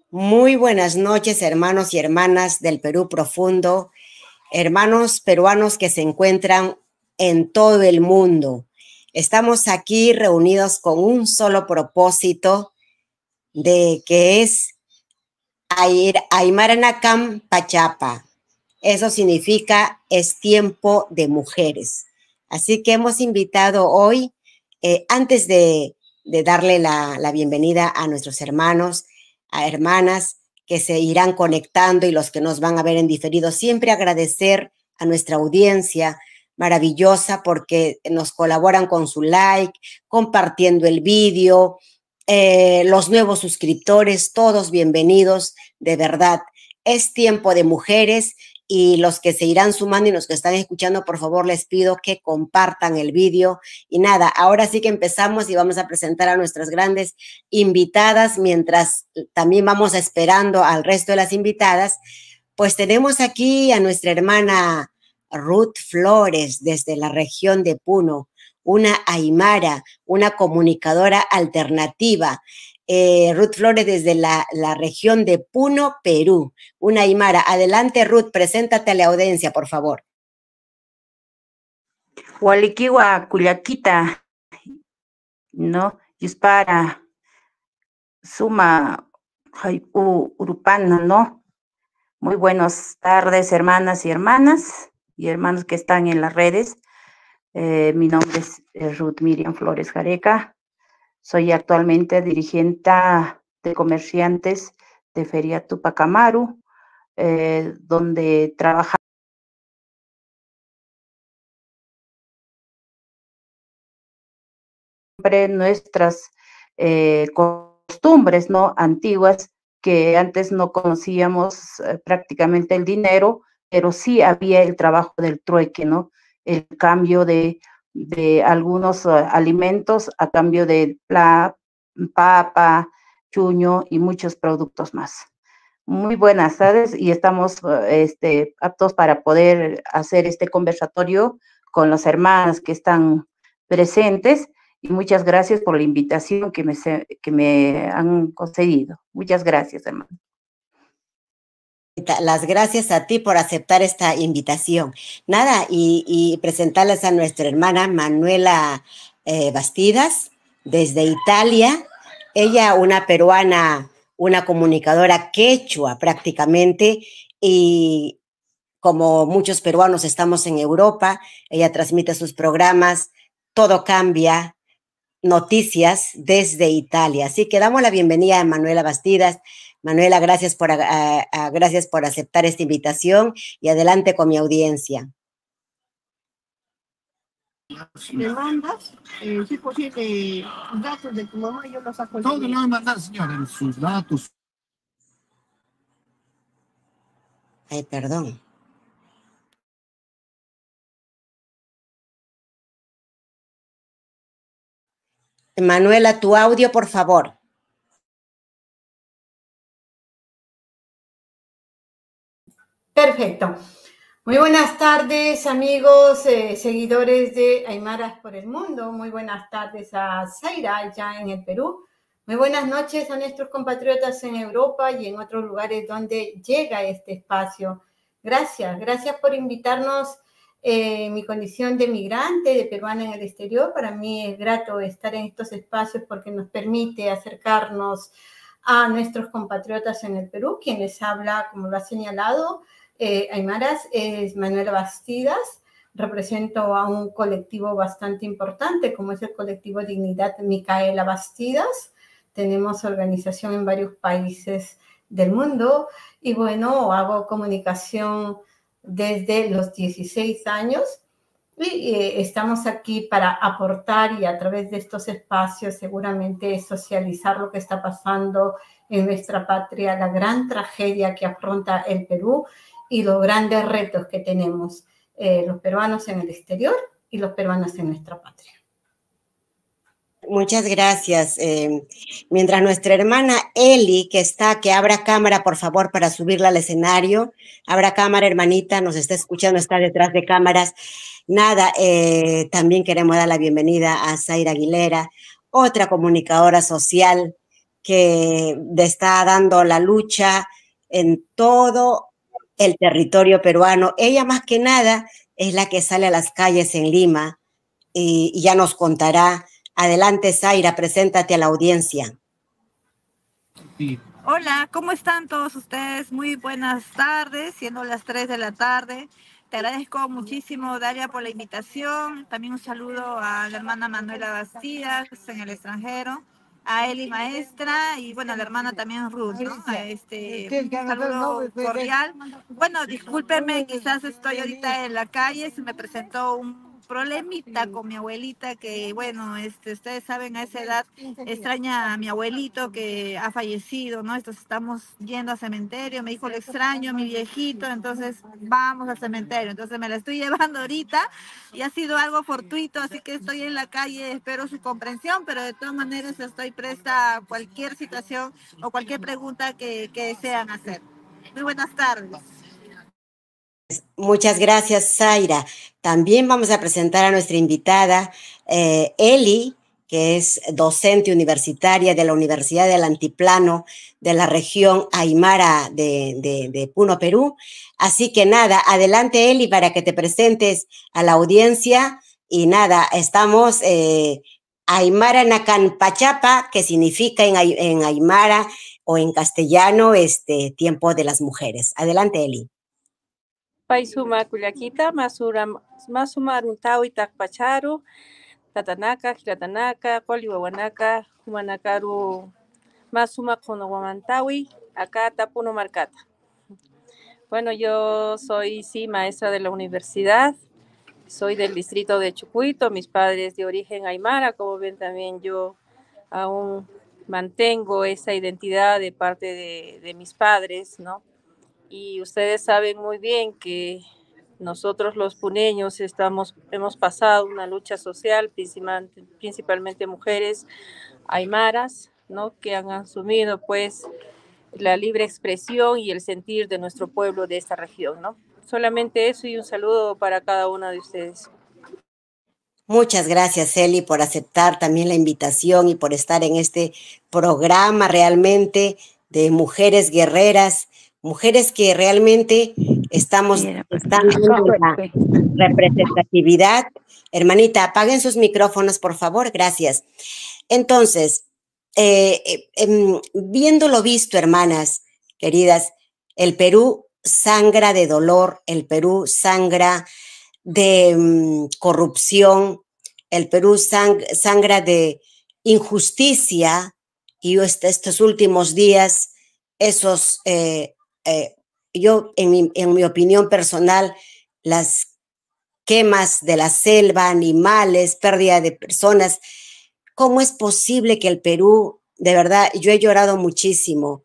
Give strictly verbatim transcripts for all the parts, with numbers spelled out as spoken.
Muy buenas noches, hermanos y hermanas del Perú profundo, hermanos peruanos que se encuentran en todo el mundo. Estamos aquí reunidos con un solo propósito, de que es Aymaranakam Pachapa. Eso significa es tiempo de mujeres. Así que hemos invitado hoy, eh, antes de, de darle la, la bienvenida a nuestros hermanos, a hermanas que se irán conectando y los que nos van a ver en diferido, siempre agradecer a nuestra audiencia maravillosa porque nos colaboran con su like, compartiendo el vídeo, eh, los nuevos suscriptores, todos bienvenidos, de verdad. Es tiempo de mujeres y los que se irán sumando y los que están escuchando, por favor, les pido que compartan el vídeo. Y nada, ahora sí que empezamos y vamos a presentar a nuestras grandes invitadas, mientras también vamos esperando al resto de las invitadas. Pues tenemos aquí a nuestra hermana Ruth Flores desde la región de Puno, una aymara, una comunicadora alternativa. Eh, Ruth Flores desde la, la región de Puno, Perú, una aymara. Adelante, Ruth, preséntate a la audiencia, por favor. Walikiwa Cuyaquita, ¿no? Yuspara, Suma, Urupana, ¿no? Muy buenas tardes, hermanas y hermanas, y hermanos que están en las redes. Eh, mi nombre es eh, Ruth Miriam Flores Jareca. Soy actualmente dirigente de comerciantes de Feria Tupac Amaru, eh, donde trabaja siempre nuestras eh, costumbres, ¿no? Antiguas, que antes no conocíamos eh, prácticamente el dinero, pero sí había el trabajo del trueque, ¿no? El cambio de, de algunos uh, alimentos a cambio de la papa, chuño y muchos productos más. Muy buenas tardes y estamos uh, este, aptos para poder hacer este conversatorio con las hermanas que están presentes. Y muchas gracias por la invitación que me, que me han concedido. Muchas gracias, hermano. Las gracias a ti por aceptar esta invitación. Nada, y, y presentarles a nuestra hermana Manuela eh, Bastidas, desde Italia. Ella, una peruana, una comunicadora quechua prácticamente, y como muchos peruanos estamos en Europa, ella transmite sus programas, Todo Cambia, noticias desde Italia. Así que damos la bienvenida a Manuela Bastidas. Manuela, gracias por, a, a, gracias por aceptar esta invitación y adelante con mi audiencia. ¿Me mandas? Eh, si es posible, los datos de tu mamá, yo los saco. Todo lo voy a mandar, señora, sus datos. Ay, perdón. Manuela, tu audio, por favor. Perfecto. Muy buenas tardes, amigos, eh, seguidores de Aymaras por el Mundo. Muy buenas tardes a Zaira, ya en el Perú. Muy buenas noches a nuestros compatriotas en Europa y en otros lugares donde llega este espacio. Gracias, gracias por invitarnos eh, en mi condición de migrante, de peruana en el exterior. Para mí es grato estar en estos espacios porque nos permite acercarnos a nuestros compatriotas en el Perú. Quien les habla, como lo ha señalado, Eh, Aymaras, es Manuela Bastidas. Represento a un colectivo bastante importante como es el colectivo Dignidad Micaela Bastidas. Tenemos organización en varios países del mundo y bueno, hago comunicación desde los dieciséis años y eh, estamos aquí para aportar y a través de estos espacios seguramente socializar lo que está pasando en nuestra patria, la gran tragedia que afronta el Perú y los grandes retos que tenemos eh, los peruanos en el exterior y los peruanos en nuestra patria. Muchas gracias. Eh, mientras nuestra hermana Eli, que está, que abra cámara, por favor, para subirla al escenario. Abra cámara, hermanita, nos está escuchando, está detrás de cámaras. Nada, eh, también queremos dar la bienvenida a Zaira Aguilera, otra comunicadora social que está dando la lucha en todo el territorio peruano. Ella más que nada es la que sale a las calles en Lima y, y ya nos contará. Adelante, Zaira, preséntate a la audiencia. Sí. Hola, ¿cómo están todos ustedes? Muy buenas tardes, siendo las tres de la tarde. Te agradezco muchísimo, Dalia, por la invitación. También un saludo a la hermana Manuela Bastidas en el extranjero, a Eli Maestra y bueno, a la hermana también Ruth, ¿no? A este, un saludo cordial. Bueno, discúlpenme, quizás estoy ahorita en la calle, se me presentó un problemita con mi abuelita que, bueno, este, ustedes saben, a esa edad extraña a mi abuelito que ha fallecido, ¿no? Entonces estamos yendo al cementerio, me dijo, lo extraño, mi viejito, entonces vamos al cementerio. Entonces me la estoy llevando ahorita y ha sido algo fortuito, así que estoy en la calle, espero su comprensión, pero de todas maneras estoy presta a cualquier situación o cualquier pregunta que, que desean hacer. Muy buenas tardes. Muchas gracias, Zaira. También vamos a presentar a nuestra invitada, eh, Eli, que es docente universitaria de la Universidad del Altiplano de la región Aymara de, de, de Puno, Perú. Así que nada, adelante, Eli, para que te presentes a la audiencia. Y nada, estamos eh, Aymara Nacanpachapa, que significa en, en Aymara o en castellano, este, tiempo de las mujeres. Adelante, Eli. Paisuma Culiaquita, Masura, Masuma Runtawi Takpacharu, Tatanaka, Gilatanaka, Cualihuahuanaca, Humanakaru, Masuma Conoguamantawi, acá Tapuno Marcata. Bueno, yo soy, sí, maestra de la universidad, soy del distrito de Chucuito, mis padres de origen aymara, como ven también yo aún mantengo esa identidad de parte de, de mis padres, ¿no? Y ustedes saben muy bien que nosotros los puneños estamos, hemos pasado una lucha social, principalmente, principalmente mujeres aymaras, ¿no? Que han asumido pues la libre expresión y el sentir de nuestro pueblo de esta región, ¿no? Solamente eso y un saludo para cada una de ustedes. Muchas gracias, Eli, por aceptar también la invitación y por estar en este programa realmente de mujeres guerreras, mujeres que realmente estamos dando la representatividad. Hermanita, apaguen sus micrófonos, por favor, gracias. Entonces, eh, eh, viendo lo visto, hermanas queridas, el Perú sangra de dolor, el Perú sangra de um, corrupción, el Perú sang sangra de injusticia, y este, estos últimos días, esos, eh, eh, yo en mi, en mi opinión personal, las quemas de la selva, animales, pérdida de personas, ¿cómo es posible que el Perú, de verdad, yo he llorado muchísimo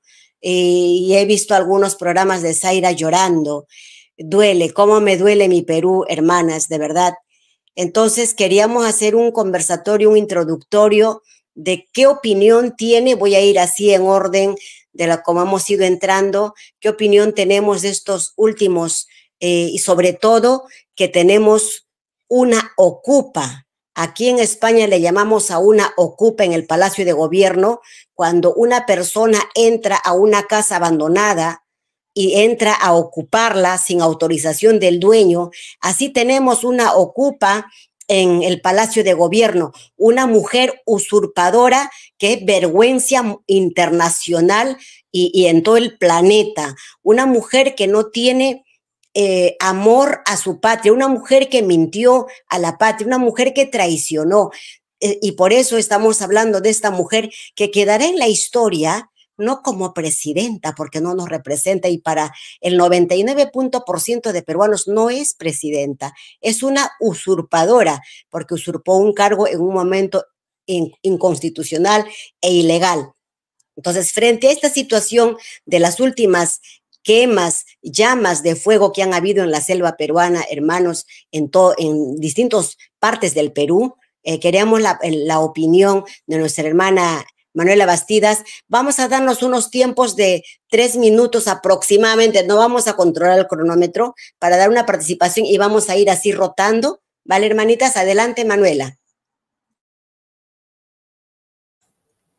y, y he visto algunos programas de Zaira llorando? Duele, cómo me duele mi Perú, hermanas, de verdad. Entonces queríamos hacer un conversatorio, un introductorio de qué opinión tiene, voy a ir así en orden de la como hemos ido entrando, qué opinión tenemos de estos últimos eh, y sobre todo que tenemos una ocupa. Aquí en España le llamamos a una ocupa en el Palacio de Gobierno cuando una persona entra a una casa abandonada y entra a ocuparla sin autorización del dueño. Así tenemos una ocupa en el Palacio de Gobierno, una mujer usurpadora que es vergüenza internacional y, y en todo el planeta, una mujer que no tiene eh, amor a su patria, una mujer que mintió a la patria, una mujer que traicionó, eh, y por eso estamos hablando de esta mujer que quedará en la historia no como presidenta, porque no nos representa, y para el noventa y nueve por ciento de peruanos no es presidenta, es una usurpadora, porque usurpó un cargo en un momento in, inconstitucional e ilegal. Entonces, frente a esta situación de las últimas quemas, llamas de fuego que han habido en la selva peruana, hermanos, en, todo, en distintas partes del Perú, eh, queremos la, la opinión de nuestra hermana Manuela Bastidas. Vamos a darnos unos tiempos de tres minutos aproximadamente, no vamos a controlar el cronómetro para dar una participación y vamos a ir así rotando. ¿Vale, hermanitas? Adelante, Manuela.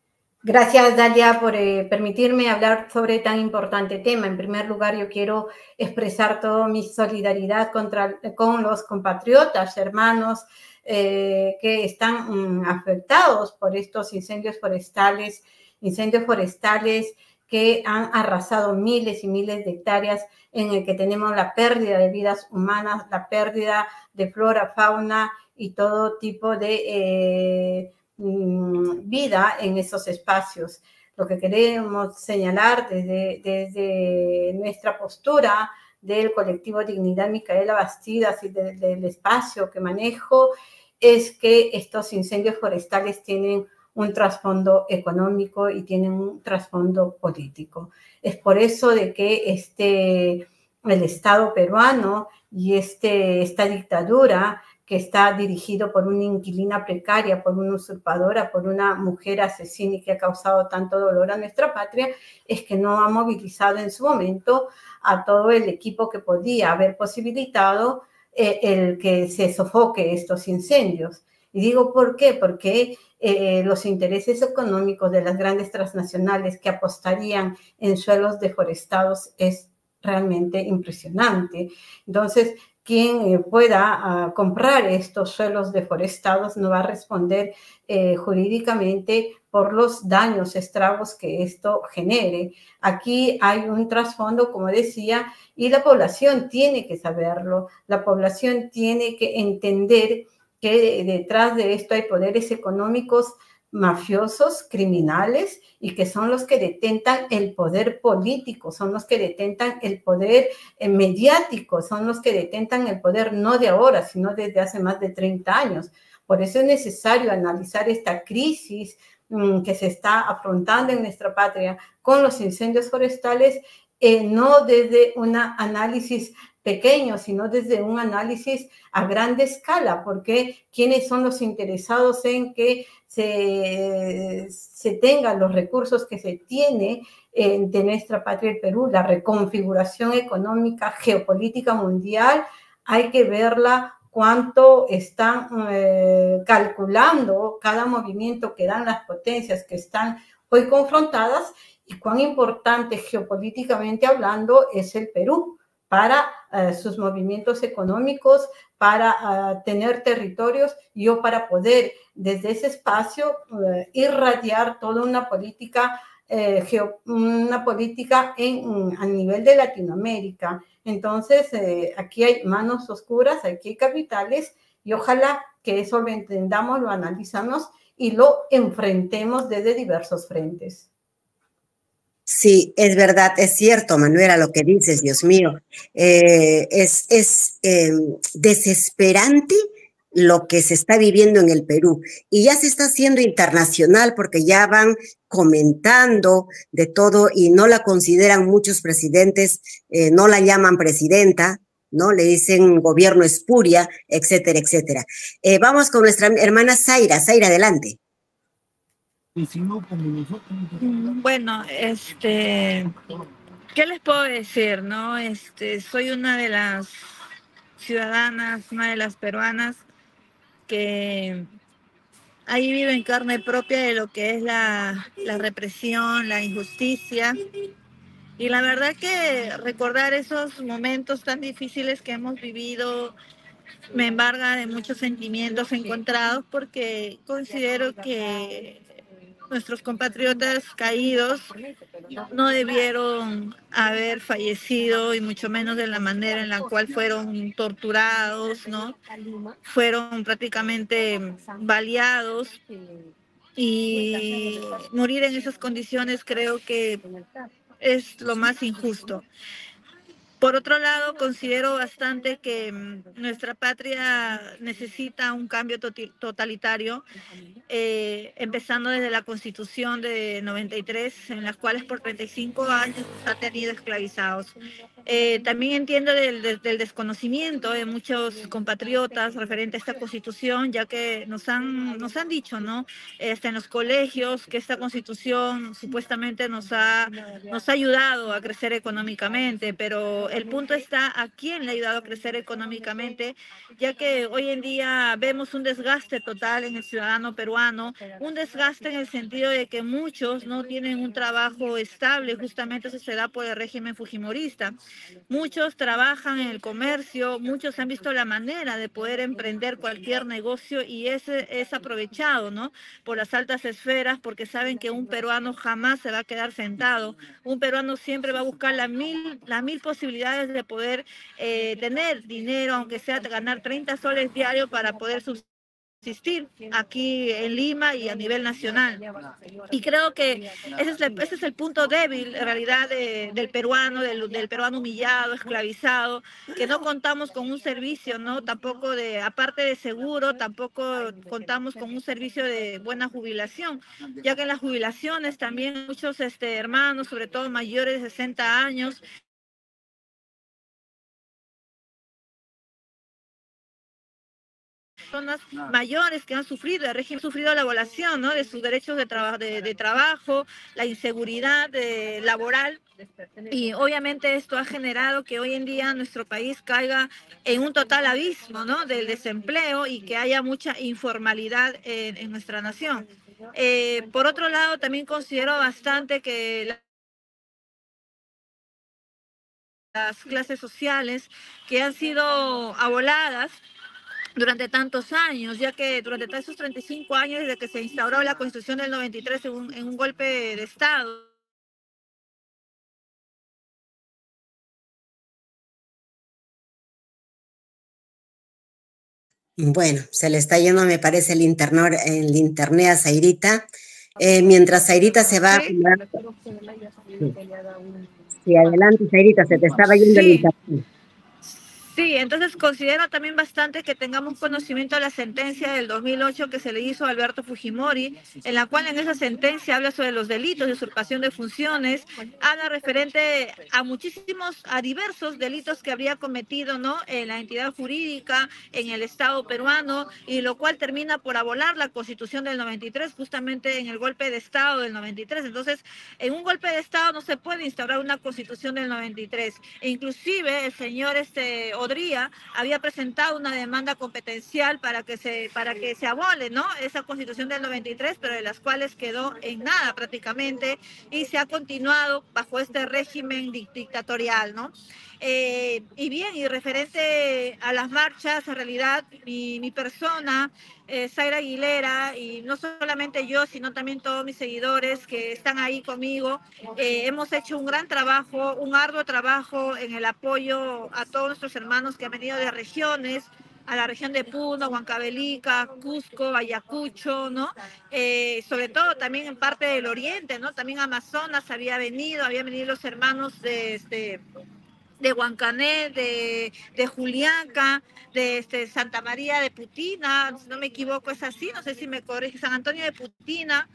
Gracias, Dalia, por eh, permitirme hablar sobre tan importante tema. En primer lugar, yo quiero expresar toda mi solidaridad contra, con los compatriotas, hermanos eh, que están um, afectados por estos incendios forestales, incendios forestales que han arrasado miles y miles de hectáreas, en el que tenemos la pérdida de vidas humanas, la pérdida de flora, fauna y todo tipo de eh, vida en esos espacios. Lo que queremos señalar desde, desde nuestra postura del colectivo Dignidad Micaela Bastidas y de, del espacio que manejo es que estos incendios forestales tienen un trasfondo económico y tienen un trasfondo político. Es por eso de que este, el Estado peruano y este, esta dictadura que está dirigido por una inquilina precaria, por una usurpadora, por una mujer asesina y que ha causado tanto dolor a nuestra patria, es que no ha movilizado en su momento a todo el equipo que podía haber posibilitado eh, el que se sofoque estos incendios. Y digo, ¿por qué? Porque eh, los intereses económicos de las grandes transnacionales que apostarían en suelos deforestados es realmente impresionante. Entonces, quien pueda uh, comprar estos suelos deforestados no va a responder eh, jurídicamente por los daños, estragos que esto genere. Aquí hay un trasfondo, como decía, y la población tiene que saberlo. La población tiene que entender que detrás de esto hay poderes económicos mafiosos, criminales, y que son los que detentan el poder político, son los que detentan el poder eh, mediático, son los que detentan el poder no de ahora, sino desde hace más de treinta años. Por eso es necesario analizar esta crisis mmm, que se está afrontando en nuestra patria con los incendios forestales, eh, no desde un análisis pequeño, sino desde un análisis a gran escala, porque quiénes son los interesados en que se, se tengan los recursos que se tiene eh, de nuestra patria, el Perú, la reconfiguración económica, geopolítica mundial, hay que verla cuánto están eh, calculando cada movimiento que dan las potencias que están hoy confrontadas y cuán importante geopolíticamente hablando es el Perú para uh, sus movimientos económicos, para uh, tener territorios y o para poder desde ese espacio uh, irradiar toda una política, eh, geo, una política en, a nivel de Latinoamérica. Entonces, eh, aquí hay manos oscuras, aquí hay capitales y ojalá que eso lo entendamos, lo analizamos y lo enfrentemos desde diversos frentes. Sí, es verdad, es cierto, Manuela, lo que dices, Dios mío. Eh, es es eh, desesperante lo que se está viviendo en el Perú y ya se está haciendo internacional porque ya van comentando de todo y no la consideran muchos presidentes, eh, no la llaman presidenta, ¿no? Le dicen gobierno espuria, etcétera, etcétera. Eh, vamos con nuestra hermana Zaira. Zaira, adelante. Bueno, este, ¿qué les puedo decir, no? Este, soy una de las ciudadanas, una de las peruanas que ahí vive en carne propia de lo que es la, la represión, la injusticia. Y la verdad que recordar esos momentos tan difíciles que hemos vivido me embarga de muchos sentimientos encontrados porque considero que nuestros compatriotas caídos no debieron haber fallecido y mucho menos de la manera en la cual fueron torturados, ¿no? Fueron prácticamente baleados y morir en esas condiciones creo que es lo más injusto. Por otro lado, considero bastante que nuestra patria necesita un cambio totalitario, eh, empezando desde la Constitución de noventa y tres, en las cuales por treinta y cinco años ha tenido esclavizados. Eh, también entiendo del, del, del desconocimiento de muchos compatriotas referente a esta Constitución, ya que nos han, nos han dicho, ¿no? Hasta en los colegios, que esta Constitución supuestamente nos ha, nos ha ayudado a crecer económicamente, pero el punto está a quién le ha ayudado a crecer económicamente, ya que hoy en día vemos un desgaste total en el ciudadano peruano, un desgaste en el sentido de que muchos no tienen un trabajo estable, justamente eso se da por el régimen fujimorista. Muchos trabajan en el comercio, muchos han visto la manera de poder emprender cualquier negocio y ese es aprovechado, ¿no? Por las altas esferas, porque saben que un peruano jamás se va a quedar sentado. Un peruano siempre va a buscar las mil, las mil posibilidades de poder eh, tener dinero, aunque sea ganar treinta soles diarios para poder subsistir aquí en Lima y a nivel nacional. Y creo que ese es el, ese es el punto débil, en realidad, de, del peruano, del, del peruano humillado, esclavizado, que no contamos con un servicio, ¿no? Tampoco de, aparte de seguro, tampoco contamos con un servicio de buena jubilación, ya que en las jubilaciones también muchos este, hermanos, sobre todo mayores de sesenta años, personas mayores que han sufrido, el régimen ha sufrido la violación, ¿no? De sus derechos de, traba, de, de trabajo, la inseguridad de, laboral. Y obviamente esto ha generado que hoy en día nuestro país caiga en un total abismo, ¿no? Del desempleo y que haya mucha informalidad en, en nuestra nación. Eh, por otro lado, también considero bastante que la las clases sociales que han sido aboladas durante tantos años, ya que durante todos esos treinta y cinco años desde que se instauró la Constitución del noventa y tres en un, en un golpe de Estado, Bueno, se le está yendo, me parece, el, interno, el internet a Zairita. Eh, mientras Zairita se va... ¿sí? Sí. Sí, adelante, Zairita, se te estaba yendo el Sí. internet. Sí, entonces considero también bastante que tengamos conocimiento de la sentencia del dos mil ocho que se le hizo a Alberto Fujimori, en la cual en esa sentencia habla sobre los delitos de usurpación de funciones, habla referente a muchísimos, a diversos delitos que habría cometido, ¿no? En la entidad jurídica, en el Estado peruano, y lo cual termina por abolar la Constitución del noventa y tres, justamente en el golpe de Estado del noventa y tres. Entonces, en un golpe de Estado no se puede instaurar una Constitución del noventa y tres. E inclusive el señor este Odría había presentado una demanda competencial para que se para que se abole, ¿no? Esa Constitución del noventa y tres, pero de las cuales quedó en nada prácticamente y se ha continuado bajo este régimen dictatorial, ¿no? Eh, y bien, y referente a las marchas, en realidad mi, mi persona, eh, Zaira Aguilera, y no solamente yo, sino también todos mis seguidores que están ahí conmigo, eh, hemos hecho un gran trabajo, un arduo trabajo en el apoyo a todos nuestros hermanos que han venido de regiones, a la región de Puno, Huancavelica, Cusco, Ayacucho, ¿no? Eh, sobre todo también en parte del oriente, ¿no? También Amazonas había venido, habían venido los hermanos de este de Huancané, de, de Juliaca, de este, Santa María de Putina, si no me equivoco es así, no sé si me corrige, San Antonio de Putina,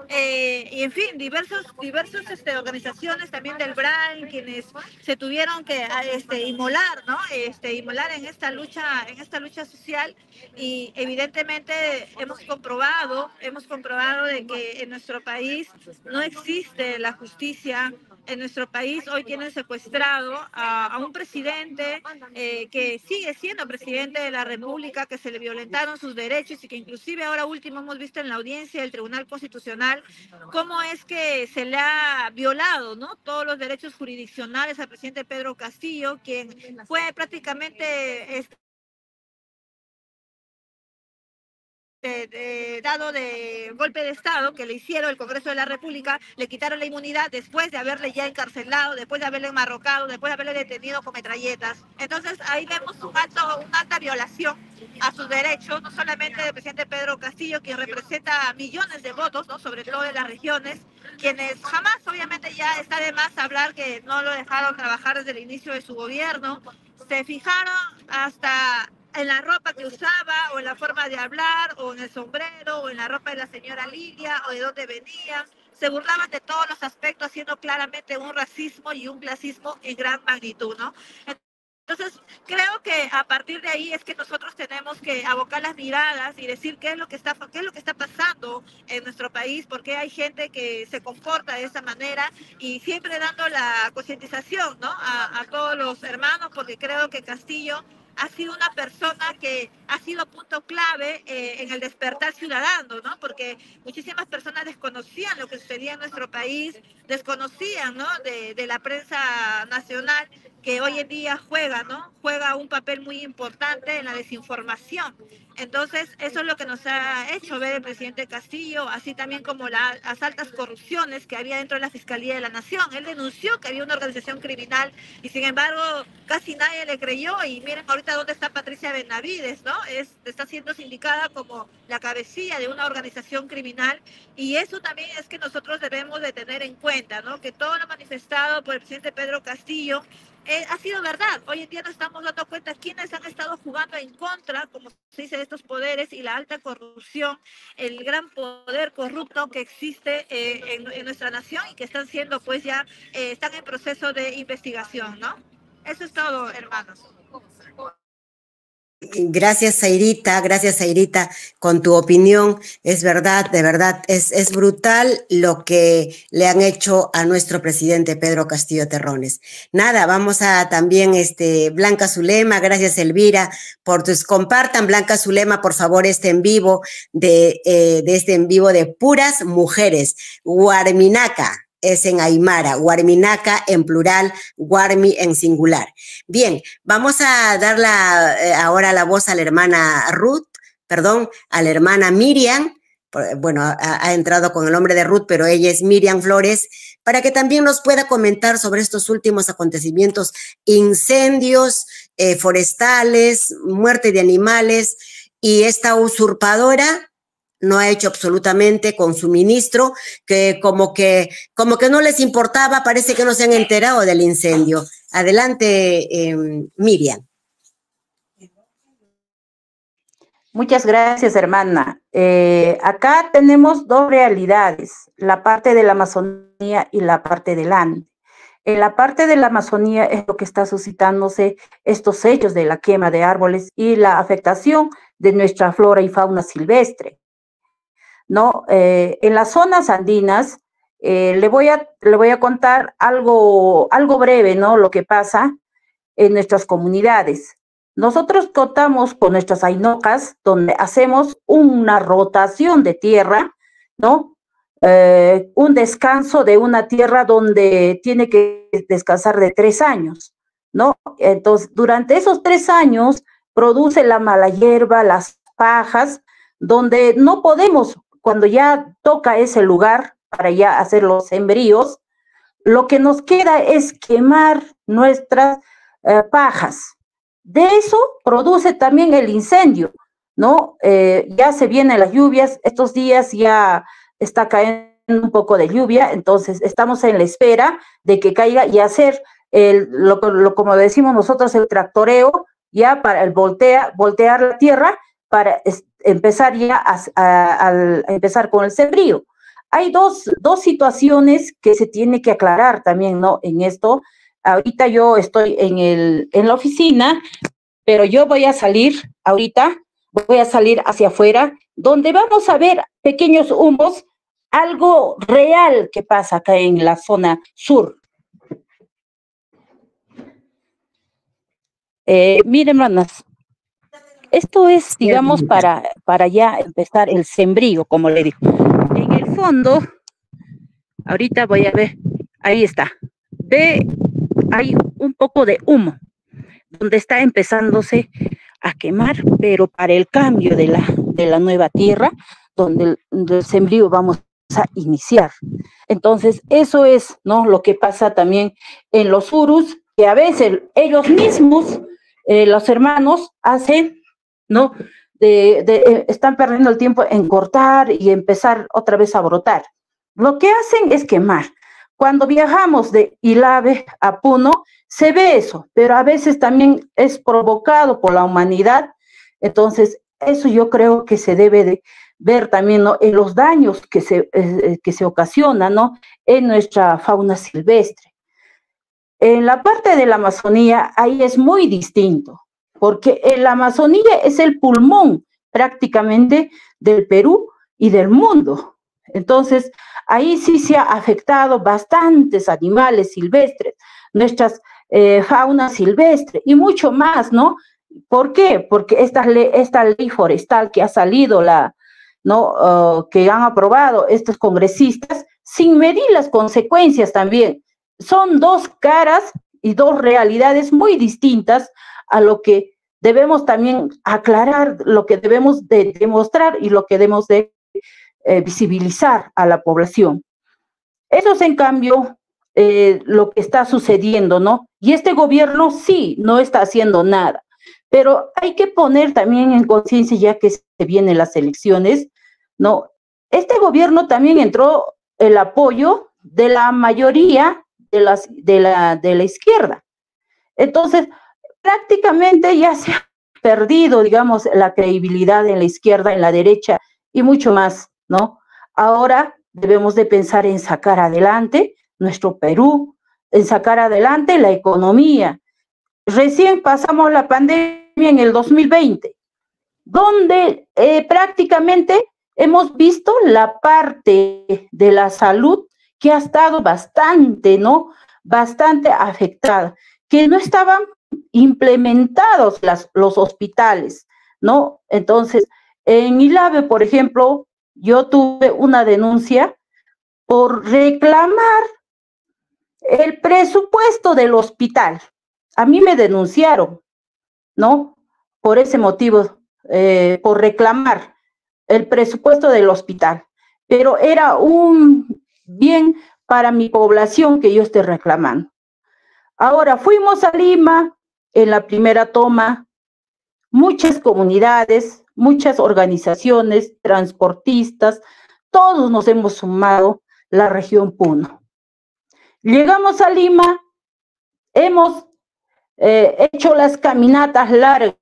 eh, y en fin, diversos, diversos este, organizaciones también del B R A N, quienes se tuvieron que este, inmolar, ¿no? Este, inmolar en esta lucha, en esta lucha social, y evidentemente hemos comprobado, hemos comprobado de que en nuestro país no existe la justicia. En nuestro país hoy tienen secuestrado a, a un presidente eh, que sigue siendo presidente de la República, que se le violentaron sus derechos y que inclusive ahora último hemos visto en la audiencia del Tribunal Constitucional cómo es que se le ha violado, ¿no? Todos los derechos jurisdiccionales al presidente Pedro Castillo, quien fue prácticamente... Este, De, de, dado de golpe de Estado que le hicieron el Congreso de la República, le quitaron la inmunidad después de haberle ya encarcelado, después de haberle enmarrocado, después de haberle detenido con metralletas. Entonces ahí vemos un alto, una alta violación a sus derechos, no solamente del presidente Pedro Castillo, quien representa millones de votos, ¿no? Sobre todo en las regiones, quienes jamás, obviamente ya está de más hablar que no lo dejaron trabajar desde el inicio de su gobierno, se fijaron hasta en la ropa que usaba, o en la forma de hablar, o en el sombrero, o en la ropa de la señora Lilia, o de dónde venía. Se burlaban de todos los aspectos, haciendo claramente un racismo y un clasismo en gran magnitud, ¿no? Entonces, creo que a partir de ahí es que nosotros tenemos que abocar las miradas y decir qué es lo que está, qué es lo que está pasando en nuestro país, por qué hay gente que se comporta de esa manera, y siempre dando la concientización, ¿no?, a, a todos los hermanos, porque creo que Castillo ha sido una persona que ha sido punto clave eh, en el despertar ciudadano, ¿no? Porque muchísimas personas desconocían lo que sucedía en nuestro país, desconocían, ¿no?, de, de la prensa nacional, que hoy en día juega, ¿no? Juega un papel muy importante en la desinformación. Entonces, eso es lo que nos ha hecho ver el presidente Castillo, así también como la, las altas corrupciones que había dentro de la Fiscalía de la Nación. Él denunció que había una organización criminal y, sin embargo, casi nadie le creyó. Y miren ahorita dónde está Patricia Benavides, ¿no? Es, está siendo sindicada como la cabecilla de una organización criminal, y eso también es que nosotros debemos de tener en cuenta, ¿no? Que todo lo manifestado por el presidente Pedro Castillo Eh, ha sido verdad. Hoy en día nos estamos dando cuenta quiénes han estado jugando en contra, como se dice, de estos poderes y la alta corrupción, el gran poder corrupto que existe eh, en, en nuestra nación, y que están siendo, pues ya, eh, están en proceso de investigación, ¿no? Eso es todo, hermanos. Gracias, Zairita, gracias, Zairita, con tu opinión. Es verdad, de verdad, es, es brutal lo que le han hecho a nuestro presidente Pedro Castillo Terrones. Nada, vamos a también, este, Blanca Zulema, gracias, Elvira, por tus, compartan, Blanca Zulema, por favor, este en vivo, de, eh, de este en vivo de puras mujeres, Guarminaca. Es en Aymara, Guarminaca en plural, Guarmi en singular. Bien, vamos a dar la, eh, ahora la voz a la hermana Ruth, perdón, a la hermana Miriam, bueno, ha, ha entrado con el nombre de Ruth, pero ella es Miriam Flores, para que también nos pueda comentar sobre estos últimos acontecimientos, incendios eh, forestales, muerte de animales, y esta usurpadora no ha hecho absolutamente con su ministro, que como que como que no les importaba, parece que no se han enterado del incendio. Adelante, eh, Miriam. Muchas gracias, hermana. Eh, acá tenemos dos realidades, la parte de la Amazonía y la parte del Ande. En la parte de la Amazonía es lo que está suscitándose estos hechos de la quema de árboles y la afectación de nuestra flora y fauna silvestre. ¿No? Eh, en las zonas andinas, eh, le, voy a, le voy a contar algo, algo breve, ¿no? Lo que pasa en nuestras comunidades. Nosotros contamos con nuestras ainocas, donde hacemos una rotación de tierra, ¿no? Eh, un descanso de una tierra donde tiene que descansar de tres años, ¿no? Entonces, durante esos tres años, produce la mala hierba, las pajas, donde no podemos, cuando ya toca ese lugar para ya hacer los sembríos, lo que nos queda es quemar nuestras eh, pajas. De eso produce también el incendio, ¿no? Eh, ya se vienen las lluvias, estos días ya está cayendo un poco de lluvia, entonces estamos en la espera de que caiga y hacer, el, lo, lo, como decimos nosotros, el tractoreo, ya para el voltea, voltear la tierra, para empezar ya a, a, a empezar con el sembrío. Hay dos, dos situaciones que se tiene que aclarar también, ¿no? En esto, ahorita yo estoy en, el, en la oficina, pero yo voy a salir ahorita, voy a salir hacia afuera, donde vamos a ver pequeños humos, algo real que pasa acá en la zona sur. Eh, miren, hermanas, esto es, digamos, para, para ya empezar el sembrío, como le digo. En el fondo, ahorita voy a ver, ahí está. Ve, hay un poco de humo, donde está empezándose a quemar, pero para el cambio de la, de la nueva tierra, donde el, el sembrío vamos a iniciar. Entonces, eso es, ¿no?, lo que pasa también en los urus, que a veces ellos mismos, eh, los hermanos, hacen, ¿no? De, de, eh, están perdiendo el tiempo en cortar y empezar otra vez a brotar. Lo que hacen es quemar. Cuando viajamos de Ilave a Puno, se ve eso, pero a veces también es provocado por la humanidad. Entonces, eso yo creo que se debe de ver también, ¿no?, en los daños que se, eh, que se ocasionan, ¿no?, en nuestra fauna silvestre. En la parte de la Amazonía, ahí es muy distinto, porque la Amazonía es el pulmón prácticamente del Perú y del mundo. Entonces, ahí sí se ha afectado bastantes animales silvestres, nuestras eh, fauna silvestre y mucho más, ¿no? ¿Por qué? Porque esta ley, esta ley forestal que ha salido, la, ¿no? Uh, que han aprobado estos congresistas, sin medir las consecuencias también. Son dos caras y dos realidades muy distintas a lo que debemos también aclarar, lo que debemos de demostrar y lo que debemos de eh, visibilizar a la población. Eso es, en cambio, eh, lo que está sucediendo, ¿no? Y este gobierno sí, no está haciendo nada. Pero hay que poner también en conciencia, ya que se vienen las elecciones, ¿no? Este gobierno también entró el apoyo de la mayoría de, las, de, la, de la izquierda. Entonces, prácticamente ya se ha perdido, digamos, la credibilidad en la izquierda, en la derecha y mucho más, ¿no? Ahora debemos de pensar en sacar adelante nuestro Perú, en sacar adelante la economía. Recién pasamos la pandemia en el dos mil veinte, donde eh, prácticamente hemos visto la parte de la salud que ha estado bastante, ¿no? Bastante afectada, que no estaban implementados las, los hospitales, ¿no? Entonces, en ILABE, por ejemplo, yo tuve una denuncia por reclamar el presupuesto del hospital. A mí me denunciaron, ¿no? Por ese motivo, eh, por reclamar el presupuesto del hospital. Pero era un bien para mi población que yo esté reclamando. Ahora, fuimos a Lima en la primera toma, muchas comunidades, muchas organizaciones, transportistas, todos nos hemos sumado la región Puno. Llegamos a Lima, hemos eh, hecho las caminatas largas,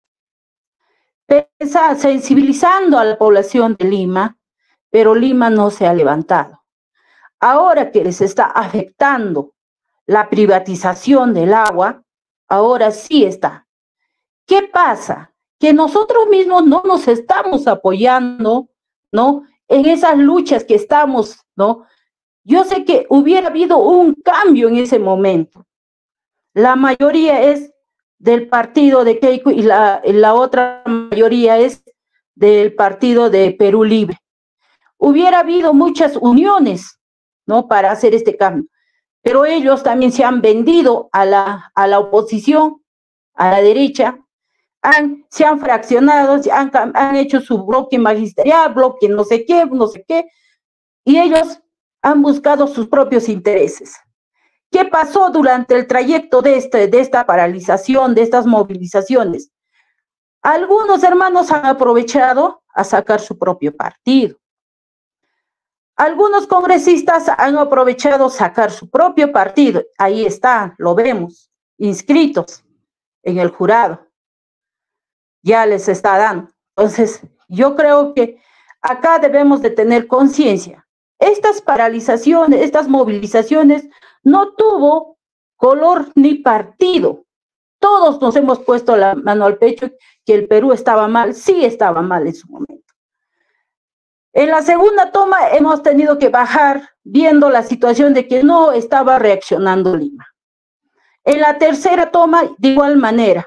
sensibilizando a la población de Lima, pero Lima no se ha levantado. Ahora que les está afectando la privatización del agua, ahora sí está. ¿Qué pasa? Que nosotros mismos no nos estamos apoyando, ¿no? En esas luchas que estamos, ¿no? Yo sé que hubiera habido un cambio en ese momento. La mayoría es del partido de Keiko y la, la otra mayoría es del partido de Perú Libre. Hubiera habido muchas uniones, ¿no? Para hacer este cambio. Pero ellos también se han vendido a la, a la oposición, a la derecha, han, se han fraccionado, han, han hecho su bloque magisterial, bloque no sé qué, no sé qué, y ellos han buscado sus propios intereses. ¿Qué pasó durante el trayecto de, este, de esta paralización, de estas movilizaciones? Algunos hermanos han aprovechado a sacar su propio partido. Algunos congresistas han aprovechado sacar su propio partido. Ahí está, lo vemos, inscritos en el jurado. Ya les está dando. Entonces, yo creo que acá debemos de tener conciencia. Estas paralizaciones, estas movilizaciones, no tuvo color ni partido. Todos nos hemos puesto la mano al pecho que el Perú estaba mal, sí estaba mal en su momento. En la segunda toma hemos tenido que bajar viendo la situación de que no estaba reaccionando Lima. En la tercera toma, de igual manera.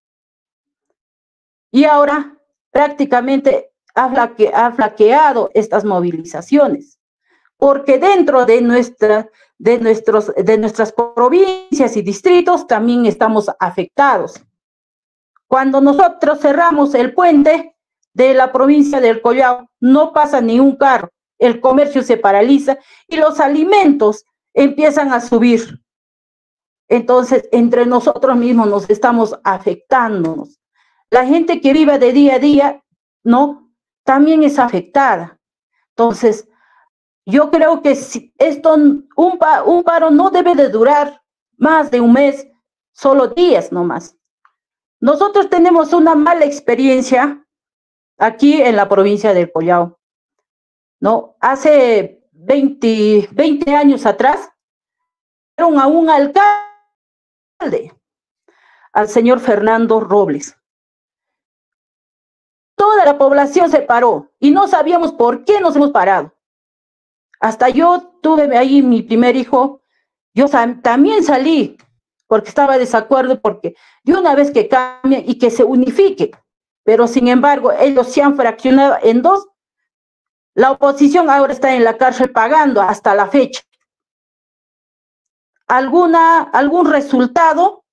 Y ahora prácticamente ha, flaque, ha flaqueado estas movilizaciones, porque dentro de, nuestra, de, nuestros, de nuestras provincias y distritos también estamos afectados. Cuando nosotros cerramos el puente de la provincia del Collao, no pasa ni un carro, el comercio se paraliza y los alimentos empiezan a subir. Entonces, entre nosotros mismos nos estamos afectándonos. La gente que vive de día a día, ¿no? También es afectada. Entonces, yo creo que si esto, un, un paro no debe de durar más de un mes, solo días nomás. Nosotros tenemos una mala experiencia aquí en la provincia del Collao, ¿no? Hace veinte, veinte años atrás, a un alcalde alcalde, al señor Fernando Robles. Toda la población se paró y no sabíamos por qué nos hemos parado. Hasta yo tuve ahí mi primer hijo, yo también salí porque estaba de desacuerdo, porque de una vez que cambie y que se unifique, pero sin embargo ellos se han fraccionado en dos. La oposición ahora está en la cárcel pagando hasta la fecha. ¿Alguna, algún resultado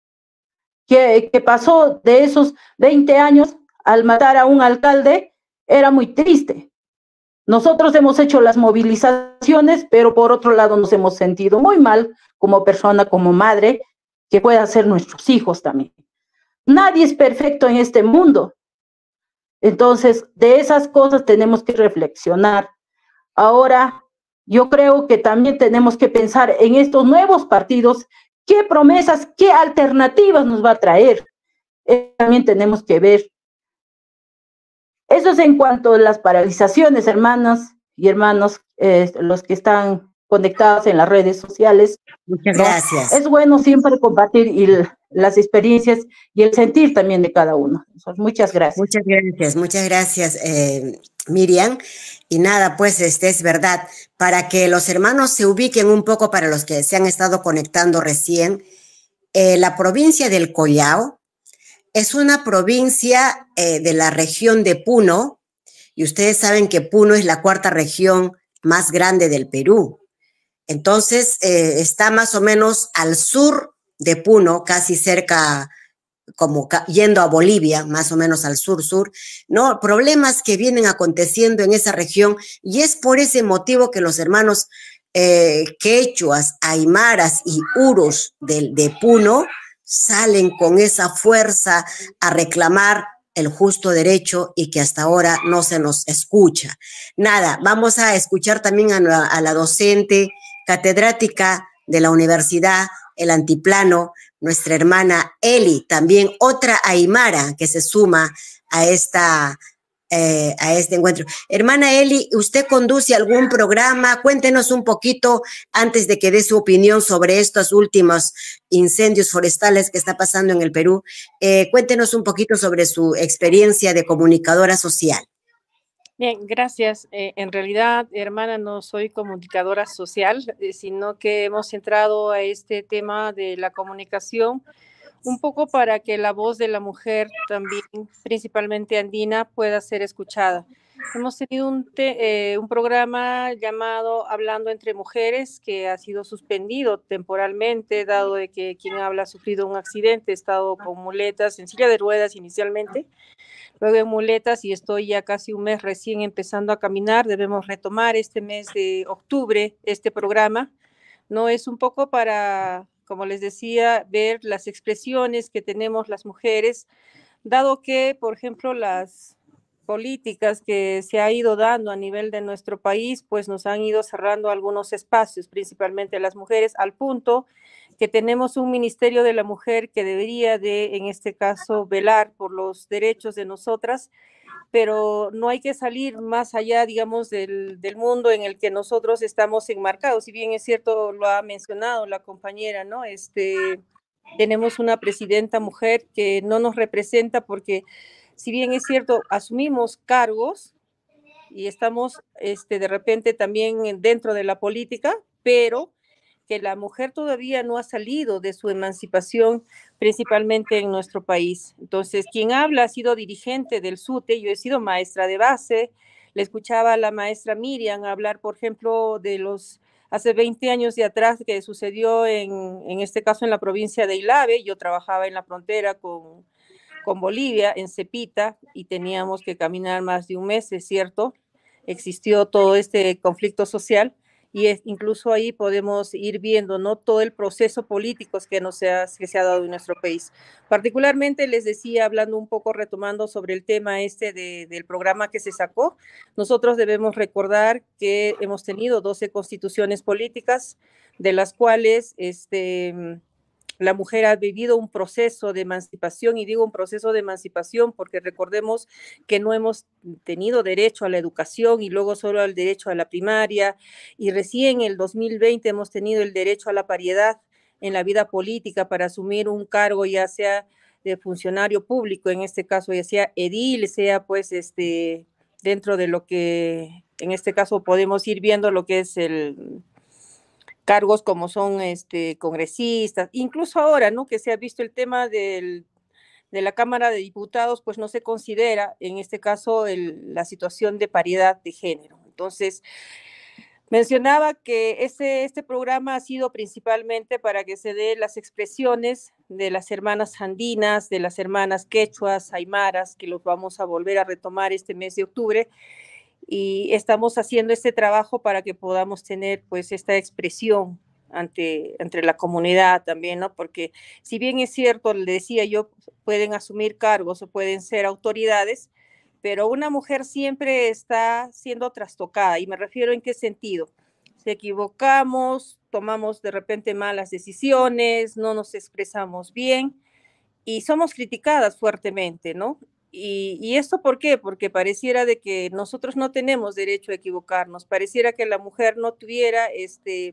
que, que pasó de esos veinte años al matar a un alcalde? Era muy triste. Nosotros hemos hecho las movilizaciones, pero por otro lado nos hemos sentido muy mal como persona, como madre, que puedan ser nuestros hijos también. Nadie es perfecto en este mundo. Entonces, de esas cosas tenemos que reflexionar. Ahora, yo creo que también tenemos que pensar en estos nuevos partidos, qué promesas, qué alternativas nos va a traer. Eh, también tenemos que ver. Eso es en cuanto a las paralizaciones, hermanas y hermanos, eh, los que están conectados en las redes sociales. Muchas ¿no? gracias. Es bueno siempre compartir y las experiencias y el sentir también de cada uno. Entonces, muchas gracias. Muchas gracias, muchas gracias, eh, Miriam. Y nada, pues este es verdad. Para que los hermanos se ubiquen un poco, para los que se han estado conectando recién, eh, la provincia del Collao es una provincia eh, de la región de Puno, y ustedes saben que Puno es la cuarta región más grande del Perú. Entonces, eh, está más o menos al sur de Puno, casi cerca, como yendo a Bolivia, más o menos al sur-sur, ¿no? Problemas que vienen aconteciendo en esa región, y es por ese motivo que los hermanos eh, quechuas, aymaras y urus de, de Puno salen con esa fuerza a reclamar el justo derecho, y que hasta ahora no se nos escucha. Nada, vamos a escuchar también a la, a la docente catedrática de la Universidad El Altiplano, nuestra hermana Eli, también otra aymara que se suma a, esta, eh, a este encuentro. Hermana Eli, ¿usted conduce algún programa? Cuéntenos un poquito, antes de que dé su opinión sobre estos últimos incendios forestales que está pasando en el Perú. Eh, cuéntenos un poquito sobre su experiencia de comunicadora social. Bien, gracias. Eh, en realidad, hermana, no soy comunicadora social, eh, sino que hemos entrado a este tema de la comunicación un poco para que la voz de la mujer también, principalmente andina, pueda ser escuchada. Hemos tenido un, te, eh, un programa llamado Hablando entre Mujeres, que ha sido suspendido temporalmente, dado de que quien habla ha sufrido un accidente, ha estado con muletas, en silla de ruedas inicialmente, luego en muletas, y estoy ya casi un mes recién empezando a caminar. Debemos retomar este mes de octubre este programa. No es un poco para, como les decía, ver las expresiones que tenemos las mujeres, dado que, por ejemplo, las políticas que se ha ido dando a nivel de nuestro país, pues nos han ido cerrando algunos espacios, principalmente las mujeres, al punto que tenemos un Ministerio de la Mujer que debería de, en este caso, velar por los derechos de nosotras, pero no hay que salir más allá, digamos, del, del mundo en el que nosotros estamos enmarcados. Si bien es cierto, lo ha mencionado la compañera, ¿no? Este, tenemos una presidenta mujer que no nos representa porque, si bien es cierto, asumimos cargos y estamos este, de repente también dentro de la política, pero que la mujer todavía no ha salido de su emancipación, principalmente en nuestro país. Entonces, quien habla ha sido dirigente del SUTE, yo he sido maestra de base, le escuchaba a la maestra Miriam hablar, por ejemplo, de los hace veinte años de atrás que sucedió en, en este caso en la provincia de Ilave. Yo trabajaba en la frontera con, con Bolivia, en Cepita, y teníamos que caminar más de un mes, es cierto, existió todo este conflicto social, y es, incluso ahí podemos ir viendo, ¿no?, todo el proceso político que, nos ha, que se ha dado en nuestro país. Particularmente les decía, hablando un poco, retomando sobre el tema este de, del programa que se sacó, nosotros debemos recordar que hemos tenido doce constituciones políticas, de las cuales este, la mujer ha vivido un proceso de emancipación, y digo un proceso de emancipación porque recordemos que no hemos tenido derecho a la educación, y luego solo al derecho a la primaria, y recién en el dos mil veinte hemos tenido el derecho a la paridad. en la vida política para asumir un cargo, ya sea de funcionario público, en este caso ya sea edil, sea pues este, dentro de lo que en este caso podemos ir viendo lo que es el cargos como son este, congresistas, incluso ahora, ¿no? Que se ha visto el tema del, de la Cámara de Diputados, pues no se considera en este caso el, la situación de paridad de género. Entonces, mencionaba que este, este programa ha sido principalmente para que se dé las expresiones de las hermanas andinas, de las hermanas quechuas, aymaras, que los vamos a volver a retomar este mes de octubre, y estamos haciendo este trabajo para que podamos tener pues esta expresión ante, entre la comunidad también, ¿no? Porque si bien es cierto, le decía yo, pueden asumir cargos o pueden ser autoridades, pero una mujer siempre está siendo trastocada, y me refiero en qué sentido. Si equivocamos, tomamos de repente malas decisiones, no nos expresamos bien y somos criticadas fuertemente, ¿no? Y, y esto ¿por qué? Porque pareciera de que nosotros no tenemos derecho a equivocarnos, pareciera que la mujer no tuviera este,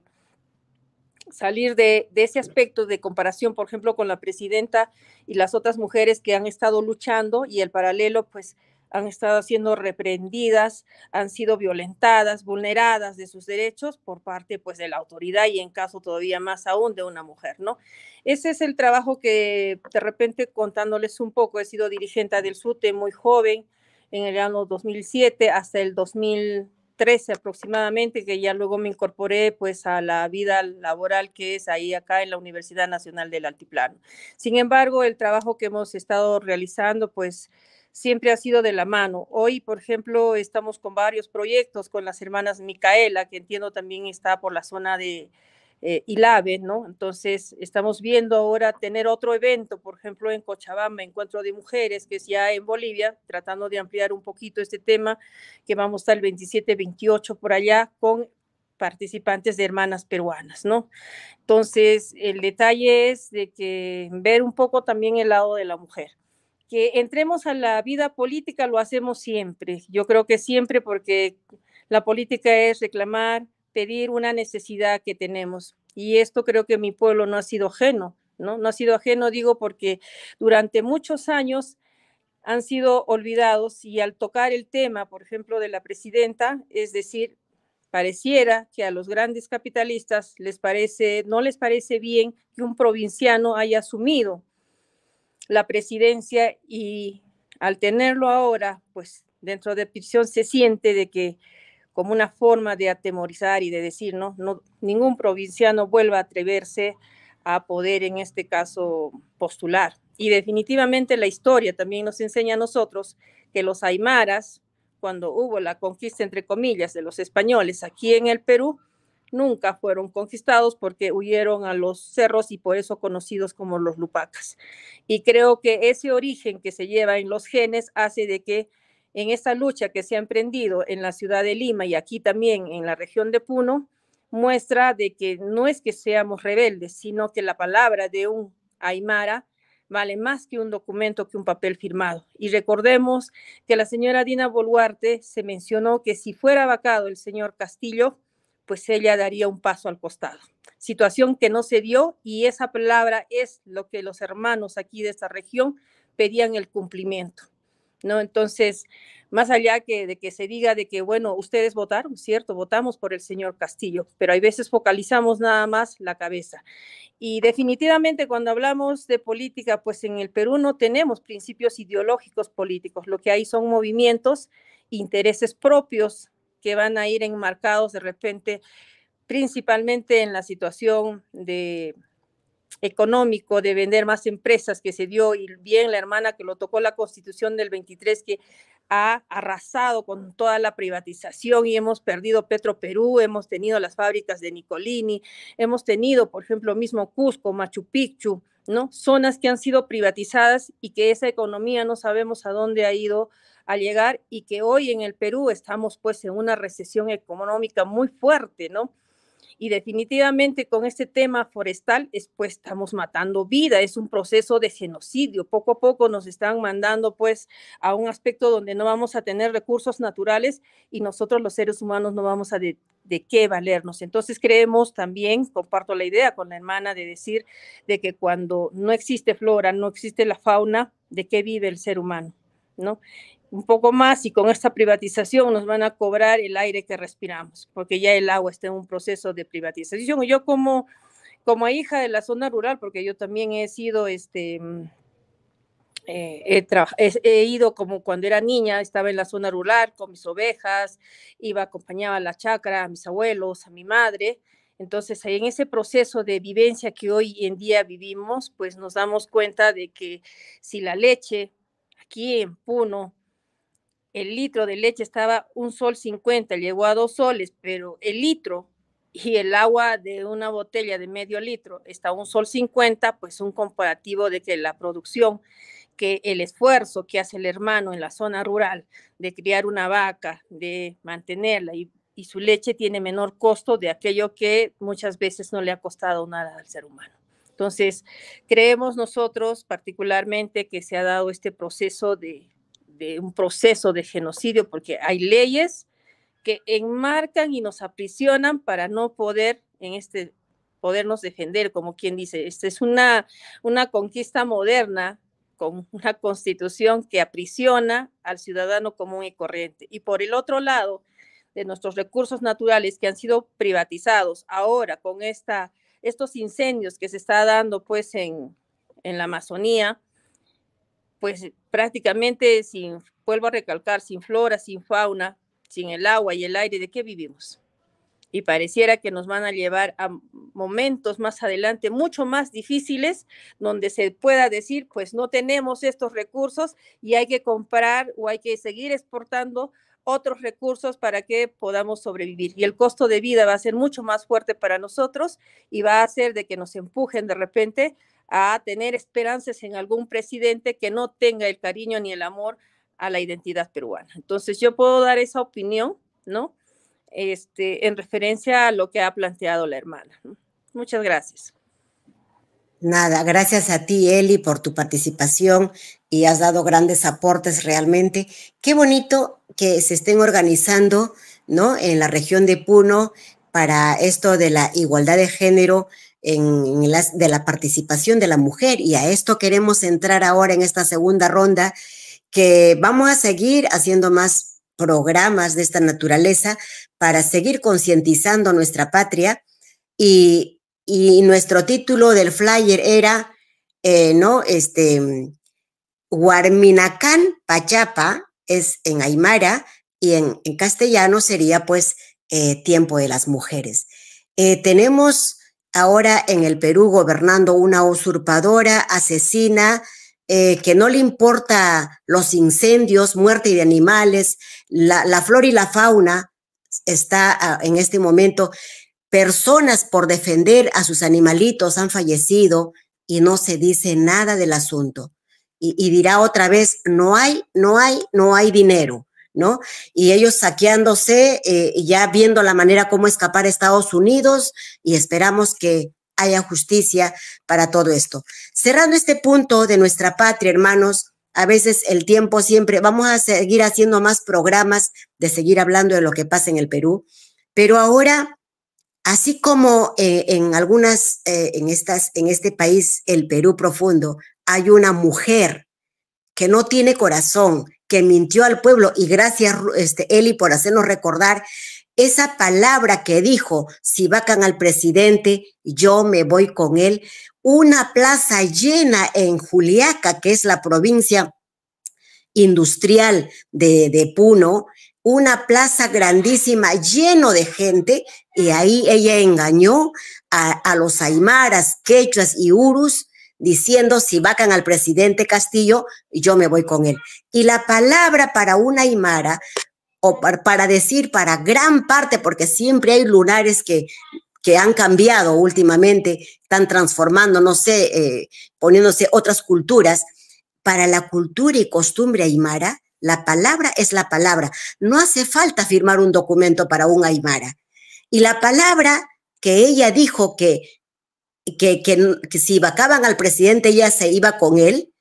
salir de, de ese aspecto de comparación, por ejemplo, con la presidenta y las otras mujeres que han estado luchando, y el paralelo, pues, han estado siendo reprendidas, han sido violentadas, vulneradas de sus derechos por parte, pues, de la autoridad, y en caso todavía más aún de una mujer, ¿no? Ese es el trabajo que, de repente, contándoles un poco, he sido dirigente del SUTE muy joven, en el año dos mil siete hasta el dos mil trece aproximadamente, que ya luego me incorporé pues a la vida laboral que es ahí acá en la Universidad Nacional del Altiplano. Sin embargo, el trabajo que hemos estado realizando pues siempre ha sido de la mano. Hoy, por ejemplo, estamos con varios proyectos con las hermanas Micaela, que entiendo también está por la zona de eh, Ilave, ¿no? Entonces, estamos viendo ahora tener otro evento, por ejemplo, en Cochabamba, Encuentro de Mujeres, que es ya en Bolivia, tratando de ampliar un poquito este tema, que vamos a estar el veintisiete, veintiocho por allá con participantes de hermanas peruanas, ¿no? Entonces, el detalle es de que ver un poco también el lado de la mujer. Que entremos a la vida política lo hacemos siempre, yo creo que siempre, porque la política es reclamar, pedir una necesidad que tenemos, y esto creo que mi pueblo no ha sido ajeno, ¿no? No ha sido ajeno, digo, porque durante muchos años han sido olvidados, y al tocar el tema, por ejemplo, de la presidenta, es decir, pareciera que a los grandes capitalistas les parece, no les parece bien que un provinciano haya asumido la presidencia, y al tenerlo ahora, pues dentro de prisión se siente de que como una forma de atemorizar y de decir, no, no, ningún provinciano vuelva a atreverse a poder en este caso postular. Y definitivamente la historia también nos enseña a nosotros que los aymaras, cuando hubo la conquista entre comillas de los españoles aquí en el Perú, nunca fueron conquistados porque huyeron a los cerros, y por eso conocidos como los lupacas. Y creo que ese origen que se lleva en los genes hace de que en esta lucha que se ha emprendido en la ciudad de Lima y aquí también en la región de Puno, muestra de que no es que seamos rebeldes, sino que la palabra de un aymara vale más que un documento, que un papel firmado. Y recordemos que la señora Dina Boluarte se mencionó que si fuera vacado el señor Castillo, pues ella daría un paso al costado. Situación que no se dio, y esa palabra es lo que los hermanos aquí de esta región pedían el cumplimiento, ¿no? Entonces, más allá que, de que se diga de que, bueno, ustedes votaron, cierto, votamos por el señor Castillo, pero hay veces focalizamos nada más la cabeza. Y definitivamente cuando hablamos de política, pues en el Perú no tenemos principios ideológicos políticos, lo que hay son movimientos, intereses propios que van a ir enmarcados de repente, principalmente en la situación de económico, de vender más empresas que se dio, y bien la hermana que lo tocó la Constitución del veintitrés, que ha arrasado con toda la privatización, y hemos perdido Petroperú, hemos tenido las fábricas de Nicolini, hemos tenido, por ejemplo, mismo Cusco, Machu Picchu, ¿no? Zonas que han sido privatizadas y que esa economía no sabemos a dónde ha ido a llegar, y que hoy en el Perú estamos pues en una recesión económica muy fuerte, ¿no? Y definitivamente con este tema forestal es, pues estamos matando vida, es un proceso de genocidio. Poco a poco nos están mandando pues a un aspecto donde no vamos a tener recursos naturales y nosotros los seres humanos no vamos a de, de qué valernos. Entonces creemos también, comparto la idea con la hermana de decir de que cuando no existe flora, no existe la fauna, ¿de qué vive el ser humano? ¿No? Un poco más y con esta privatización nos van a cobrar el aire que respiramos, porque ya el agua está en un proceso de privatización. Yo como, como hija de la zona rural, porque yo también he sido, este, eh, he, he, he ido como cuando era niña, estaba en la zona rural con mis ovejas, iba, acompañaba a la chacra, a mis abuelos, a mi madre. Entonces, ahí en ese proceso de vivencia que hoy en día vivimos, pues nos damos cuenta de que si la leche aquí en Puno, el litro de leche estaba un sol cincuenta, llegó a dos soles, pero el litro y el agua de una botella de medio litro está a un sol cincuenta, pues un comparativo de que la producción, que el esfuerzo que hace el hermano en la zona rural de criar una vaca, de mantenerla y, y su leche tiene menor costo de aquello que muchas veces no le ha costado nada al ser humano. Entonces, creemos nosotros particularmente que se ha dado este proceso de de un proceso de genocidio, porque hay leyes que enmarcan y nos aprisionan para no poder en este podernos defender, como quien dice, esta es una, una conquista moderna con una constitución que aprisiona al ciudadano común y corriente. Y por el otro lado, de nuestros recursos naturales que han sido privatizados ahora con esta, estos incendios que se está dando pues en, en la Amazonía, pues prácticamente, sin, vuelvo a recalcar, sin flora, sin fauna, sin el agua y el aire, ¿de qué vivimos? Y pareciera que nos van a llevar a momentos más adelante mucho más difíciles, donde se pueda decir, pues no tenemos estos recursos y hay que comprar o hay que seguir exportando otros recursos para que podamos sobrevivir. Y el costo de vida va a ser mucho más fuerte para nosotros y va a hacer de que nos empujen de repente a tener esperanzas en algún presidente que no tenga el cariño ni el amor a la identidad peruana. Entonces yo puedo dar esa opinión, ¿no? Este, en referencia a lo que ha planteado la hermana. Muchas gracias. Nada, gracias a ti, Eli, por tu participación y has dado grandes aportes realmente. Qué bonito que se estén organizando, ¿no?, en la región de Puno para esto de la igualdad de género, en la, de la participación de la mujer, y a esto queremos entrar ahora en esta segunda ronda, que vamos a seguir haciendo más programas de esta naturaleza para seguir concientizando nuestra patria, y, y nuestro título del flyer era, eh, ¿no?, este, Huarminacán Pachapa, es en Aymara, y en, en castellano sería pues eh, Tiempo de las Mujeres. Eh, tenemos ahora en el Perú gobernando una usurpadora, asesina, eh, que no le importa los incendios, muerte de animales, la, la flora y la fauna. Está uh, en este momento, personas por defender a sus animalitos han fallecido y no se dice nada del asunto. Y, y dirá otra vez, no hay, no hay, no hay dinero, ¿no? Y ellos saqueándose, eh, ya viendo la manera cómo escapar a Estados Unidos, y esperamos que haya justicia para todo esto. Cerrando este punto de nuestra patria, hermanos, a veces el tiempo siempre, vamos a seguir haciendo más programas de seguir hablando de lo que pasa en el Perú, pero ahora, así como eh, en algunas, eh, en, estas, en este país, el Perú profundo, hay una mujer que no tiene corazón, que mintió al pueblo, y gracias, este, Eli, por hacernos recordar esa palabra que dijo, si vacan al presidente, yo me voy con él. Una plaza llena en Juliaca, que es la provincia industrial de, de Puno, una plaza grandísima, lleno de gente, y ahí ella engañó a, a los aymaras, quechuas y urus, diciendo, si vacan al presidente Castillo, yo me voy con él. Y la palabra para una aymara, o para, para decir para gran parte, porque siempre hay lunares que, que han cambiado últimamente, están transformando, no sé, eh, poniéndose otras culturas. Para la cultura y costumbre aymara, la palabra es la palabra. No hace falta firmar un documento para un aymara. Y la palabra que ella dijo que, que, que, que si vacaban al presidente ella se iba con él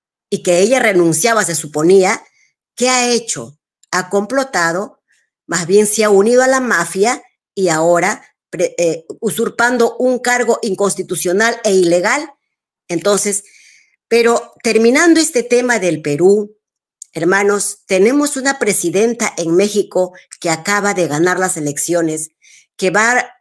y que ella renunciaba, se suponía. ¿Qué ha hecho? Ha complotado, más bien se ha unido a la mafia y ahora pre, eh, usurpando un cargo inconstitucional e ilegal. Entonces, pero terminando este tema del Perú, hermanos, tenemos una presidenta en México que acaba de ganar las elecciones, que va,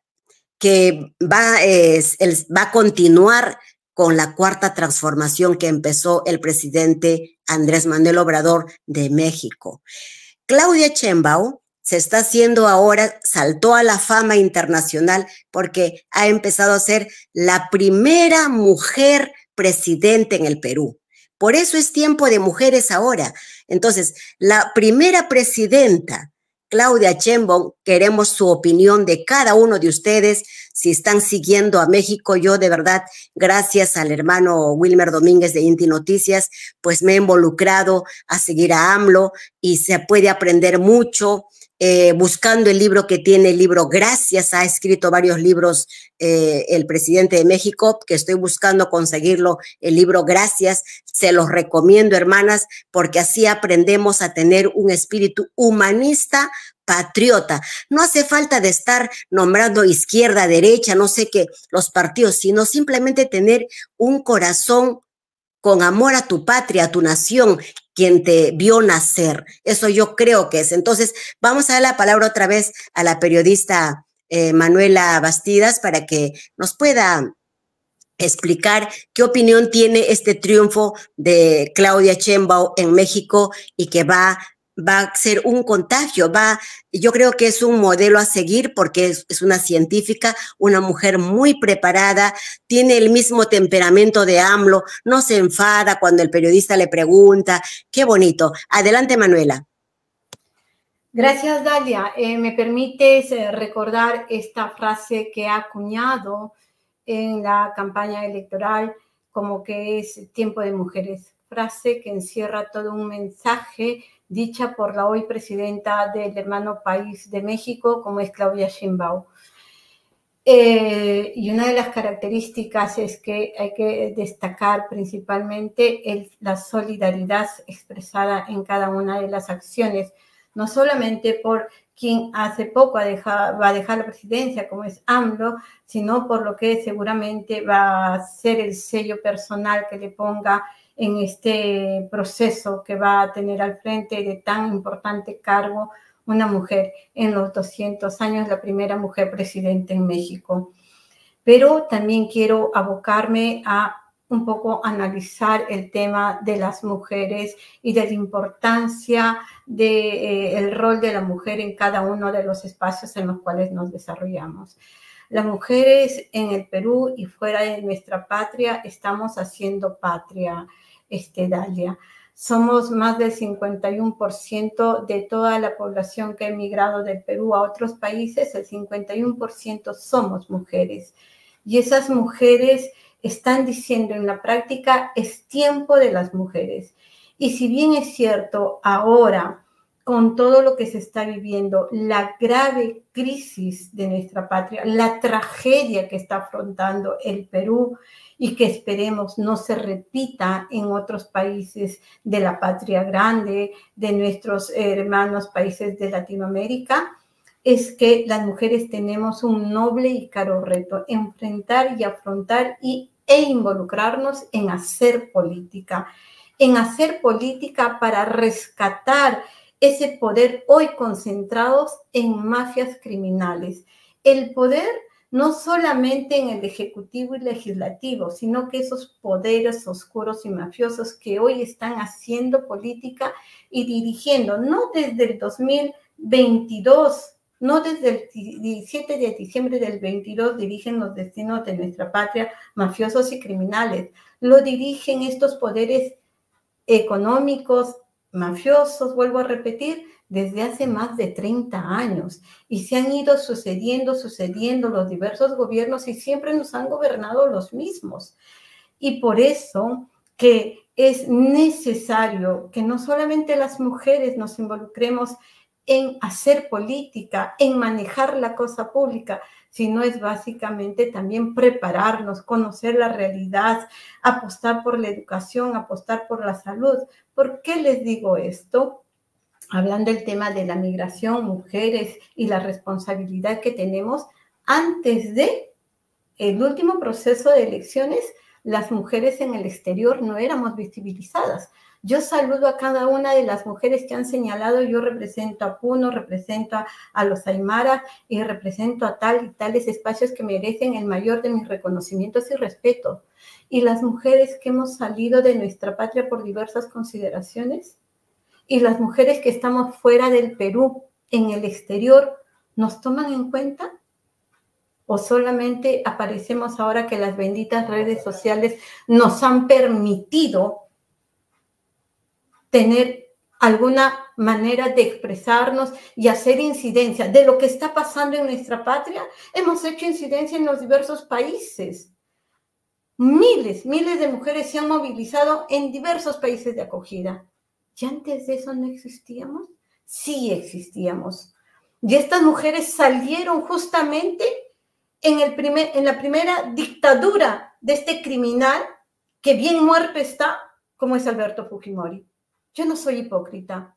que va, eh, el, va a continuar con la cuarta transformación que empezó el presidente Andrés Manuel Obrador de México. Claudia Sheinbaum se está haciendo ahora, saltó a la fama internacional porque ha empezado a ser la primera mujer presidente en el Perú. Por eso es tiempo de mujeres ahora. Entonces, la primera presidenta, Claudia Sheinbaum, queremos su opinión de cada uno de ustedes. Si están siguiendo a México, yo de verdad, gracias al hermano Wilmer Domínguez de Inti Noticias, pues me he involucrado a seguir a AMLO y se puede aprender mucho. Eh, buscando el libro que tiene, el libro Gracias, ha escrito varios libros eh, el presidente de México, que estoy buscando conseguirlo, el libro Gracias, se los recomiendo, hermanas, porque así aprendemos a tener un espíritu humanista, patriota. No hace falta de estar nombrando izquierda, derecha, no sé qué, los partidos, sino simplemente tener un corazón con amor a tu patria, a tu nación, quien te vio nacer. Eso yo creo que es. Entonces, vamos a dar la palabra otra vez a la periodista eh, Manuela Bastidas para que nos pueda explicar qué opinión tiene este triunfo de Claudia Sheinbaum en México y que va va a ser un contagio, va, yo creo que es un modelo a seguir porque es, es una científica, una mujer muy preparada, tiene el mismo temperamento de AMLO, no se enfada cuando el periodista le pregunta, qué bonito. Adelante, Manuela. Gracias, Dalia. Eh, ¿me permites eh, recordar esta frase que ha acuñado en la campaña electoral como que es tiempo de mujeres? Frase que encierra todo un mensaje dicha por la hoy presidenta del hermano país de México, como es Claudia Sheinbaum. Eh, y una de las características es que hay que destacar principalmente el, la solidaridad expresada en cada una de las acciones, no solamente por quien hace poco ha dejado, va a dejar la presidencia, como es AMLO, sino por lo que seguramente va a ser el sello personal que le ponga en este proceso que va a tener al frente de tan importante cargo una mujer en los doscientos años, la primera mujer presidenta en México. Pero también quiero abocarme a un poco analizar el tema de las mujeres y de la importancia del eh, rol de la mujer en cada uno de los espacios en los cuales nos desarrollamos. Las mujeres en el Perú y fuera de nuestra patria estamos haciendo patria. Este, Dalia. Somos más del cincuenta y uno por ciento de toda la población que ha emigrado del Perú a otros países, el cincuenta y uno por ciento somos mujeres. Y esas mujeres están diciendo en la práctica, es tiempo de las mujeres. Y si bien es cierto, ahora, con todo lo que se está viviendo, la grave crisis de nuestra patria, la tragedia que está afrontando el Perú, y que esperemos no se repita en otros países de la patria grande, de nuestros hermanos países de Latinoamérica, es que las mujeres tenemos un noble y caro reto, enfrentar y afrontar y, e involucrarnos en hacer política, en hacer política para rescatar ese poder hoy concentrados en mafias criminales. El poder no solamente en el ejecutivo y legislativo, sino que esos poderes oscuros y mafiosos que hoy están haciendo política y dirigiendo, no desde el dos mil veintidós, no desde el diecisiete de diciembre del veintidós dirigen los destinos de nuestra patria mafiosos y criminales, lo dirigen estos poderes económicos, mafiosos, vuelvo a repetir, desde hace más de treinta años y se han ido sucediendo, sucediendo los diversos gobiernos y siempre nos han gobernado los mismos. Y por eso que es necesario que no solamente las mujeres nos involucremos en hacer política, en manejar la cosa pública, sino es básicamente también prepararnos, conocer la realidad, apostar por la educación, apostar por la salud. ¿Por qué les digo esto? Hablando del tema de la migración, mujeres y la responsabilidad que tenemos, antes de el último proceso de elecciones, las mujeres en el exterior no éramos visibilizadas. Yo saludo a cada una de las mujeres que han señalado, yo represento a Puno, represento a, a los Aymaras y represento a tal y tales espacios que merecen el mayor de mis reconocimientos y respeto. Y las mujeres que hemos salido de nuestra patria por diversas consideraciones, y las mujeres que estamos fuera del Perú, en el exterior, ¿nos toman en cuenta? ¿O solamente aparecemos ahora que las benditas redes sociales nos han permitido tener alguna manera de expresarnos y hacer incidencia de lo que está pasando en nuestra patria? Hemos hecho incidencia en los diversos países. Miles, miles de mujeres se han movilizado en diversos países de acogida. ¿Y antes de eso no existíamos? Sí existíamos. Y estas mujeres salieron justamente en, el primer, en la primera dictadura de este criminal que bien muerto está, como es Alberto Fujimori. Yo no soy hipócrita,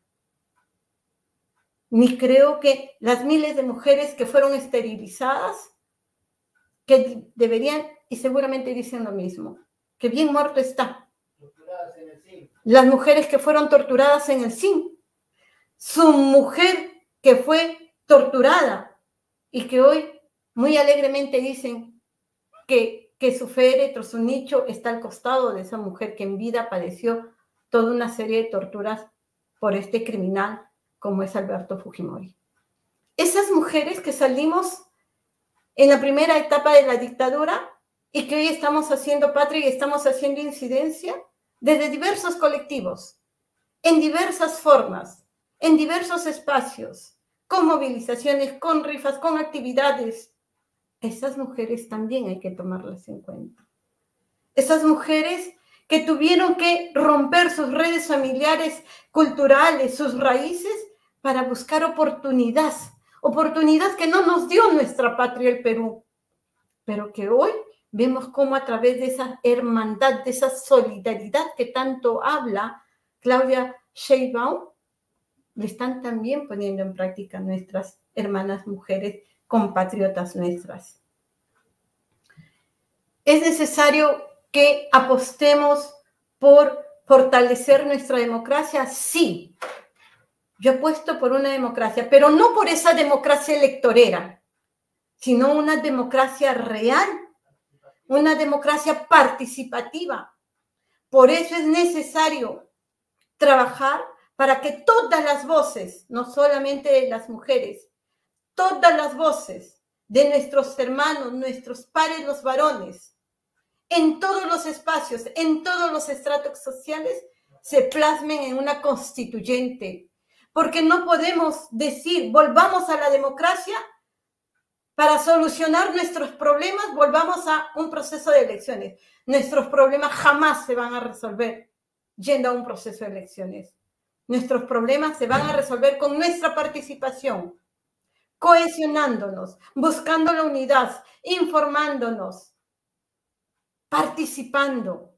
ni creo que las miles de mujeres que fueron esterilizadas, que deberían, y seguramente dicen lo mismo, que bien muerto está. Las mujeres que fueron torturadas en el S I N, su mujer que fue torturada y que hoy muy alegremente dicen que, que su féretro, su nicho está al costado de esa mujer que en vida padeció toda una serie de torturas por este criminal como es Alberto Fujimori. Esas mujeres que salimos en la primera etapa de la dictadura y que hoy estamos haciendo patria y estamos haciendo incidencia desde diversos colectivos, en diversas formas, en diversos espacios, con movilizaciones, con rifas, con actividades. Esas mujeres también hay que tomarlas en cuenta. Esas mujeres que tuvieron que romper sus redes familiares, culturales, sus raíces, para buscar oportunidad, oportunidad que no nos dio nuestra patria, el Perú, pero que hoy vemos cómo a través de esa hermandad, de esa solidaridad que tanto habla Claudia Sheinbaum, le están también poniendo en práctica nuestras hermanas mujeres, compatriotas nuestras. Es necesario que apostemos por fortalecer nuestra democracia, sí. Yo apuesto por una democracia, pero no por esa democracia electorera, sino una democracia real, una democracia participativa. Por eso es necesario trabajar para que todas las voces, no solamente de las mujeres, todas las voces de nuestros hermanos, nuestros pares, los varones, en todos los espacios, en todos los estratos sociales, se plasmen en una constituyente. Porque no podemos decir, volvamos a la democracia para solucionar nuestros problemas, volvamos a un proceso de elecciones. Nuestros problemas jamás se van a resolver yendo a un proceso de elecciones. Nuestros problemas se van a resolver con nuestra participación, cohesionándonos, buscando la unidad, informándonos, participando,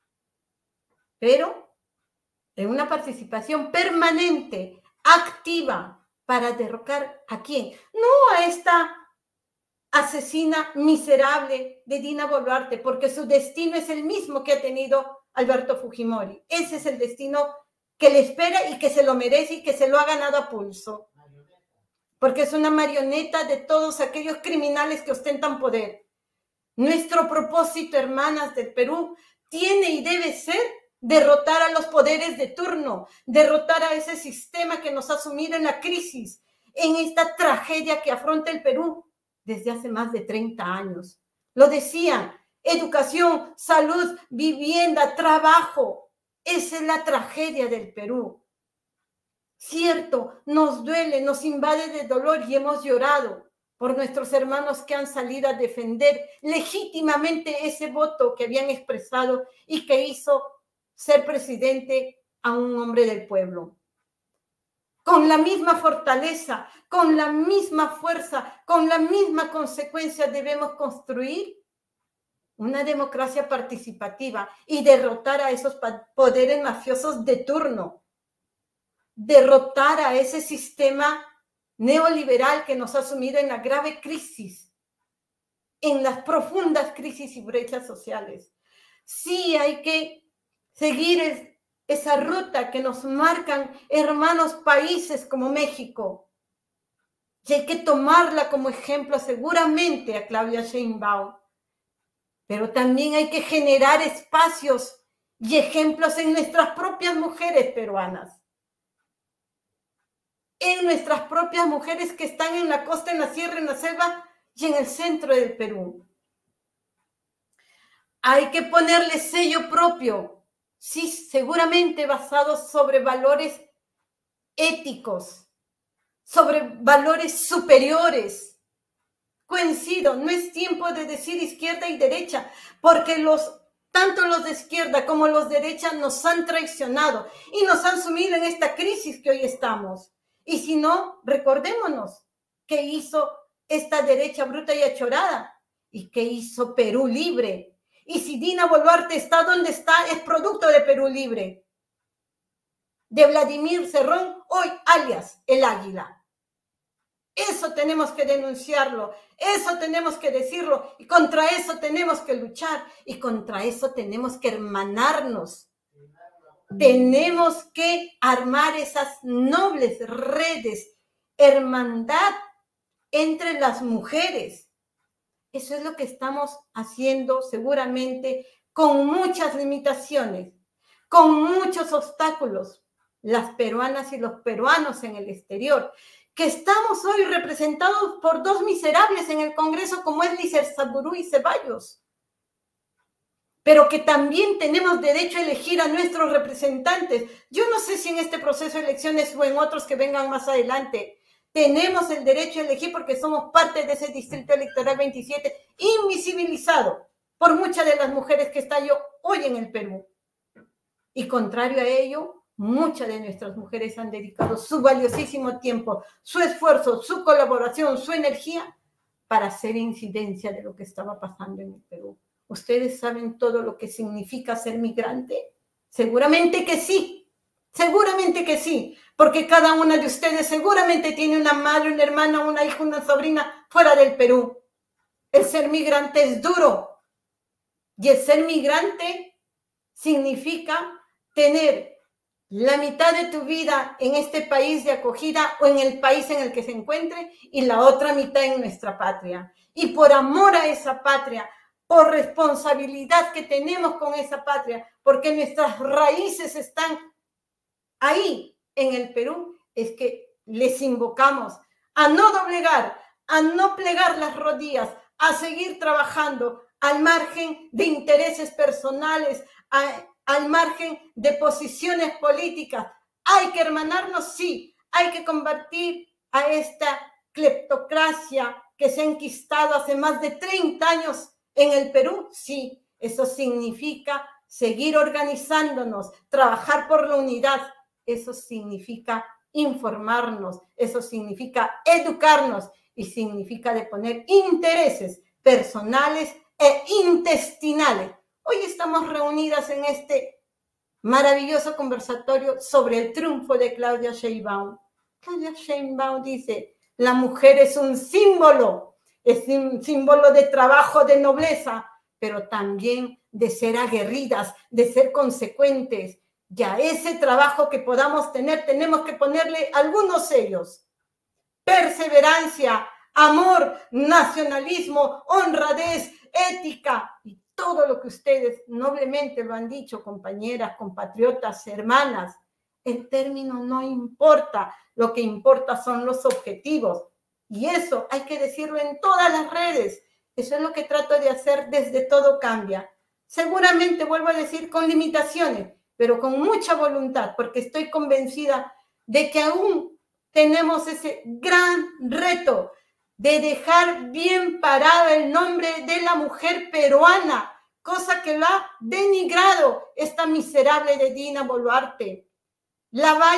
pero en una participación permanente, activa, para derrocar ¿a quién? No a esta asesina miserable de Dina Boluarte, porque su destino es el mismo que ha tenido Alberto Fujimori. Ese es el destino que le espera y que se lo merece y que se lo ha ganado a pulso. Porque es una marioneta de todos aquellos criminales que ostentan poder. Nuestro propósito, hermanas del Perú, tiene y debe ser derrotar a los poderes de turno, derrotar a ese sistema que nos ha sumido en la crisis, en esta tragedia que afronta el Perú desde hace más de treinta años. Lo decían, educación, salud, vivienda, trabajo. Esa es la tragedia del Perú. Cierto, nos duele, nos invade de dolor y hemos llorado por nuestros hermanos que han salido a defender legítimamente ese voto que habían expresado y que hizo ser presidente a un hombre del pueblo. con la misma fortaleza, con la misma fuerza, con la misma consecuencia debemos construir una democracia participativa y derrotar a esos poderes mafiosos de turno, derrotar a ese sistema neoliberal que nos ha sumido en la grave crisis, en las profundas crisis y brechas sociales. Sí, hay que seguir esa ruta que nos marcan hermanos países como México. Y hay que tomarla como ejemplo seguramente a Claudia Sheinbaum. Pero también hay que generar espacios y ejemplos en nuestras propias mujeres peruanas. En nuestras propias mujeres que están en la costa, en la sierra, en la selva y en el centro del Perú. Hay que ponerle sello propio, sí, seguramente basado sobre valores éticos, sobre valores superiores. Coincido, no es tiempo de decir izquierda y derecha, porque los, tanto los de izquierda como los de derecha nos han traicionado y nos han sumido en esta crisis que hoy estamos. Y si no, recordémonos qué hizo esta derecha bruta y achorada y qué hizo Perú Libre. Y si Dina Boluarte está donde está, es producto de Perú Libre, de Vladimir Cerrón, hoy alias el Águila. Eso tenemos que denunciarlo, eso tenemos que decirlo, y contra eso tenemos que luchar, y contra eso tenemos que hermanarnos. Tenemos que armar esas nobles redes, hermandad entre las mujeres. Eso es lo que estamos haciendo seguramente con muchas limitaciones, con muchos obstáculos, las peruanas y los peruanos en el exterior, que estamos hoy representados por dos miserables en el Congreso como es Licerzaburu y Ceballos, pero que también tenemos derecho a elegir a nuestros representantes. Yo no sé si en este proceso de elecciones o en otros que vengan más adelante, tenemos el derecho a elegir porque somos parte de ese distrito electoral veintisiete, invisibilizado por muchas de las mujeres que están hoy en el Perú. Y contrario a ello, muchas de nuestras mujeres han dedicado su valiosísimo tiempo, su esfuerzo, su colaboración, su energía para hacer incidencia de lo que estaba pasando en el Perú. ¿Ustedes saben todo lo que significa ser migrante? Seguramente que sí, seguramente que sí, porque cada una de ustedes seguramente tiene una madre, una hermana, una hija, una sobrina fuera del Perú. El ser migrante es duro y el ser migrante significa tener la mitad de tu vida en este país de acogida o en el país en el que se encuentre y la otra mitad en nuestra patria. Y por amor a esa patria, por responsabilidad que tenemos con esa patria, porque nuestras raíces están ahí en el Perú, es que les invocamos a no doblegar, a no plegar las rodillas, a seguir trabajando al margen de intereses personales, a al margen de posiciones políticas. Hay que hermanarnos, sí. Hay que combatir a esta cleptocracia que se ha enquistado hace más de treinta años en el Perú, sí. Eso significa seguir organizándonos, trabajar por la unidad. Eso significa informarnos, eso significa educarnos y significa de poner intereses personales e intestinales. Hoy estamos reunidas en este maravilloso conversatorio sobre el triunfo de Claudia Sheinbaum. Claudia Sheinbaum dice, la mujer es un símbolo, es un símbolo de trabajo, de nobleza, pero también de ser aguerridas, de ser consecuentes. Y a ese trabajo que podamos tener, tenemos que ponerle algunos sellos. Perseverancia, amor, nacionalismo, honradez, ética y todo lo que ustedes noblemente lo han dicho, compañeras, compatriotas, hermanas. El término no importa, lo que importa son los objetivos. Y eso hay que decirlo en todas las redes. Eso es lo que trato de hacer desde Todo Cambia. Seguramente, vuelvo a decir, con limitaciones, pero con mucha voluntad, porque estoy convencida de que aún tenemos ese gran reto de dejar bien parado el nombre de la mujer peruana, cosa que lo ha denigrado esta miserable de Dina Boluarte. La valla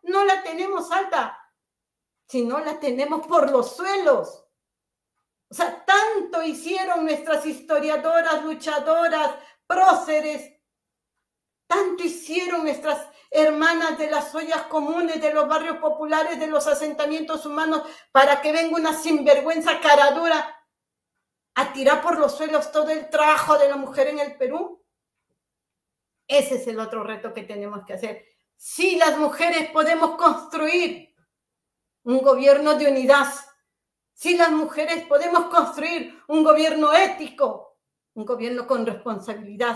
no la tenemos alta, sino la tenemos por los suelos. O sea, tanto hicieron nuestras historiadoras, luchadoras, próceres, tanto hicieron nuestras hermanas de las ollas comunes, de los barrios populares, de los asentamientos humanos, para que venga una sinvergüenza cara dura a tirar por los suelos todo el trabajo de la mujer en el Perú. Ese es el otro reto que tenemos que hacer. Si las mujeres podemos construir un gobierno de unidad, si las mujeres podemos construir un gobierno ético, un gobierno con responsabilidad,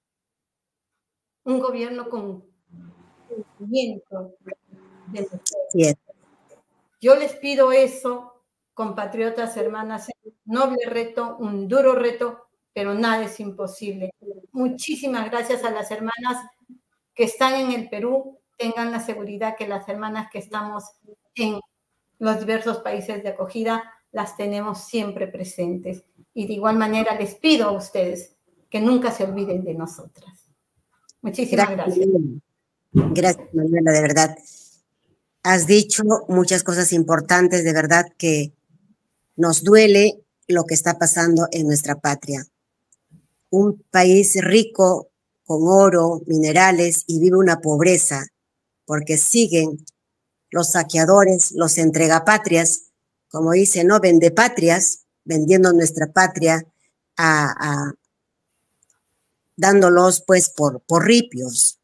un gobierno con cumplimiento de mujeres. Yo les pido eso, compatriotas, hermanas, un noble reto, un duro reto, pero nada es imposible. Muchísimas gracias a las hermanas que están en el Perú. Tengan la seguridad que las hermanas que estamos en los diversos países de acogida las tenemos siempre presentes. Y de igual manera les pido a ustedes que nunca se olviden de nosotras. Muchísimas gracias. Gracias, gracias Manuela, de verdad. Has dicho muchas cosas importantes, de verdad que nos duele lo que está pasando en nuestra patria. Un país rico, con oro, minerales, y vive una pobreza, porque siguen los saqueadores, los entregapatrias, como dice, ¿no? Vendepatrias, vendiendo nuestra patria, a, a, dándolos pues por, por ripios.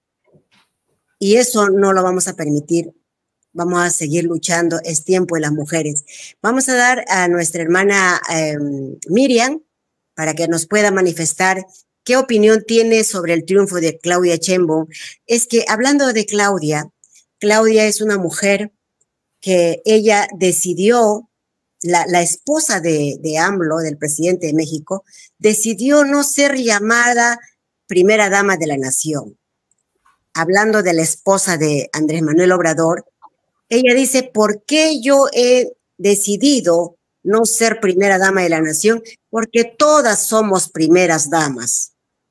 Y eso no lo vamos a permitir. Vamos a seguir luchando, es tiempo de las mujeres. Vamos a dar a nuestra hermana eh, Miriam para que nos pueda manifestar qué opinión tiene sobre el triunfo de Claudia Sheinbaum. Es que hablando de Claudia, Claudia es una mujer que ella decidió, la, la esposa de, de AMLO, del presidente de México, decidió no ser llamada primera dama de la nación. Hablando de la esposa de Andrés Manuel Obrador, ella dice, ¿por qué yo he decidido no ser primera dama de la nación? Porque todas somos primeras damas.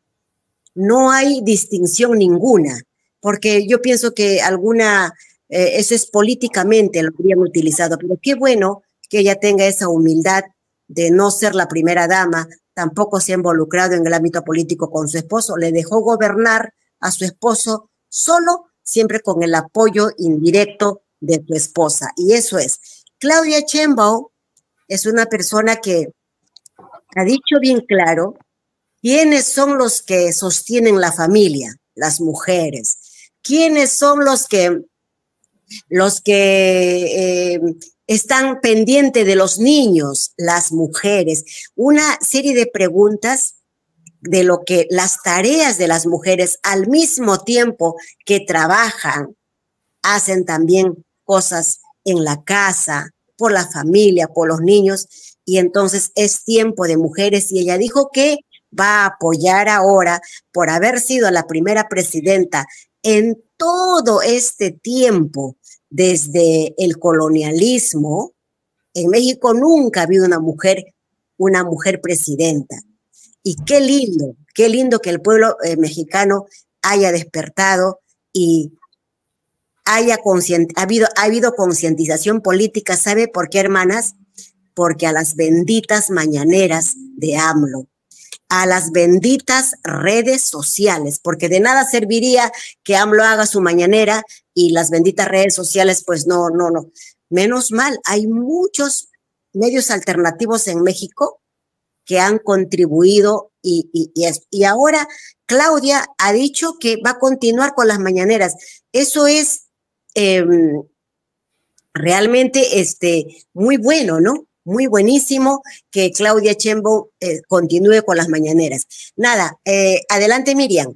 No hay distinción ninguna, porque yo pienso que alguna, eh, eso es políticamente lo habrían utilizado, pero qué bueno que ella tenga esa humildad de no ser la primera dama, tampoco se ha involucrado en el ámbito político con su esposo, le dejó gobernar a su esposo solo, siempre con el apoyo indirecto de su esposa, y eso es. Claudia Sheinbaum es una persona que ha dicho bien claro quiénes son los que sostienen la familia, las mujeres, quiénes son los que, los que eh, están pendientes de los niños, las mujeres. Una serie de preguntas de lo que las tareas de las mujeres al mismo tiempo que trabajan, hacen también cosas en la casa, por la familia, por los niños, y entonces es tiempo de mujeres, y ella dijo que va a apoyar ahora, por haber sido la primera presidenta en todo este tiempo, desde el colonialismo. En México nunca ha habido una mujer, una mujer presidenta. Y qué lindo, qué lindo que el pueblo eh, mexicano haya despertado y haya ha habido, ha habido concientización política. ¿Sabe por qué, hermanas? Porque a las benditas mañaneras de AMLO, a las benditas redes sociales, porque de nada serviría que AMLO haga su mañanera y las benditas redes sociales, pues no, no, no. Menos mal, hay muchos medios alternativos en México que han contribuido y, y, y, y ahora Claudia ha dicho que va a continuar con las mañaneras. Eso es eh, realmente este, muy bueno, ¿no? Muy buenísimo que Claudia Sheinbaum eh, continúe con las mañaneras. Nada, eh, adelante Miriam.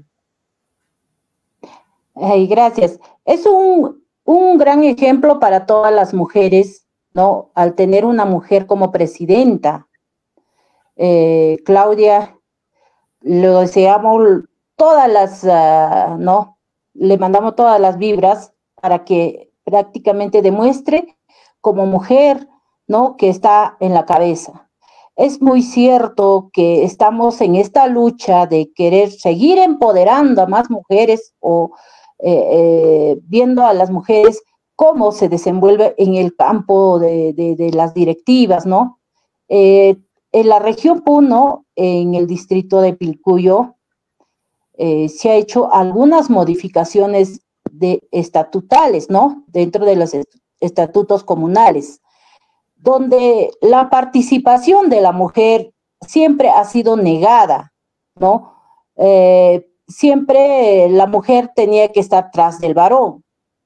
Ay, gracias. Es un, un gran ejemplo para todas las mujeres, ¿no? Al tener una mujer como presidenta. Eh, Claudia, le deseamos todas las, uh, ¿no? Le mandamos todas las vibras para que prácticamente demuestre como mujer, ¿no? Que está en la cabeza. Es muy cierto que estamos en esta lucha de querer seguir empoderando a más mujeres o eh, eh, viendo a las mujeres cómo se desenvuelve en el campo de, de, de las directivas, ¿no? Eh, en la región Puno, en el distrito de Pilcuyo, eh, se ha hecho algunas modificaciones de estatutales, ¿no? Dentro de los estatutos comunales, donde la participación de la mujer siempre ha sido negada, ¿no? Eh, siempre la mujer tenía que estar tras del varón.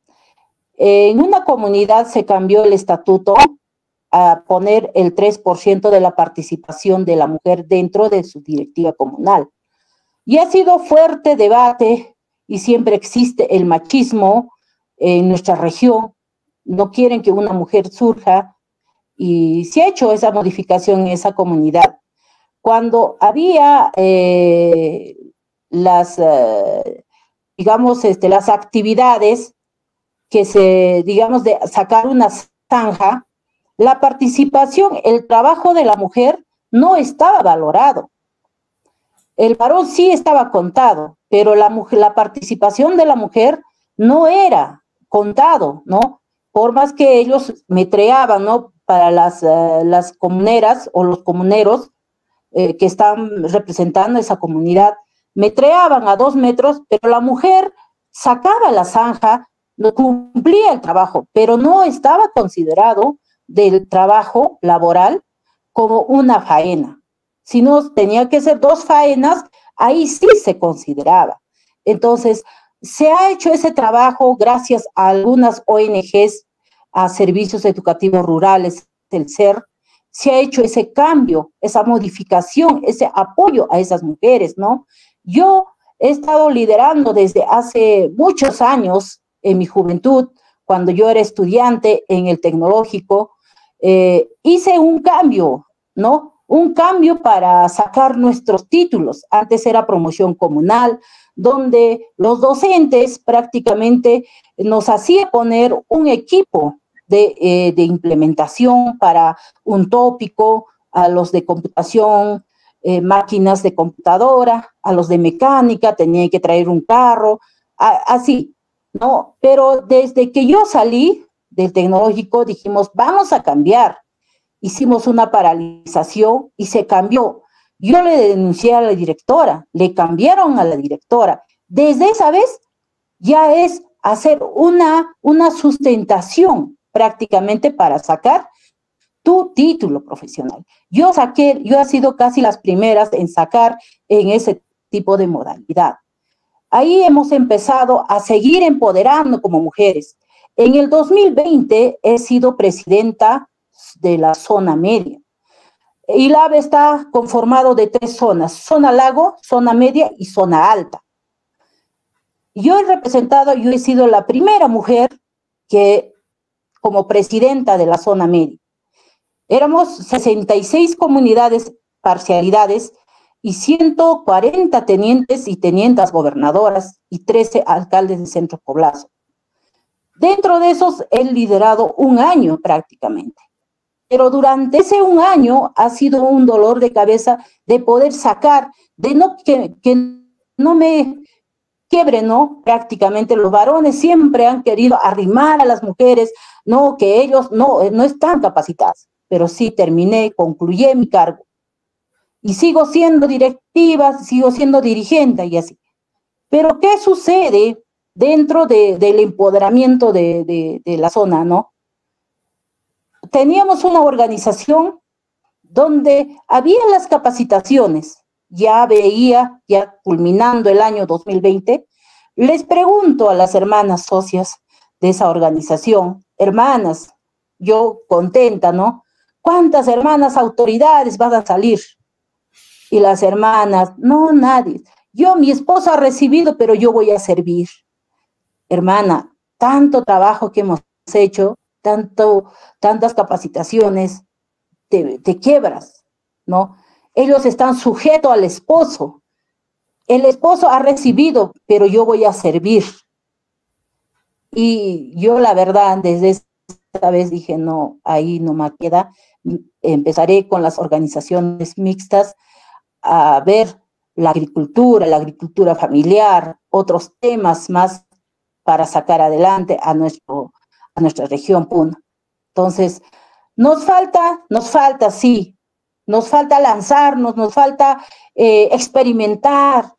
En una comunidad se cambió el estatuto a poner el tres por ciento de la participación de la mujer dentro de su directiva comunal. Y ha sido fuerte debate y siempre existe el machismo en nuestra región. No quieren que una mujer surja y se ha hecho esa modificación en esa comunidad. Cuando había eh, las, eh, digamos, este, las actividades que se, digamos, de sacar una zanja, la participación, el trabajo de la mujer no estaba valorado. El varón sí estaba contado, pero la, mujer, la participación de la mujer no era contado, ¿no? Por más que ellos metreaban, ¿no? Para las, uh, las comuneras o los comuneros eh, que están representando esa comunidad, metreaban a dos metros, pero la mujer sacaba la zanja, no cumplía el trabajo, pero no estaba considerado del trabajo laboral como una faena. Si no tenía que ser dos faenas, ahí sí se consideraba. Entonces, se ha hecho ese trabajo gracias a algunas O N Ges, a Servicios Educativos Rurales, el S E R, se ha hecho ese cambio, esa modificación, ese apoyo a esas mujeres, ¿no? Yo he estado liderando desde hace muchos años, en mi juventud, cuando yo era estudiante en el tecnológico, eh, hice un cambio, ¿no? Un cambio para sacar nuestros títulos. Antes era promoción comunal, donde los docentes prácticamente nos hacían poner un equipo de, eh, de implementación para un tópico, a los de computación, eh, máquinas de computadora, a los de mecánica, tenían que traer un carro, a, así, ¿no? Pero desde que yo salí del tecnológico dijimos, vamos a cambiar. Hicimos una paralización y se cambió. Yo le denuncié a la directora, le cambiaron a la directora. Desde esa vez ya es hacer una, una sustentación prácticamente para sacar tu título profesional. Yo saqué, yo he sido casi las primeras en sacar en ese tipo de modalidad. Ahí hemos empezado a seguir empoderando como mujeres. En el dos mil veinte he sido presidenta de la zona media. ILAB está conformado de tres zonas, zona lago, zona media y zona alta. Yo he representado, yo he sido la primera mujer que, como presidenta de la zona media. Éramos sesenta y seis comunidades, parcialidades, y ciento cuarenta tenientes y tenientas gobernadoras y trece alcaldes de centro poblado. Dentro de esos he liderado un año prácticamente. Pero durante ese un año ha sido un dolor de cabeza de poder sacar, de no que, que no me quiebre, ¿no? Prácticamente los varones siempre han querido arrimar a las mujeres, no, que ellos no, no están capacitados. Pero sí terminé, concluí mi cargo. Y sigo siendo directiva, sigo siendo dirigente y así. Pero ¿qué sucede dentro de, del empoderamiento de, de, de la zona, ¿no? Teníamos una organización donde había las capacitaciones, ya veía, ya culminando el año dos mil veinte, les pregunto a las hermanas socias de esa organización, hermanas, yo contenta, ¿no? ¿Cuántas hermanas autoridades van a salir? Y las hermanas, no, nadie. Yo, mi esposo ha recibido, pero yo voy a servir. Hermana, tanto trabajo que hemos hecho, tanto, tantas capacitaciones, te, te quiebras, ¿no? Ellos están sujetos al esposo. El esposo ha recibido, pero yo voy a servir. Y yo, la verdad, desde esta vez dije, no, ahí no me queda. Empezaré con las organizaciones mixtas a ver la agricultura, la agricultura familiar, otros temas más para sacar adelante a nuestro, a nuestra región Puno. Entonces, nos falta, nos falta, sí, nos falta lanzarnos, nos falta eh, experimentar,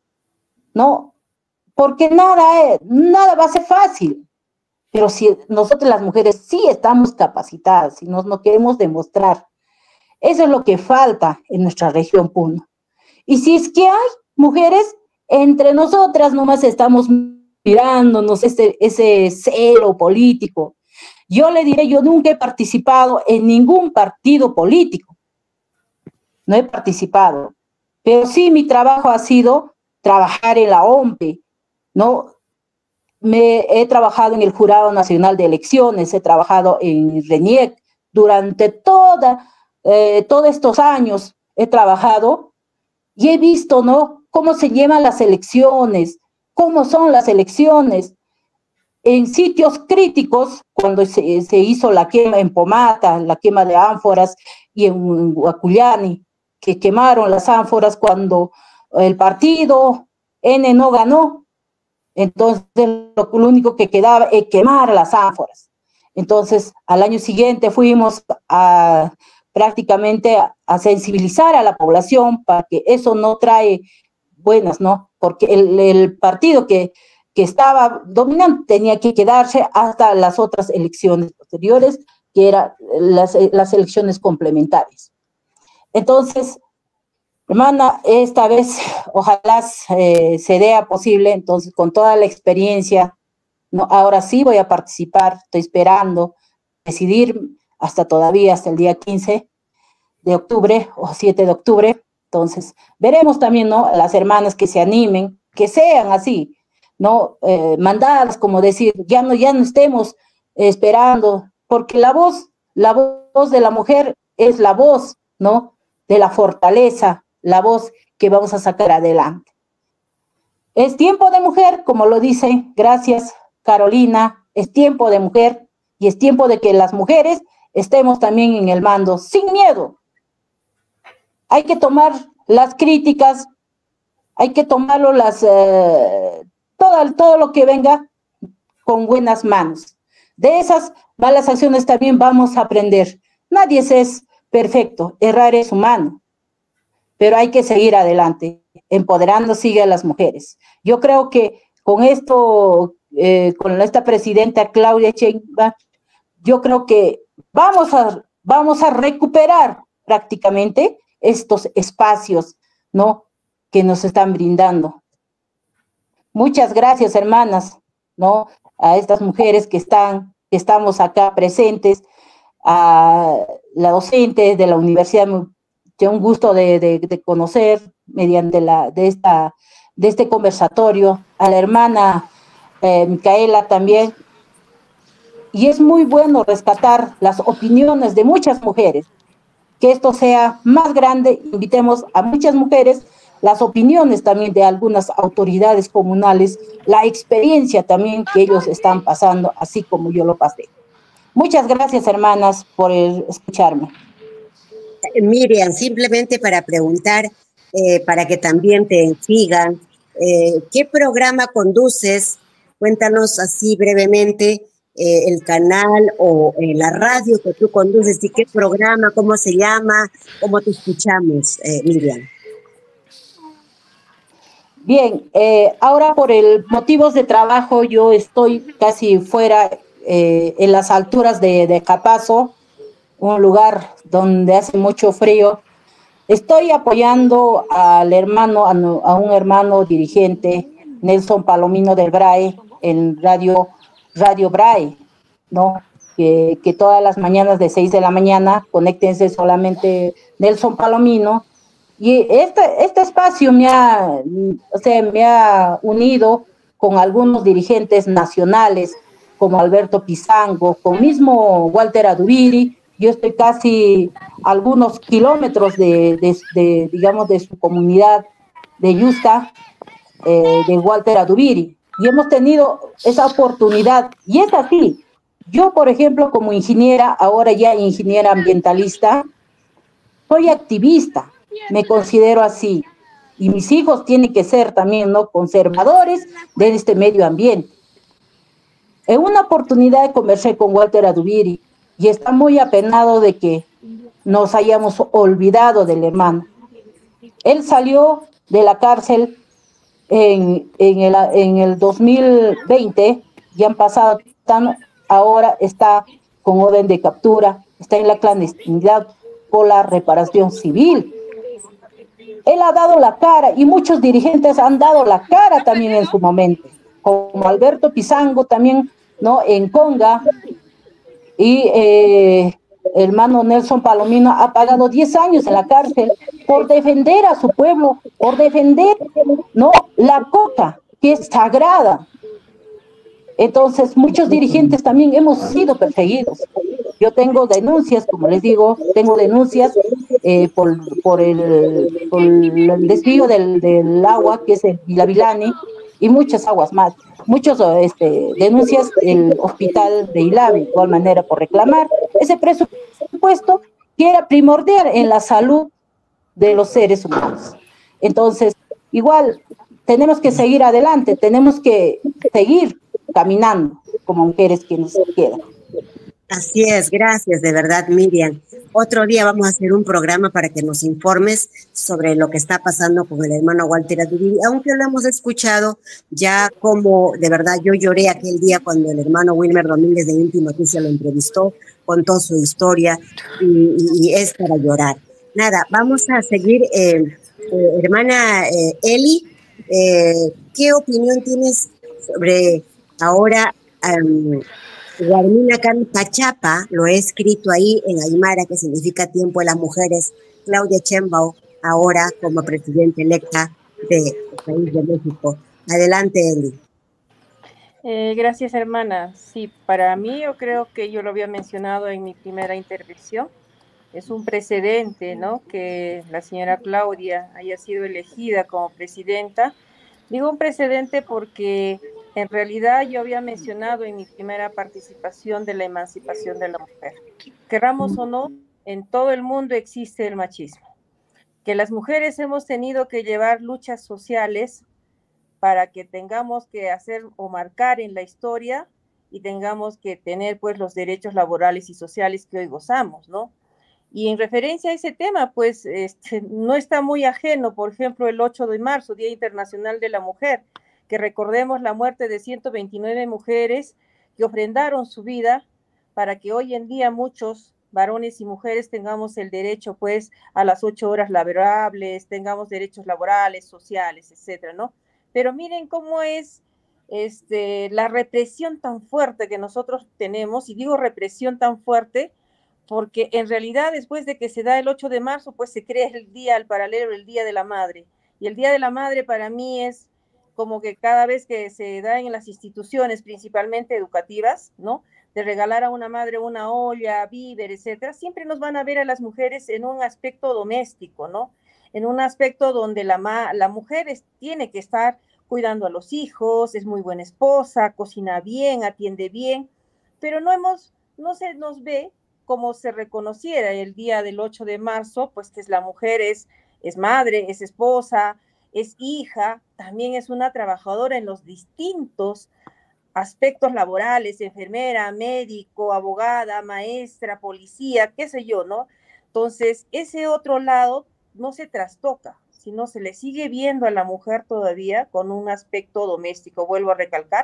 ¿no? Porque nada, nada va a ser fácil, pero si nosotros las mujeres sí estamos capacitadas y nos no queremos demostrar, eso es lo que falta en nuestra región Puno. Y si es que hay mujeres, entre nosotras nomás estamos mirándonos ese, ese celo político. Yo le diré, yo nunca he participado en ningún partido político, no he participado, pero sí mi trabajo ha sido trabajar en la O M P E, ¿no? Me he trabajado en el Jurado Nacional de Elecciones, he trabajado en RENIEC, durante toda, eh, todos estos años he trabajado y he visto, ¿no?, cómo se llevan las elecciones, cómo son las elecciones. En sitios críticos, cuando se, se hizo la quema en Pomata, la quema de ánforas, y en Huacuyani, que quemaron las ánforas cuando el partido N no ganó, entonces lo, lo único que quedaba es quemar las ánforas. Entonces, al año siguiente fuimos a prácticamente a, a sensibilizar a la población para que eso no trae buenas, ¿no? Porque el, el partido que que estaba dominante tenía que quedarse hasta las otras elecciones posteriores, que eran las, las elecciones complementarias. Entonces, hermana, esta vez ojalá eh, se dé posible, entonces con toda la experiencia, no, ahora sí voy a participar, estoy esperando decidir hasta todavía, hasta el día quince de octubre o siete de octubre, entonces veremos también, ¿no?, las hermanas que se animen, que sean así, no eh, mandadas, como decir, ya no, ya no estemos eh, esperando, porque la voz, la voz de la mujer es la voz, ¿no?, de la fortaleza, la voz que vamos a sacar adelante. Es tiempo de mujer, como lo dice, gracias Carolina, es tiempo de mujer y es tiempo de que las mujeres estemos también en el mando, sin miedo. Hay que tomar las críticas, hay que tomarlo las... Eh, Todo, todo lo que venga con buenas manos. De esas malas acciones también vamos a aprender. Nadie es perfecto, errar es humano, pero hay que seguir adelante, empoderando sigue a las mujeres. Yo creo que con esto, eh, con esta presidenta Claudia Sheinbaum, yo creo que vamos a, vamos a recuperar prácticamente estos espacios, ¿no?, que nos están brindando. Muchas gracias, hermanas, ¿no?, a estas mujeres que están, que estamos acá presentes, a la docente de la universidad, que un gusto de, de, de conocer mediante la, de, esta, de este conversatorio, a la hermana eh, Micaela también, y es muy bueno rescatar las opiniones de muchas mujeres, que esto sea más grande, invitemos a muchas mujeres, las opiniones también de algunas autoridades comunales, la experiencia también que ellos están pasando, así como yo lo pasé. Muchas gracias, hermanas, por el escucharme. Miriam, simplemente para preguntar, eh, para que también te sigan, eh, ¿qué programa conduces? Cuéntanos así brevemente eh, el canal o eh, la radio que tú conduces y qué programa, cómo se llama, cómo te escuchamos, eh, Miriam. Bien, eh, ahora por el motivos de trabajo yo estoy casi fuera eh, en las alturas de, de Capazo, un lugar donde hace mucho frío. Estoy apoyando al hermano, a, a un hermano dirigente, Nelson Palomino del Brae, en Radio, Radio Brae, ¿no? Que, que todas las mañanas de seis de la mañana, conéctense solamente Nelson Palomino. Y este, este espacio me ha, o sea, me ha unido con algunos dirigentes nacionales, como Alberto Pizango, con mismo Walter Adubiri. Yo estoy casi algunos kilómetros de, de, de digamos, de su comunidad de Yusta, eh, de Walter Adubiri. Y hemos tenido esa oportunidad. Y es así. Yo, por ejemplo, como ingeniera, ahora ya ingeniera ambientalista, soy activista. Me considero así, y mis hijos tienen que ser también, ¿no?, conservadores de este medio ambiente. En una oportunidad conversé con Walter Adubiri y está muy apenado de que nos hayamos olvidado del hermano. Él salió de la cárcel en, en, el, en el dos mil veinte, ya han pasado, tan, ahora está con orden de captura, está en la clandestinidad por la reparación civil. Él ha dado la cara y muchos dirigentes han dado la cara también en su momento, como Alberto Pizango también, ¿no? En Conga, y eh, el hermano Nelson Palomino ha pagado diez años en la cárcel por defender a su pueblo, por defender, ¿no?, la coca, que es sagrada. Entonces, muchos dirigentes también hemos sido perseguidos. Yo tengo denuncias, como les digo, tengo denuncias eh, por, por, el, por el desvío del, del agua, que es el Vilavilani, y muchas aguas más. Muchas este, denuncias del hospital de Ilabe, de igual manera, por reclamar ese presupuesto que era primordial en la salud de los seres humanos. Entonces, igual, tenemos que seguir adelante, tenemos que seguir caminando como mujeres que nos quedan. Así es, gracias de verdad, Miriam. Otro día vamos a hacer un programa para que nos informes sobre lo que está pasando con el hermano Walter Adubiri, aunque lo hemos escuchado ya, como de verdad yo lloré aquel día cuando el hermano Wilmer Domínguez de Inti Noticias lo entrevistó, contó su historia y, y, y es para llorar. Nada, vamos a seguir, eh, eh, hermana eh, Eli, eh, ¿qué opinión tienes sobre ahora um, Guarmina Can Pachapa? Lo he escrito ahí en Aymara, que significa tiempo de las mujeres. Claudia Sheinbaum, ahora como presidenta electa del país de México. Adelante, Eli. Eh, gracias, hermana. Sí, para mí yo creo que yo lo había mencionado en mi primera intervención. Es un precedente, ¿no?, que la señora Claudia haya sido elegida como presidenta. Digo un precedente porque en realidad yo había mencionado en mi primera participación de la emancipación de la mujer. Querramos o no, en todo el mundo existe el machismo. Que las mujeres hemos tenido que llevar luchas sociales para que tengamos que hacer o marcar en la historia y tengamos que tener pues los derechos laborales y sociales que hoy gozamos, ¿no? Y en referencia a ese tema, pues este, no está muy ajeno, por ejemplo, el ocho de marzo, Día Internacional de la Mujer, que recordemos la muerte de ciento veintinueve mujeres que ofrendaron su vida para que hoy en día muchos varones y mujeres tengamos el derecho, pues, a las ocho horas laborables, tengamos derechos laborales, sociales, etcétera, ¿no? Pero miren cómo es este, la represión tan fuerte que nosotros tenemos, y digo represión tan fuerte, porque en realidad después de que se da el ocho de marzo, pues se crea el día al paralelo, el Día de la Madre. Y el Día de la Madre para mí es como que cada vez que se da en las instituciones, principalmente educativas, ¿no?, de regalar a una madre una olla, víver, etcétera, siempre nos van a ver a las mujeres en un aspecto doméstico, ¿no?, en un aspecto donde la, ma la mujer es, tiene que estar cuidando a los hijos, es muy buena esposa, cocina bien, atiende bien, pero no hemos, no se nos ve como se reconociera el día del ocho de marzo, pues que es la mujer es, es madre, es esposa, es hija, también es una trabajadora en los distintos aspectos laborales, enfermera, médico, abogada, maestra, policía, qué sé yo, ¿no? Entonces, ese otro lado no se trastoca, sino se le sigue viendo a la mujer todavía con un aspecto doméstico, vuelvo a recalcar.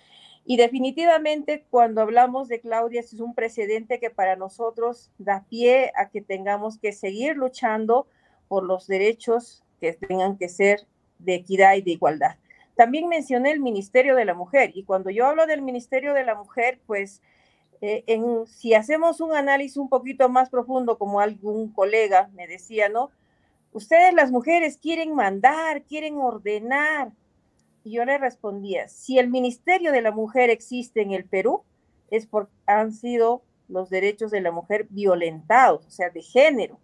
Y definitivamente cuando hablamos de Claudia es un precedente que para nosotros da pie a que tengamos que seguir luchando por los derechos que tengan que ser de equidad y de igualdad. También mencioné el Ministerio de la Mujer, y cuando yo hablo del Ministerio de la Mujer, pues eh, en, si hacemos un análisis un poquito más profundo, como algún colega me decía, ¿no?, ustedes las mujeres quieren mandar, quieren ordenar. Y yo le respondía, si el Ministerio de la Mujer existe en el Perú, es porque han sido los derechos de la mujer violentados, o sea, de género.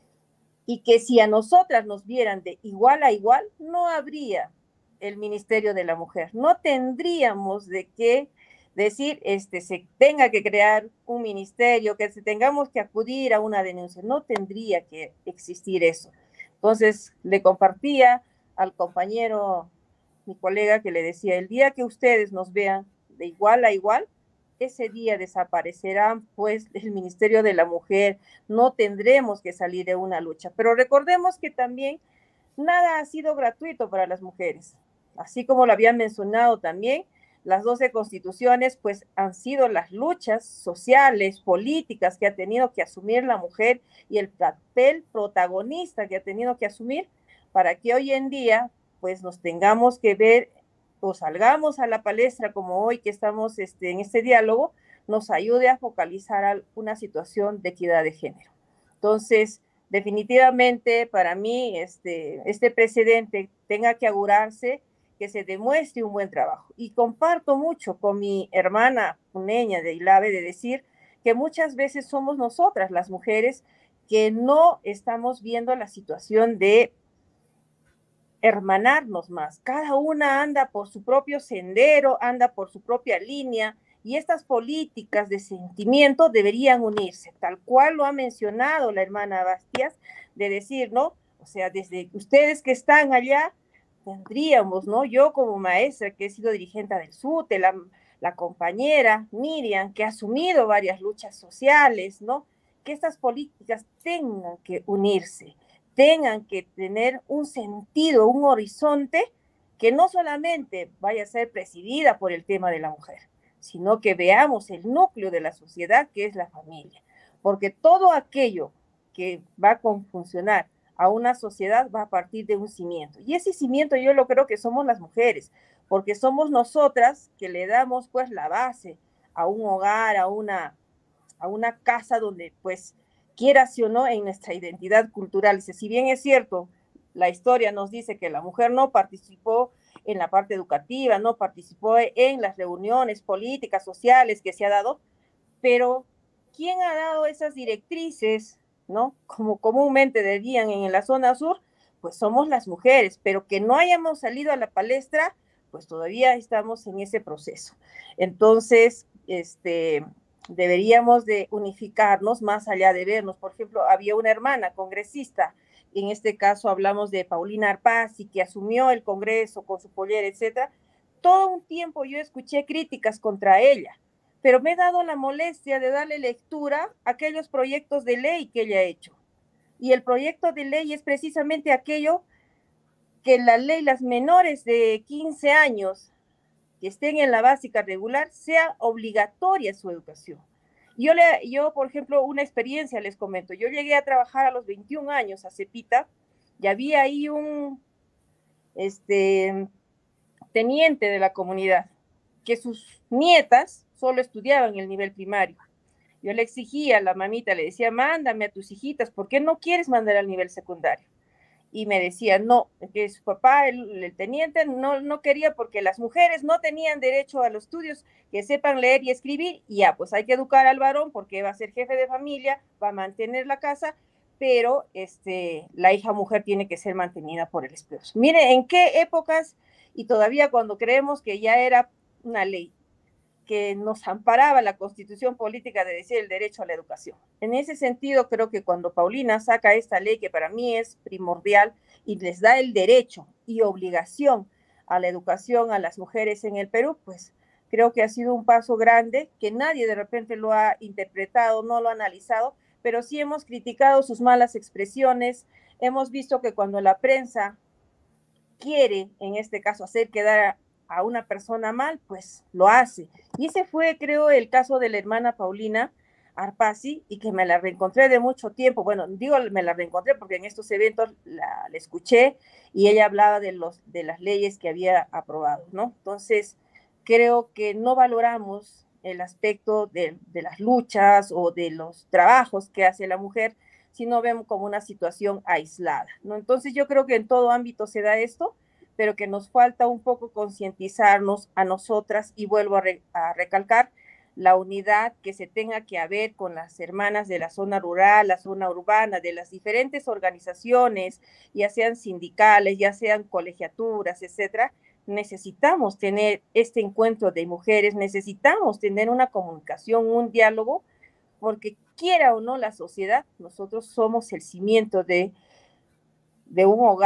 Y que si a nosotras nos vieran de igual a igual, no habría el Ministerio de la Mujer. No tendríamos de qué decir, este, se tenga que crear un ministerio, que se tengamos que acudir a una denuncia. No tendría que existir eso. Entonces, le compartía al compañero, mi colega, que le decía, el día que ustedes nos vean de igual a igual, ese día desaparecerá pues el Ministerio de la Mujer, no tendremos que salir de una lucha. Pero recordemos que también nada ha sido gratuito para las mujeres, así como lo habían mencionado también, las doce constituciones pues han sido las luchas sociales, políticas que ha tenido que asumir la mujer y el papel protagonista que ha tenido que asumir para que hoy en día pues nos tengamos que ver o salgamos a la palestra como hoy que estamos este, en este diálogo, nos ayude a focalizar una situación de equidad de género. Entonces, definitivamente para mí este, este precedente tenga que augurarse que se demuestre un buen trabajo. Y comparto mucho con mi hermana puneña de Ilave de decir que muchas veces somos nosotras las mujeres que no estamos viendo la situación de hermanarnos más. Cada una anda por su propio sendero, anda por su propia línea, y estas políticas de sentimiento deberían unirse, tal cual lo ha mencionado la hermana Bastias, de decir, ¿no? O sea, desde ustedes que están allá, tendríamos, ¿no? Yo como maestra, que he sido dirigente del SUTE, la, la compañera Miriam, que ha asumido varias luchas sociales, ¿no? Que estas políticas tengan que unirse, tengan que tener un sentido, un horizonte que no solamente vaya a ser presidida por el tema de la mujer, sino que veamos el núcleo de la sociedad que es la familia, porque todo aquello que va a funcionar a una sociedad va a partir de un cimiento, y ese cimiento yo lo creo que somos las mujeres, porque somos nosotras que le damos pues la base a un hogar, a una, a una casa donde pues quiera sí o no, en nuestra identidad cultural. Si bien es cierto, la historia nos dice que la mujer no participó en la parte educativa, no participó en las reuniones políticas, sociales que se ha dado, pero ¿quién ha dado esas directrices, no? Como comúnmente dirían en la zona sur, pues somos las mujeres, pero que no hayamos salido a la palestra, pues todavía estamos en ese proceso. Entonces, este... deberíamos de unificarnos más allá de vernos. Por ejemplo, había una hermana congresista, en este caso hablamos de Paulina Arpasi, que asumió el Congreso con su pollera, etcétera. Todo un tiempo yo escuché críticas contra ella, pero me he dado la molestia de darle lectura a aquellos proyectos de ley que ella ha hecho. Y el proyecto de ley es precisamente aquello que la ley, las menores de quince años, que estén en la básica regular, sea obligatoria su educación. Yo, le, yo, por ejemplo, una experiencia les comento. Yo llegué a trabajar a los veintiún años a Cepita, y había ahí un este, teniente de la comunidad, que sus nietas solo estudiaban el nivel primario. Yo le exigía a la mamita, le decía, mándame a tus hijitas, ¿por qué no quieres mandar al nivel secundario? Y me decía, no, que su papá, el, el teniente, no, no quería porque las mujeres no tenían derecho a los estudios, que sepan leer y escribir, y ya, pues hay que educar al varón porque va a ser jefe de familia, va a mantener la casa, pero este, la hija mujer tiene que ser mantenida por el esposo. Mire, en qué épocas, y todavía cuando creemos que ya era una ley, que nos amparaba la constitución política de decir el derecho a la educación. En ese sentido, creo que cuando Paulina saca esta ley, que para mí es primordial, y les da el derecho y obligación a la educación a las mujeres en el Perú, pues creo que ha sido un paso grande, que nadie de repente lo ha interpretado, no lo ha analizado, pero sí hemos criticado sus malas expresiones, hemos visto que cuando la prensa quiere, en este caso, hacer quedar a a una persona mal, pues lo hace. Y ese fue, creo, el caso de la hermana Paulina Arpasi, y que me la reencontré de mucho tiempo. Bueno, digo, me la reencontré porque en estos eventos la, la escuché y ella hablaba de, los, de las leyes que había aprobado, ¿no? Entonces, creo que no valoramos el aspecto de, de las luchas o de los trabajos que hace la mujer, sino vemos como una situación aislada, ¿no? Entonces, yo creo que en todo ámbito se da esto, pero que nos falta un poco concientizarnos a nosotras, y vuelvo a, re, a recalcar la unidad que se tenga que haber con las hermanas de la zona rural, la zona urbana, de las diferentes organizaciones, ya sean sindicales, ya sean colegiaturas, etcétera. Necesitamos tener este encuentro de mujeres, necesitamos tener una comunicación, un diálogo, porque quiera o no la sociedad, nosotros somos el cimiento de, de un hogar,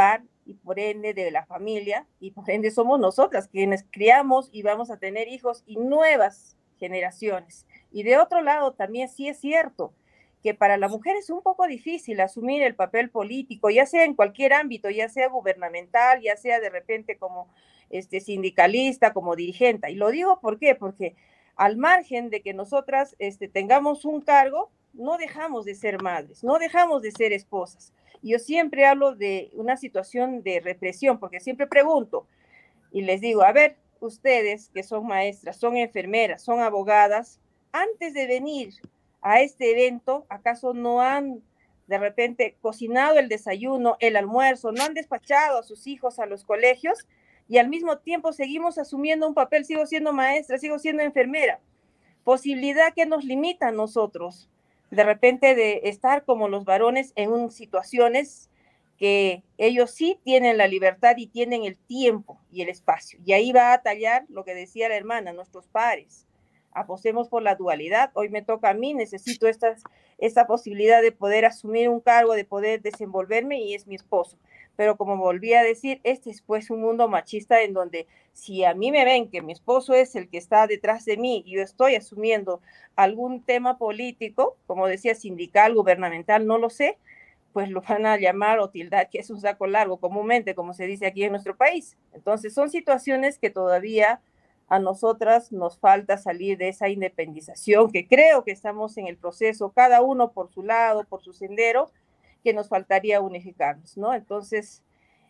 y por ende de la familia, y por ende somos nosotras quienes criamos y vamos a tener hijos y nuevas generaciones. Y de otro lado también sí es cierto que para la mujer es un poco difícil asumir el papel político, ya sea en cualquier ámbito, ya sea gubernamental, ya sea de repente como este, sindicalista, como dirigente. Y lo digo ¿por qué? Porque al margen de que nosotras este, tengamos un cargo, no dejamos de ser madres, no dejamos de ser esposas. Yo siempre hablo de una situación de represión, porque siempre pregunto y les digo, a ver, ustedes que son maestras, son enfermeras, son abogadas, antes de venir a este evento, ¿acaso no han de repente cocinado el desayuno, el almuerzo, no han despachado a sus hijos a los colegios? Y al mismo tiempo seguimos asumiendo un papel, sigo siendo maestra, sigo siendo enfermera. Posibilidad que nos limita a nosotros, de repente de estar como los varones en un, situaciones que ellos sí tienen la libertad y tienen el tiempo y el espacio. Y ahí va a tallar lo que decía la hermana, nuestros pares. Apostemos por la dualidad. Hoy me toca a mí, necesito estas, esta posibilidad de poder asumir un cargo, de poder desenvolverme, y es mi esposo. Pero como volví a decir, este es pues un mundo machista en donde si a mí me ven que mi esposo es el que está detrás de mí y yo estoy asumiendo algún tema político, como decía, sindical, gubernamental, no lo sé, pues lo van a llamar o tildar que es un saco largo, comúnmente, como se dice aquí en nuestro país. Entonces son situaciones que todavía a nosotras nos falta salir de esa independización, que creo que estamos en el proceso, cada uno por su lado, por su sendero, que nos faltaría unificarnos, ¿no? Entonces,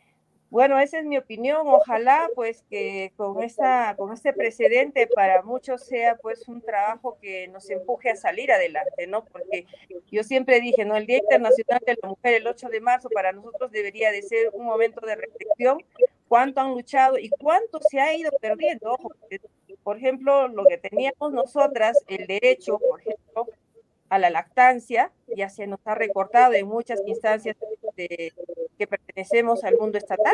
bueno, esa es mi opinión. Ojalá, pues, que con, esta, con este precedente para muchos sea, pues, un trabajo que nos empuje a salir adelante, ¿no? Porque yo siempre dije, ¿no? El Día Internacional de la Mujer, el ocho de marzo, para nosotros debería de ser un momento de reflexión, cuánto han luchado y cuánto se ha ido perdiendo. Ojo, por ejemplo, lo que teníamos nosotras, el derecho, por ejemplo, a la lactancia, ya se nos ha recortado en muchas instancias de, que pertenecemos al mundo estatal.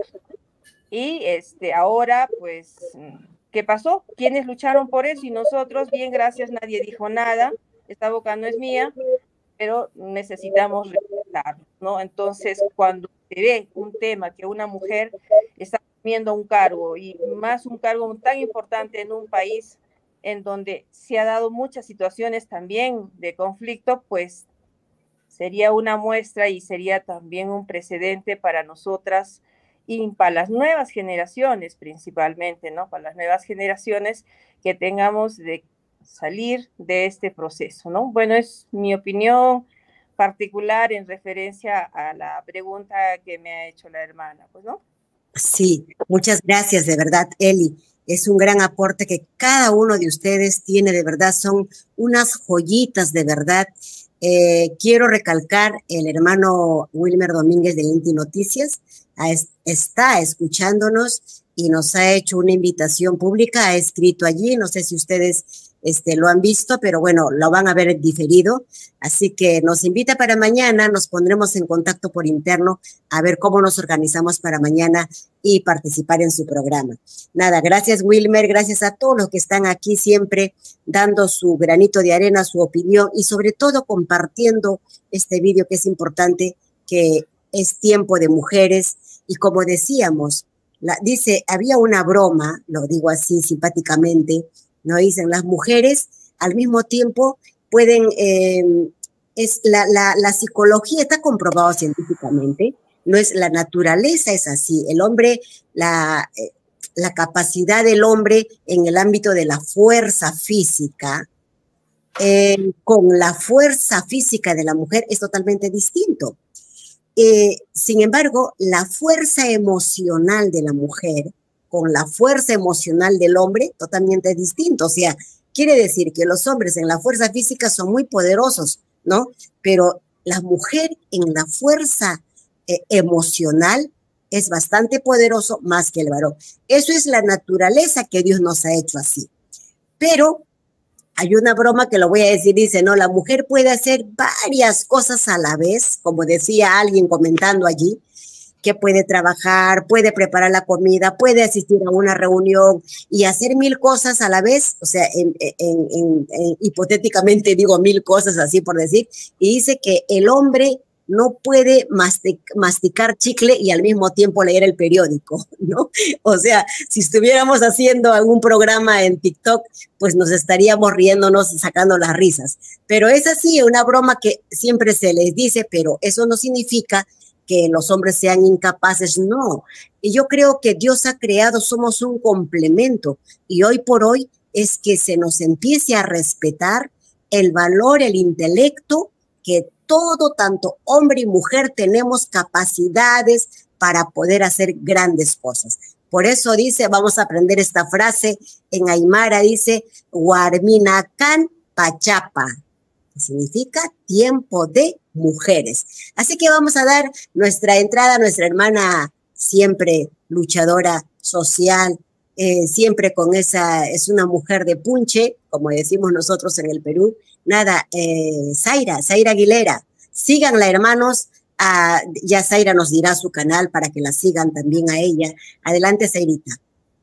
Y este, ahora, pues, ¿qué pasó? ¿Quiénes lucharon por eso? Y nosotros, bien, gracias, nadie dijo nada, esta boca no es mía, pero necesitamos respetarlo, ¿no? Entonces, cuando se ve un tema que una mujer está asumiendo un cargo, y más un cargo tan importante en un país en donde se ha dado muchas situaciones también de conflicto, pues sería una muestra y sería también un precedente para nosotras y para las nuevas generaciones principalmente, ¿no? Para las nuevas generaciones que tengamos de salir de este proceso, ¿no? Bueno, es mi opinión particular en referencia a la pregunta que me ha hecho la hermana, pues, ¿no? Sí, muchas gracias, de verdad, Eli. Es un gran aporte que cada uno de ustedes tiene, de verdad, son unas joyitas, de verdad. Eh, quiero recalcar, el hermano Wilmer Domínguez de Inti Noticias a, está escuchándonos y nos ha hecho una invitación pública, ha escrito allí, no sé si ustedes este, lo han visto, pero bueno, lo van a ver diferido, así que nos invita para mañana, nos pondremos en contacto por interno a ver cómo nos organizamos para mañana y participar en su programa. Nada, gracias Wilmer, gracias a todos los que están aquí siempre dando su granito de arena, su opinión y sobre todo compartiendo este vídeo que es importante, que es tiempo de mujeres y como decíamos, la, dice, había una broma, lo digo así simpáticamente, ¿no? Dicen, las mujeres al mismo tiempo pueden, eh, es la, la, la psicología está comprobado científicamente, no es la naturaleza, es así, el hombre, la, eh, la capacidad del hombre en el ámbito de la fuerza física, eh, con la fuerza física de la mujer es totalmente distinto. Eh, sin embargo, la fuerza emocional de la mujer con la fuerza emocional del hombre, totalmente distinto. O sea, quiere decir que los hombres en la fuerza física son muy poderosos, ¿no? Pero la mujer en la fuerza eh, emocional es bastante poderoso más que el varón. Eso es la naturaleza que Dios nos ha hecho así. Pero hay una broma que lo voy a decir, dice, no, la mujer puede hacer varias cosas a la vez, como decía alguien comentando allí, que puede trabajar, puede preparar la comida, puede asistir a una reunión y hacer mil cosas a la vez, o sea, en, en, en, en, hipotéticamente digo mil cosas así por decir, y dice que el hombre no puede masticar chicle y al mismo tiempo leer el periódico, ¿no? O sea, si estuviéramos haciendo algún programa en TikTok, pues nos estaríamos riéndonos y sacando las risas. Pero es así, una broma que siempre se les dice, pero eso no significa que los hombres sean incapaces, no. Y yo creo que Dios ha creado, somos un complemento, y hoy por hoy es que se nos empiece a respetar el valor, el intelecto, que todo, tanto hombre y mujer, tenemos capacidades para poder hacer grandes cosas. Por eso dice, vamos a aprender esta frase en Aymara, dice, Huarminacan Pachapa, que significa tiempo de mujeres. Así que vamos a dar nuestra entrada a nuestra hermana, siempre luchadora social, eh, siempre con esa, es una mujer de punche, como decimos nosotros en el Perú. Nada, eh, Zaira, Zaira Aguilera, síganla, hermanos. Ah, ya Zaira nos dirá su canal para que la sigan también a ella. Adelante, Zairita.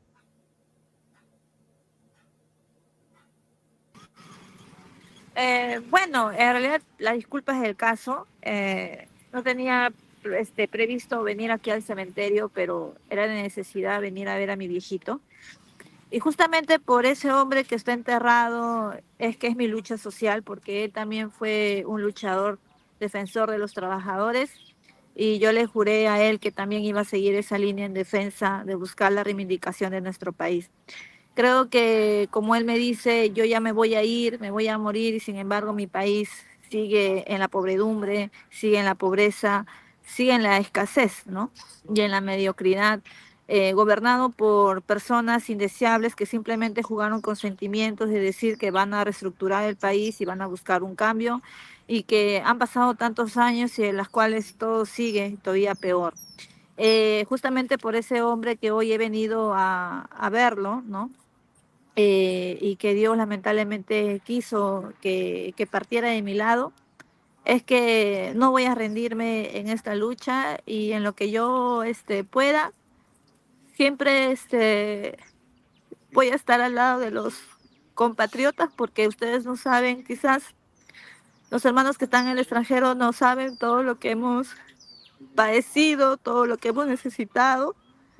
Eh, bueno, en realidad la disculpa es el caso. Eh, no tenía este, previsto venir aquí al cementerio, pero era de necesidad venir a ver a mi viejito. Y justamente por ese hombre que está enterrado es que es mi lucha social, porque él también fue un luchador, defensor de los trabajadores, y yo le juré a él que también iba a seguir esa línea en defensa de buscar la reivindicación de nuestro país. Creo que, como él me dice, yo ya me voy a ir, me voy a morir, y sin embargo mi país sigue en la pobredumbre, sigue en la pobreza, sigue en la escasez, ¿no? Y en la mediocridad, eh, gobernado por personas indeseables que simplemente jugaron con sentimientos de decir que van a reestructurar el país y van a buscar un cambio, y que han pasado tantos años y en las cuales todo sigue todavía peor. Eh, justamente por ese hombre que hoy he venido a, a verlo, ¿no? Eh, y que Dios lamentablemente quiso que, que partiera de mi lado, es que no voy a rendirme en esta lucha, y en lo que yo este, pueda, siempre este, voy a estar al lado de los compatriotas, porque ustedes no saben, quizás los hermanos que están en el extranjero no saben todo lo que hemos padecido, todo lo que hemos necesitado,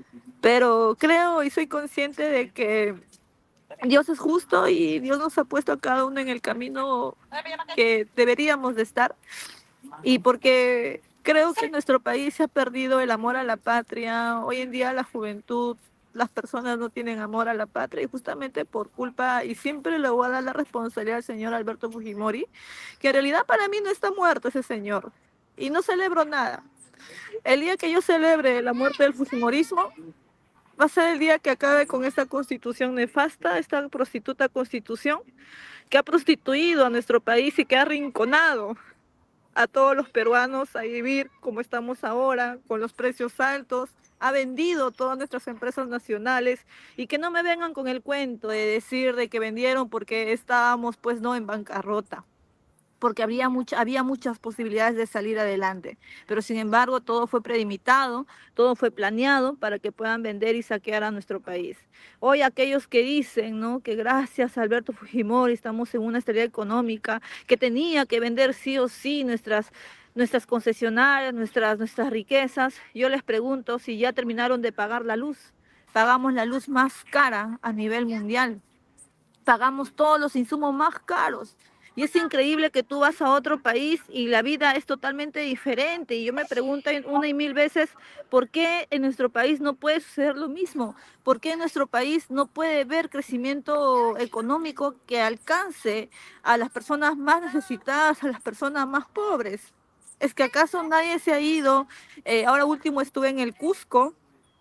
pero creo y soy consciente de que Dios es justo y Dios nos ha puesto a cada uno en el camino que deberíamos de estar. Y porque creo que en nuestro país se ha perdido el amor a la patria. Hoy en día la juventud, las personas no tienen amor a la patria, y justamente por culpa, y siempre le voy a dar la responsabilidad al señor Alberto Fujimori, que en realidad para mí no está muerto ese señor. Y no celebro nada. El día que yo celebre la muerte del Fujimorismo, va a ser el día que acabe con esta constitución nefasta, esta prostituta constitución que ha prostituido a nuestro país y que ha arrinconado a todos los peruanos a vivir como estamos ahora, con los precios altos, ha vendido todas nuestras empresas nacionales, y que no me vengan con el cuento de decir de que vendieron porque estábamos pues no en bancarrota, porque había, mucha, había muchas posibilidades de salir adelante, pero sin embargo todo fue premeditado, todo fue planeado para que puedan vender y saquear a nuestro país. Hoy aquellos que dicen, ¿no?, que gracias a Alberto Fujimori estamos en una estabilidad económica, que tenía que vender sí o sí nuestras, nuestras concesionarias, nuestras, nuestras riquezas, yo les pregunto si ya terminaron de pagar la luz. Pagamos la luz más cara a nivel mundial, pagamos todos los insumos más caros. Y es increíble que tú vas a otro país y la vida es totalmente diferente. Y yo me pregunto una y mil veces, ¿por qué en nuestro país no puede suceder lo mismo? ¿Por qué en nuestro país no puede haber crecimiento económico que alcance a las personas más necesitadas, a las personas más pobres? ¿Es que acaso nadie se ha ido? Eh, ahora último estuve en el Cusco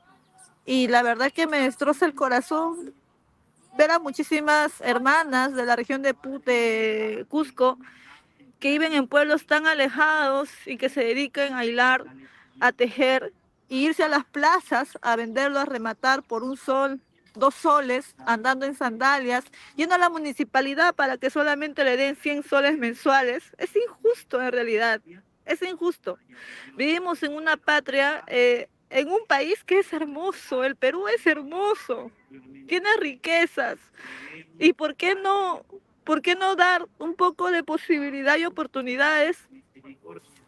y la verdad que me destroza el corazón ver a muchísimas hermanas de la región de, de Cusco que viven en pueblos tan alejados y que se dedican a hilar, a tejer, y irse a las plazas a venderlo, a rematar por un sol, dos soles, andando en sandalias, yendo a la municipalidad para que solamente le den cien soles mensuales. Es injusto en realidad, es injusto. Vivimos en una patria, eh, en un país que es hermoso, el Perú es hermoso, tiene riquezas. ¿Y por qué no, por qué no dar un poco de posibilidad y oportunidades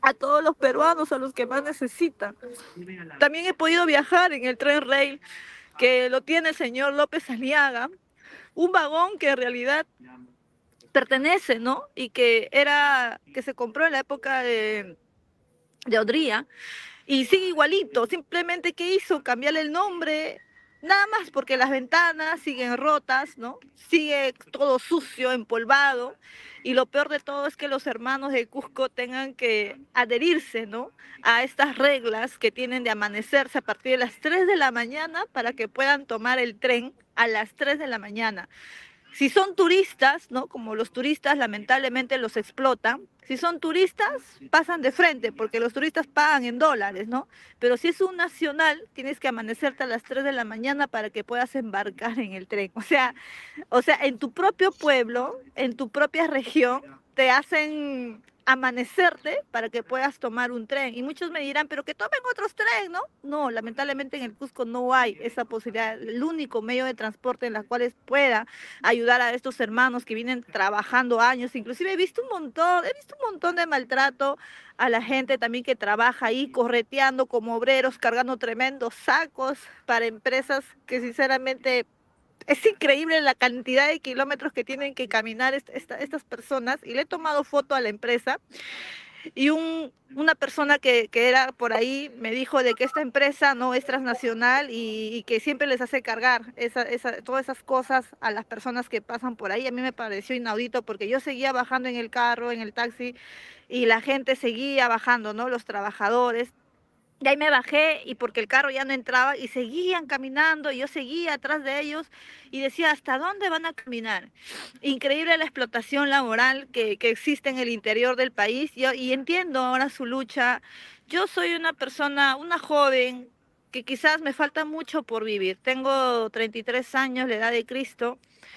a todos los peruanos, a los que más necesitan. También he podido viajar en el tren rail que lo tiene el señor López Aliaga, un vagón que en realidad pertenece, ¿no? Y que era, que se compró en la época de, de Odría, y sigue igualito. Simplemente, ¿qué hizo? Cambiarle el nombre, nada más, porque las ventanas siguen rotas, ¿no? Sigue todo sucio, empolvado, y lo peor de todo es que los hermanos de Cusco tengan que adherirse, ¿no?, a estas reglas que tienen de amanecerse a partir de las tres de la mañana para que puedan tomar el tren a las tres de la mañana. Si son turistas, ¿no?, como los turistas lamentablemente los explotan, si son turistas pasan de frente porque los turistas pagan en dólares, ¿no? Pero si es un nacional, tienes que amanecerte a las tres de la mañana para que puedas embarcar en el tren. O sea, o sea, en tu propio pueblo, en tu propia región, te hacen amanecerte para que puedas tomar un tren. Y muchos me dirán, pero que tomen otros trenes, ¿no? No, lamentablemente en el Cusco no hay esa posibilidad. El único medio de transporte en el cual pueda ayudar a estos hermanos que vienen trabajando años. Inclusive he visto un montón, he visto un montón de maltrato a la gente también que trabaja ahí, correteando como obreros, cargando tremendos sacos para empresas que sinceramente es increíble la cantidad de kilómetros que tienen que caminar est esta, estas personas. Y le he tomado foto a la empresa y un, una persona que, que era por ahí me dijo de que esta empresa no es transnacional y, y que siempre les hace cargar esa, esa, todas esas cosas a las personas que pasan por ahí. A mí me pareció inaudito porque yo seguía bajando en el carro, en el taxi, y la gente seguía bajando, ¿no?, los trabajadores. Y ahí me bajé y porque el carro ya no entraba y seguían caminando y yo seguía atrás de ellos y decía, ¿hasta dónde van a caminar? Increíble la explotación laboral que, que existe en el interior del país. Yo, y entiendo ahora su lucha. Yo soy una persona, una joven que quizás me falta mucho por vivir. Tengo treinta y tres años, la edad de Cristo,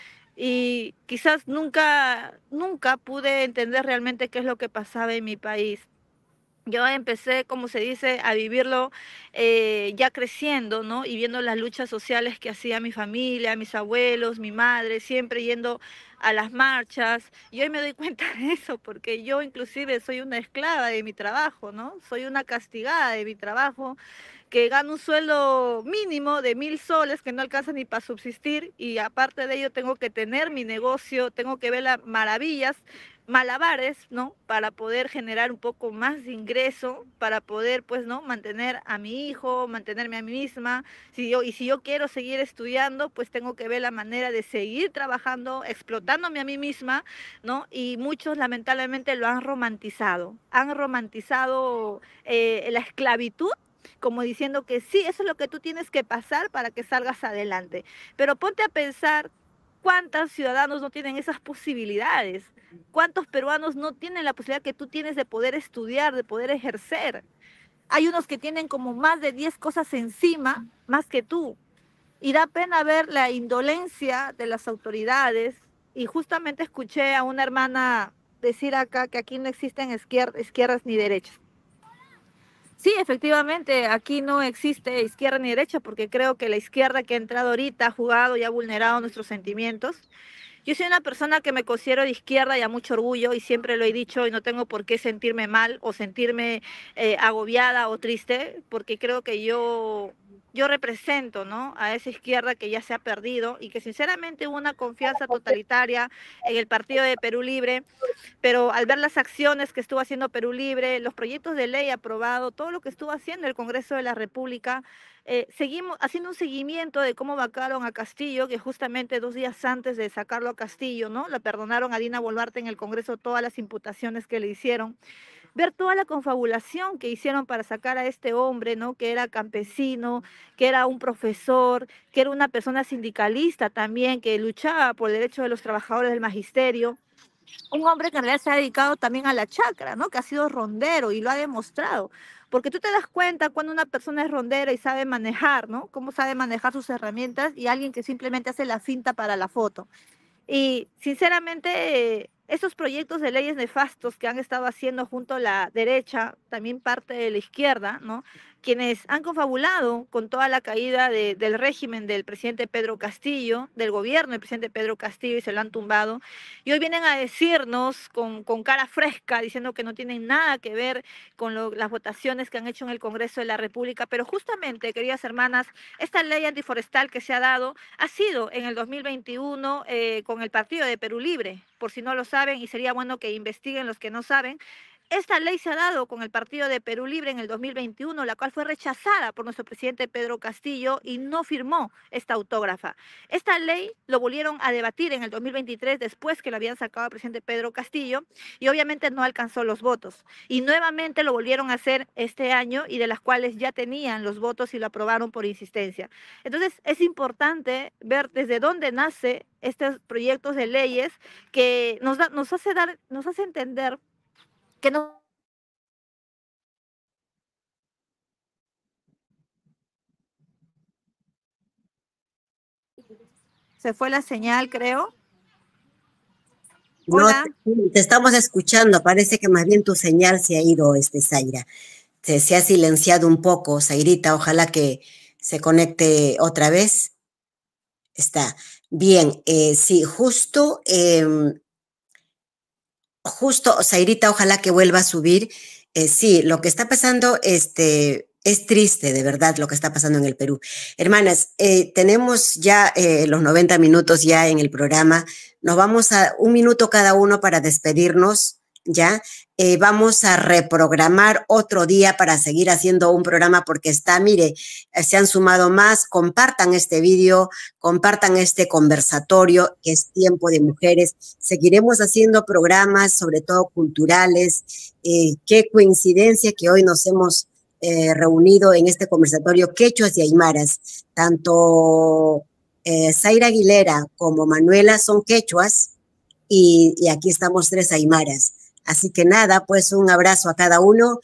y quizás nunca, nunca pude entender realmente qué es lo que pasaba en mi país. Yo empecé, como se dice, a vivirlo eh, ya creciendo, ¿no? Y viendo las luchas sociales que hacía mi familia, mis abuelos, mi madre, siempre yendo a las marchas. Y hoy me doy cuenta de eso, porque yo inclusive soy una esclava de mi trabajo, ¿no? Soy una castigada de mi trabajo, que gano un sueldo mínimo de mil soles que no alcanza ni para subsistir, y aparte de ello tengo que tener mi negocio, tengo que ver las maravillas, malabares, ¿no?, para poder generar un poco más de ingreso, para poder, pues, ¿no?, mantener a mi hijo, mantenerme a mí misma. Si yo, y si yo quiero seguir estudiando, pues tengo que ver la manera de seguir trabajando, explotándome a mí misma, ¿no? Y muchos lamentablemente lo han romantizado, han romantizado eh, la esclavitud, como diciendo que sí, eso es lo que tú tienes que pasar para que salgas adelante. Pero ponte a pensar cuántos ciudadanos no tienen esas posibilidades, cuántos peruanos no tienen la posibilidad que tú tienes de poder estudiar, de poder ejercer. Hay unos que tienen como más de diez cosas encima, más que tú. Y da pena ver la indolencia de las autoridades. Y justamente escuché a una hermana decir acá que aquí no existen izquier- izquierdas ni derechas. Sí, efectivamente, aquí no existe izquierda ni derecha, porque creo que la izquierda que ha entrado ahorita ha jugado y ha vulnerado nuestros sentimientos. Yo soy una persona que me considero de izquierda y a mucho orgullo, y siempre lo he dicho, y no tengo por qué sentirme mal o sentirme eh, agobiada o triste, porque creo que yo, yo represento, ¿no?, a esa izquierda que ya se ha perdido y que sinceramente hubo una confianza totalitaria en el partido de Perú Libre. Pero al ver las acciones que estuvo haciendo Perú Libre, los proyectos de ley aprobados, todo lo que estuvo haciendo el Congreso de la República, eh, seguimos haciendo un seguimiento de cómo vacaron a Castillo, que justamente dos días antes de sacarlo a Castillo, ¿no?, la perdonaron a Dina Boluarte en el Congreso todas las imputaciones que le hicieron. Ver toda la confabulación que hicieron para sacar a este hombre, ¿no?, que era campesino, que era un profesor, que era una persona sindicalista también, que luchaba por el derecho de los trabajadores del magisterio. Un hombre que en realidad se ha dedicado también a la chacra, ¿no?, que ha sido rondero y lo ha demostrado. Porque tú te das cuenta cuando una persona es rondera y sabe manejar, ¿no?, cómo sabe manejar sus herramientas, y alguien que simplemente hace la finta para la foto. Y sinceramente, eh, estos proyectos de leyes nefastos que han estado haciendo junto a la derecha, también parte de la izquierda, ¿no? Quienes han confabulado con toda la caída de, del régimen del presidente Pedro Castillo, del gobierno del presidente Pedro Castillo, y se lo han tumbado. Y hoy vienen a decirnos con, con cara fresca, diciendo que no tienen nada que ver con lo, las votaciones que han hecho en el Congreso de la República. Pero justamente, queridas hermanas, esta ley antiforestal que se ha dado ha sido en el dos mil veintiuno eh, con el partido de Perú Libre, por si no lo saben, y sería bueno que investiguen los que no saben. Esta ley se ha dado con el partido de Perú Libre en el dos mil veintiuno, la cual fue rechazada por nuestro presidente Pedro Castillo y no firmó esta autógrafa. Esta ley lo volvieron a debatir en el dos mil veintitrés después que lo habían sacado al presidente Pedro Castillo y obviamente no alcanzó los votos. Y nuevamente lo volvieron a hacer este año y de las cuales ya tenían los votos y lo aprobaron por insistencia. Entonces es importante ver desde dónde nace estos proyectos de leyes que nos, da, nos, hace, dar, nos hace entender que no. Se fue la señal, creo. Hola. No, te, te estamos escuchando, parece que más bien tu señal se ha ido, este, Zaira. Se, se ha silenciado un poco, Zairita, ojalá que se conecte otra vez. Está bien, eh, sí, justo, eh, justo, Zairita, ojalá que vuelva a subir. Eh, sí, lo que está pasando, este, es triste, de verdad, lo que está pasando en el Perú. Hermanas, eh, tenemos ya eh, los noventa minutos ya en el programa. Nos vamos a un minuto cada uno para despedirnos, ¿ya? Eh, vamos a reprogramar otro día para seguir haciendo un programa porque está, mire, eh, se han sumado más. Compartan este vídeo, compartan este conversatorio, que es Tiempo de Mujeres. Seguiremos haciendo programas, sobre todo culturales. Eh, qué coincidencia que hoy nos hemos eh, reunido en este conversatorio quechuas y aymaras. Tanto eh, Zaira Aguilera como Manuela son quechuas y, y aquí estamos tres aymaras. Así que nada, pues un abrazo a cada uno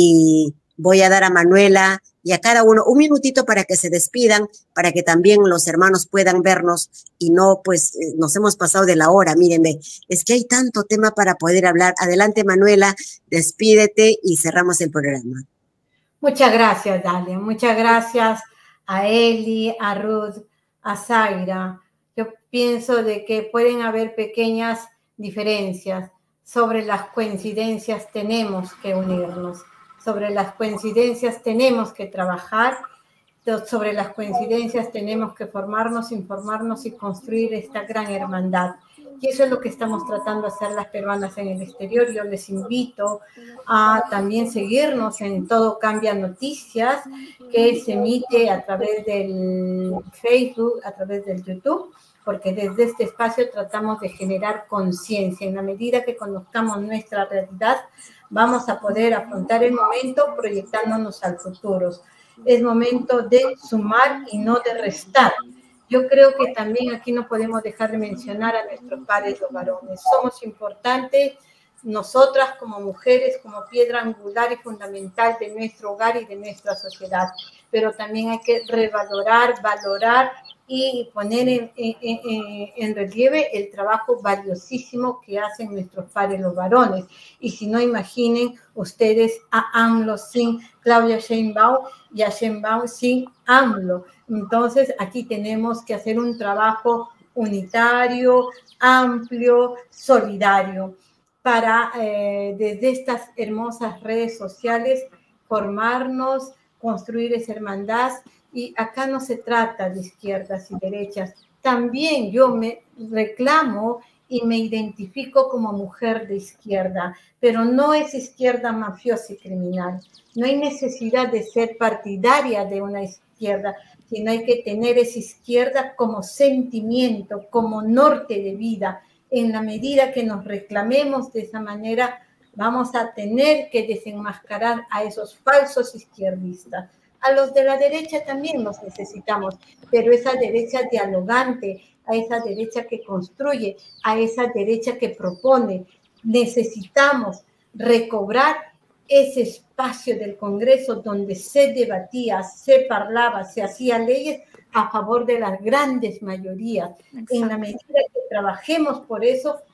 y voy a dar a Manuela y a cada uno un minutito para que se despidan, para que también los hermanos puedan vernos y no, pues eh, nos hemos pasado de la hora, mírenme, es que hay tanto tema para poder hablar. Adelante, Manuela, despídete y cerramos el programa. Muchas gracias, Dalia, muchas gracias a Eli, a Ruth, a Zaira. Yo pienso de que pueden haber pequeñas diferencias. Sobre las coincidencias tenemos que unirnos, sobre las coincidencias tenemos que trabajar, sobre las coincidencias tenemos que formarnos, informarnos y construir esta gran hermandad. Y eso es lo que estamos tratando de hacer las peruanas en el exterior. Yo les invito a también seguirnos en Todo Cambia Noticias, que se emite a través del Facebook, a través del YouTube, porque desde este espacio tratamos de generar conciencia. En la medida que conozcamos nuestra realidad, vamos a poder afrontar el momento proyectándonos al futuro. Es momento de sumar y no de restar. Yo creo que también aquí no podemos dejar de mencionar a nuestros padres los varones. Somos importantes, nosotras como mujeres, como piedra angular y fundamental de nuestro hogar y de nuestra sociedad. Pero también hay que revalorar, valorar y poner en, en, en, en relieve el trabajo valiosísimo que hacen nuestros padres los varones. Y si no, imaginen ustedes a AMLO sin Claudia Sheinbaum y a Sheinbaum sin AMLO. Entonces, aquí tenemos que hacer un trabajo unitario, amplio, solidario, para eh, desde estas hermosas redes sociales formarnos, construir esa hermandad. Y acá no se trata de izquierdas y derechas. También yo me reclamo y me identifico como mujer de izquierda, pero no es izquierda mafiosa y criminal. No hay necesidad de ser partidaria de una izquierda, sino hay que tener esa izquierda como sentimiento, como norte de vida. En la medida que nos reclamemos de esa manera, vamos a tener que desenmascarar a esos falsos izquierdistas. A los de la derecha también los necesitamos, pero esa derecha dialogante, a esa derecha que construye, a esa derecha que propone. Necesitamos recobrar ese espacio del Congreso donde se debatía, se parlaba, se hacían leyes a favor de las grandes mayorías. Exacto. En la medida que trabajemos por eso,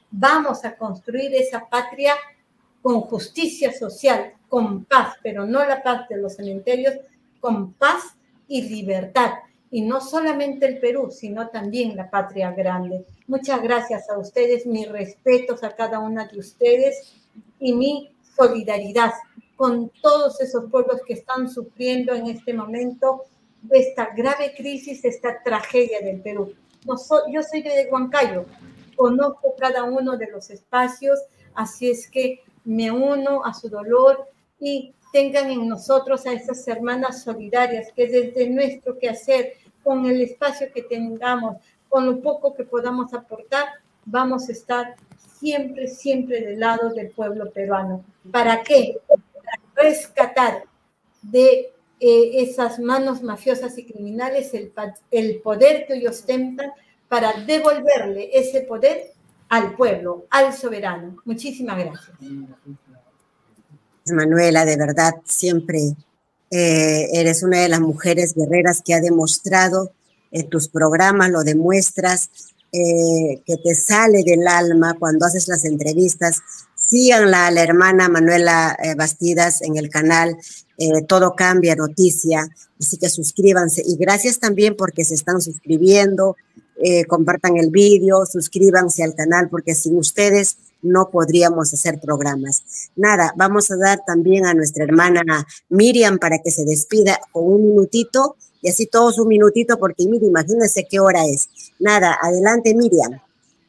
vamos a construir esa patria con justicia social, con paz, pero no la paz de los cementerios, con paz y libertad. Y no solamente el Perú, sino también la patria grande. Muchas gracias a ustedes, mis respetos a cada una de ustedes y mi solidaridad con todos esos pueblos que están sufriendo en este momento esta grave crisis, esta tragedia del Perú. No so, yo soy de Huancayo, conozco cada uno de los espacios, así es que me uno a su dolor y tengan en nosotros a esas hermanas solidarias que desde nuestro quehacer, con el espacio que tengamos, con lo poco que podamos aportar, vamos a estar siempre, siempre del lado del pueblo peruano. ¿Para qué? Para rescatar de eh, esas manos mafiosas y criminales el, el poder que hoy ostentan para devolverle ese poder al pueblo, al soberano. Muchísimas gracias. Manuela, de verdad, siempre eh, eres una de las mujeres guerreras que ha demostrado en tus programas, lo demuestras, eh, que te sale del alma cuando haces las entrevistas. Síganla a la hermana Manuela eh, Bastidas en el canal eh, Todo Cambia Noticia, así que suscríbanse. Y gracias también porque se están suscribiendo, eh, compartan el vídeo, suscríbanse al canal, porque sin ustedes no podríamos hacer programas. Nada, vamos a dar también a nuestra hermana Miriam para que se despida con un minutito, y así todos un minutito, porque mire, imagínense qué hora es. Nada, adelante Miriam.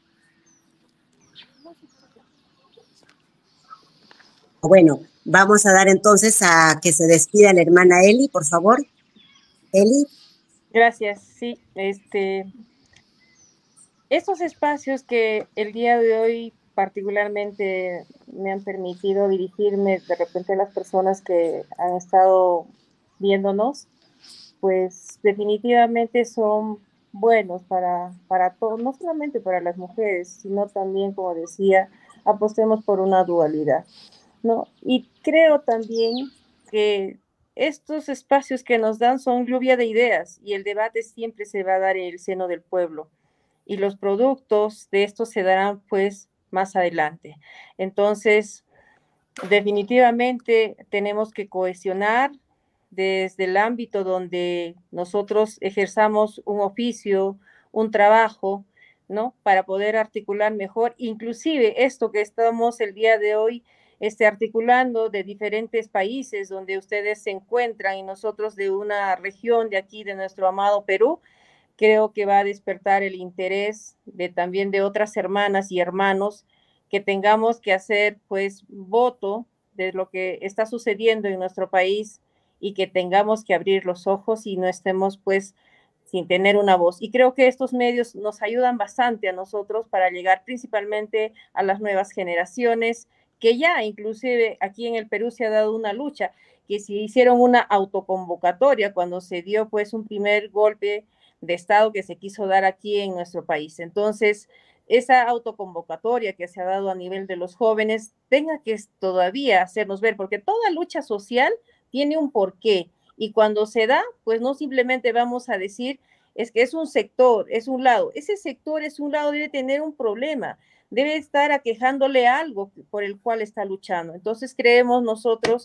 Bueno, vamos a dar entonces a que se despida la hermana Eli, por favor. Eli. Gracias, sí, este, estos espacios que el día de hoy particularmente me han permitido dirigirme de repente a las personas que han estado viéndonos, pues definitivamente son buenos para, para todos, no solamente para las mujeres, sino también, como decía, apostemos por una dualidad, ¿no? Y creo también que estos espacios que nos dan son lluvia de ideas y el debate siempre se va a dar en el seno del pueblo y los productos de estos se darán pues más adelante. Entonces, definitivamente tenemos que cohesionar desde el ámbito donde nosotros ejerzamos un oficio, un trabajo, ¿no? Para poder articular mejor, inclusive esto que estamos el día de hoy este, articulando de diferentes países donde ustedes se encuentran y nosotros de una región de aquí, de nuestro amado Perú, creo que va a despertar el interés de también de otras hermanas y hermanos que tengamos que hacer pues voto de lo que está sucediendo en nuestro país y que tengamos que abrir los ojos y no estemos pues sin tener una voz. Y creo que estos medios nos ayudan bastante a nosotros para llegar principalmente a las nuevas generaciones, que ya inclusive aquí en el Perú se ha dado una lucha, que se hicieron una autoconvocatoria cuando se dio pues un primer golpe de Estado que se quiso dar aquí en nuestro país. Entonces, esa autoconvocatoria que se ha dado a nivel de los jóvenes tenga que todavía hacernos ver, porque toda lucha social tiene un porqué, y cuando se da, pues no simplemente vamos a decir, es que es un sector, es un lado, ese sector es un lado, debe tener un problema, debe estar aquejándole algo por el cual está luchando. Entonces creemos nosotros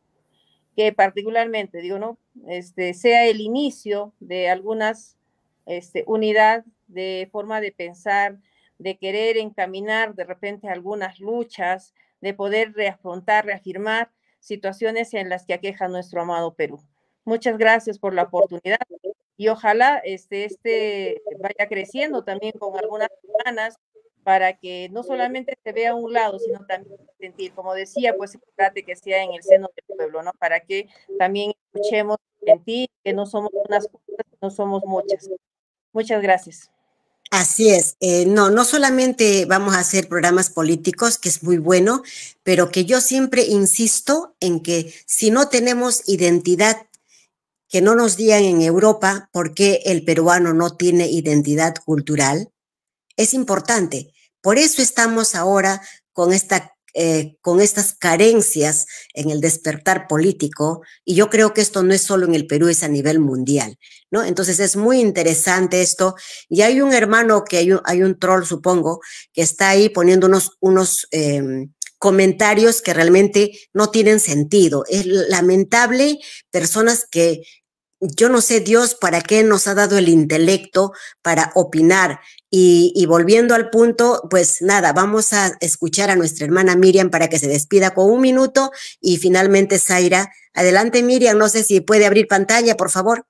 que particularmente, digo, ¿no? Este, sea el inicio de algunas este, unidad de forma de pensar, de querer encaminar de repente algunas luchas, de poder reafrontar, reafirmar situaciones en las que aqueja nuestro amado Perú. Muchas gracias por la oportunidad y ojalá este, este vaya creciendo también con algunas semanas para que no solamente se vea a un lado, sino también sentir, como decía, pues se trate que sea en el seno del pueblo, ¿no? Para que también escuchemos, sentir que no somos unas cosas, no somos muchas. Muchas gracias. Así es, eh, no, no solamente vamos a hacer programas políticos, que es muy bueno, pero que yo siempre insisto en que si no tenemos identidad, que no nos digan en Europa por qué el peruano no tiene identidad cultural, es importante. Por eso estamos ahora con esta eh, con estas carencias en el despertar político, y yo creo que esto no es solo en el Perú, es a nivel mundial, ¿no? Entonces es muy interesante esto, y hay un hermano que hay un, hay un troll, supongo, que está ahí poniendo unos, unos eh, comentarios que realmente no tienen sentido. Es lamentable, personas que yo no sé Dios para qué nos ha dado el intelecto para opinar. Y, y volviendo al punto, pues nada, vamos a escuchar a nuestra hermana Miriam para que se despida con un minuto, y finalmente Zaira. Adelante, Miriam, no sé si puede abrir pantalla, por favor.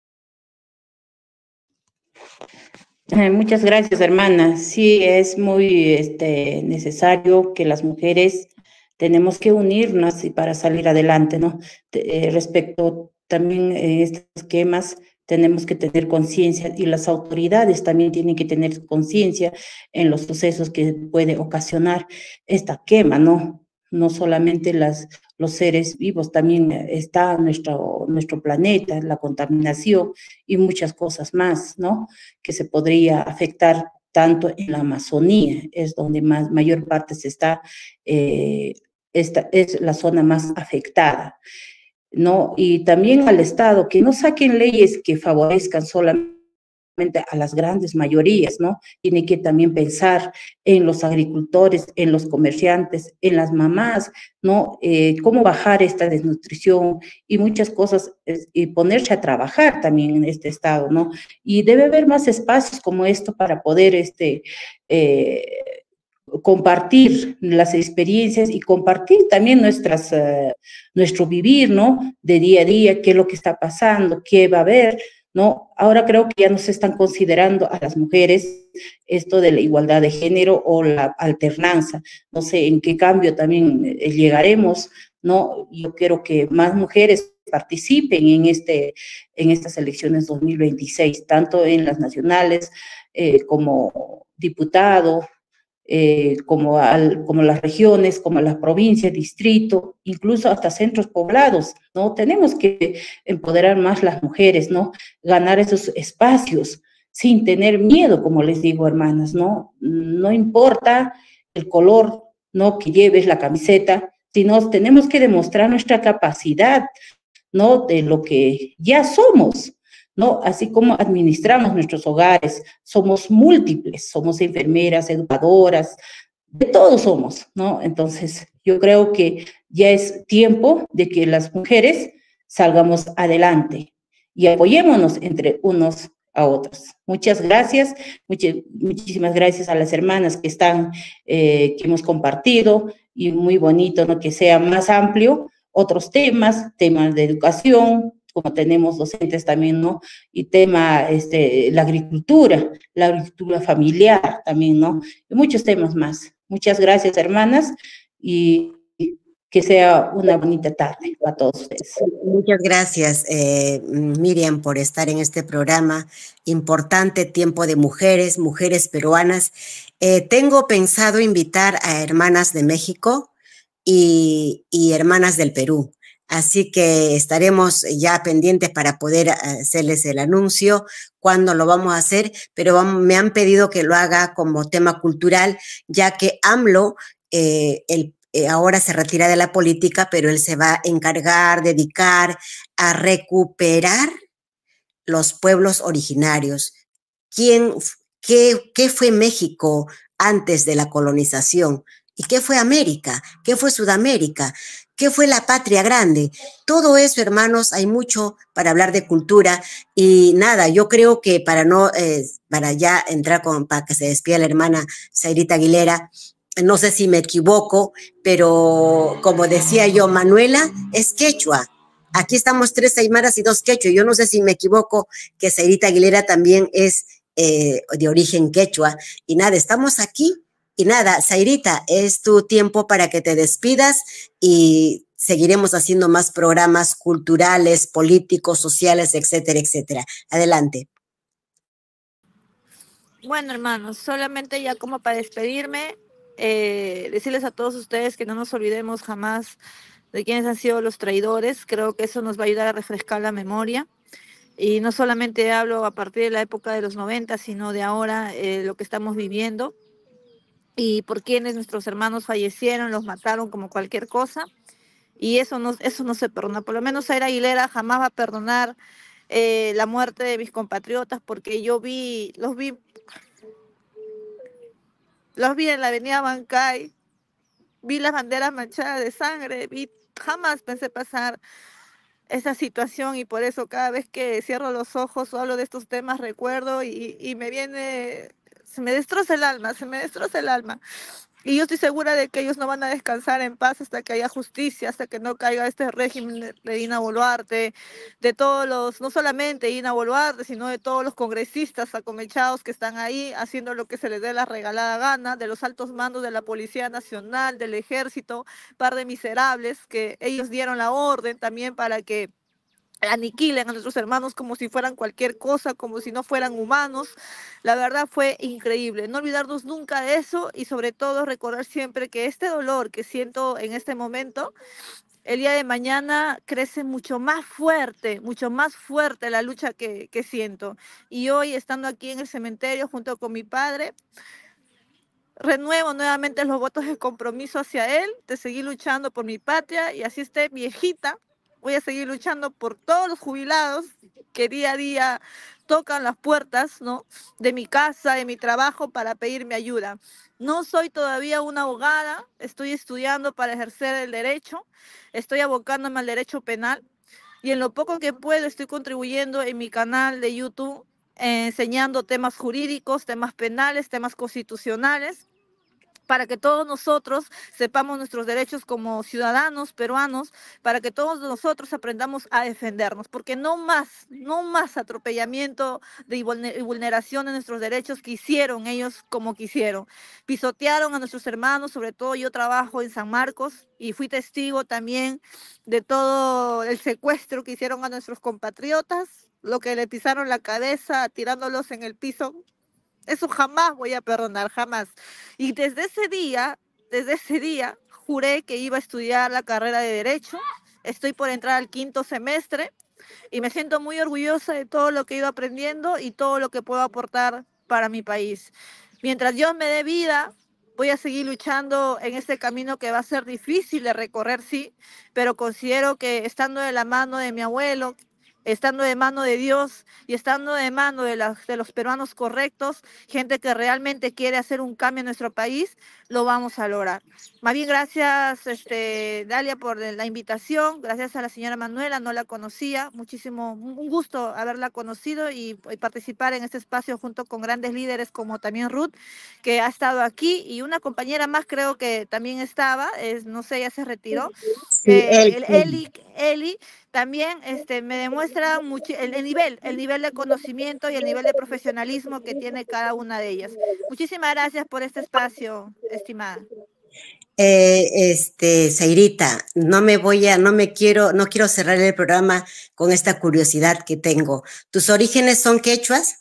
Eh, muchas gracias, hermana. Sí, es muy este, necesario que las mujeres tenemos que unirnos y para salir adelante, ¿no? Eh, respecto también a eh, estos esquemas, tenemos que tener conciencia, y las autoridades también tienen que tener conciencia en los sucesos que puede ocasionar esta quema, ¿no? No solamente las, los seres vivos, también está nuestro, nuestro planeta, la contaminación y muchas cosas más, ¿no? Que se podría afectar tanto en la Amazonía, es donde más, mayor parte se está, eh, esta es la zona más afectada, ¿no? Y también al Estado, que no saquen leyes que favorezcan solamente a las grandes mayorías, ¿no? Tiene que también pensar en los agricultores, en los comerciantes, en las mamás, ¿no? Eh, cómo bajar esta desnutrición y muchas cosas, es, y ponerse a trabajar también en este estado, ¿no? Y debe haber más espacios como esto para poder, este, eh, compartir las experiencias y compartir también nuestras, uh, nuestro vivir, ¿no? De día a día, qué es lo que está pasando, qué va a haber, ¿no? Ahora creo que ya no se están considerando a las mujeres esto de la igualdad de género o la alternanza. No sé en qué cambio también eh, llegaremos, ¿no? Yo quiero que más mujeres participen en, este, en estas elecciones dos mil veintiséis, tanto en las nacionales eh, como diputado, Eh, como, al, como las regiones, como las provincias, distrito, incluso hasta centros poblados, ¿no? Tenemos que empoderar más las mujeres, ¿no? Ganar esos espacios sin tener miedo, como les digo, hermanas, ¿no? No importa el color, ¿no? Que lleves la camiseta, sino tenemos que demostrar nuestra capacidad, ¿no? De lo que ya somos, ¿no? Así como administramos nuestros hogares, somos múltiples, somos enfermeras, educadoras, de todos somos, ¿no? Entonces, yo creo que ya es tiempo de que las mujeres salgamos adelante y apoyémonos entre unos a otros. Muchas gracias, muchas, muchísimas gracias a las hermanas que están, eh, que hemos compartido, y muy bonito, ¿no? Que sea más amplio otros temas, temas de educación, como tenemos docentes también, ¿no? Y tema, este, la agricultura, la agricultura familiar también, ¿no? Y muchos temas más. Muchas gracias, hermanas, y que sea una bonita tarde para todos ustedes. Muchas gracias, eh, Miriam, por estar en este programa importante, Tiempo de Mujeres, Mujeres Peruanas. Eh, tengo pensado invitar a hermanas de México y, y hermanas del Perú. Así que estaremos ya pendientes para poder hacerles el anuncio, cuándo lo vamos a hacer, pero vamos, me han pedido que lo haga como tema cultural, ya que AMLO, eh, el, eh, ahora se retira de la política, pero él se va a encargar, dedicar a recuperar los pueblos originarios. ¿Quién, qué, qué fue México antes de la colonización? ¿Y qué fue América? ¿Qué fue Sudamérica? ¿Qué fue la patria grande? Todo eso, hermanos, hay mucho para hablar de cultura. Y nada, yo creo que para no, eh, para ya entrar con, para que se despida la hermana Zairita Aguilera, no sé si me equivoco, pero como decía yo, Manuela es quechua. Aquí estamos tres aymaras y dos quechua. Yo no sé si me equivoco que Zairita Aguilera también es eh, de origen quechua. Y nada, estamos aquí. Y nada, Zairita, es tu tiempo para que te despidas y seguiremos haciendo más programas culturales, políticos, sociales, etcétera, etcétera. Adelante. Bueno, hermanos, solamente ya como para despedirme, eh, decirles a todos ustedes que no nos olvidemos jamás de quiénes han sido los traidores. Creo que eso nos va a ayudar a refrescar la memoria. Y no solamente hablo a partir de la época de los noventa, sino de ahora, eh, lo que estamos viviendo. y por quienes nuestros hermanos fallecieron, los mataron como cualquier cosa. Y eso no, eso no se perdona. Por lo menos Zaira Aguilera jamás va a perdonar eh, la muerte de mis compatriotas, porque yo vi, los vi, los vi en la avenida Bancay, vi las banderas manchadas de sangre, vi, jamás pensé pasar esa situación, y por eso cada vez que cierro los ojos o hablo de estos temas recuerdo y, y me viene, se me destroza el alma, se me destroza el alma. Y yo estoy segura de que ellos no van a descansar en paz hasta que haya justicia, hasta que no caiga este régimen de Dina Boluarte, de todos los, no solamente Dina Boluarte, sino de todos los congresistas acomechados que están ahí haciendo lo que se les dé la regalada gana, de los altos mandos de la Policía Nacional, del Ejército, par de miserables que ellos dieron la orden también para que aniquilen a nuestros hermanos como si fueran cualquier cosa, como si no fueran humanos. La verdad fue increíble. No olvidarnos nunca de eso, y sobre todo recordar siempre que este dolor que siento en este momento, el día de mañana crece mucho más fuerte, mucho más fuerte la lucha que, que siento. Y hoy, estando aquí en el cementerio junto con mi padre, renuevo nuevamente los votos de compromiso hacia él, de seguir luchando por mi patria, y así esté viejita, voy a seguir luchando por todos los jubilados que día a día tocan las puertas, ¿no?, de mi casa, de mi trabajo, para pedirme ayuda. No soy todavía una abogada, estoy estudiando para ejercer el derecho, estoy abocándome al derecho penal, y en lo poco que puedo estoy contribuyendo en mi canal de YouTube, eh, enseñando temas jurídicos, temas penales, temas constitucionales, para que todos nosotros sepamos nuestros derechos como ciudadanos peruanos, para que todos nosotros aprendamos a defendernos, porque no más, no más atropellamiento de vulneración de nuestros derechos que hicieron ellos como quisieron. Pisotearon a nuestros hermanos, sobre todo yo trabajo en San Marcos y fui testigo también de todo el secuestro que hicieron a nuestros compatriotas, lo que le pisaron la cabeza tirándolos en el piso. Eso jamás voy a perdonar, jamás. Y desde ese día, desde ese día, juré que iba a estudiar la carrera de Derecho. Estoy por entrar al quinto semestre y me siento muy orgullosa de todo lo que he ido aprendiendo y todo lo que puedo aportar para mi país. Mientras Dios me dé vida, voy a seguir luchando en este camino que va a ser difícil de recorrer, sí, pero considero que estando de la mano de mi abuelo, estando de mano de Dios y estando de mano de, la, de los peruanos correctos, gente que realmente quiere hacer un cambio en nuestro país, lo vamos a lograr. Más bien, gracias, este, Dalia, por la invitación. Gracias a la señora Manuela, no la conocía. Muchísimo, un gusto haberla conocido y, y participar en este espacio junto con grandes líderes como también Ruth, que ha estado aquí, y una compañera más creo que también estaba, es, no sé, ya se retiró. Sí, Eh, él, el Eli, Eli también este, me demuestra mucho el, el nivel, el nivel de conocimiento y el nivel de profesionalismo que tiene cada una de ellas. Muchísimas gracias por este espacio, estimada. Eh, este, Zairita, no me voy a, no me quiero, no quiero cerrar el programa con esta curiosidad que tengo. ¿Tus orígenes son quechuas?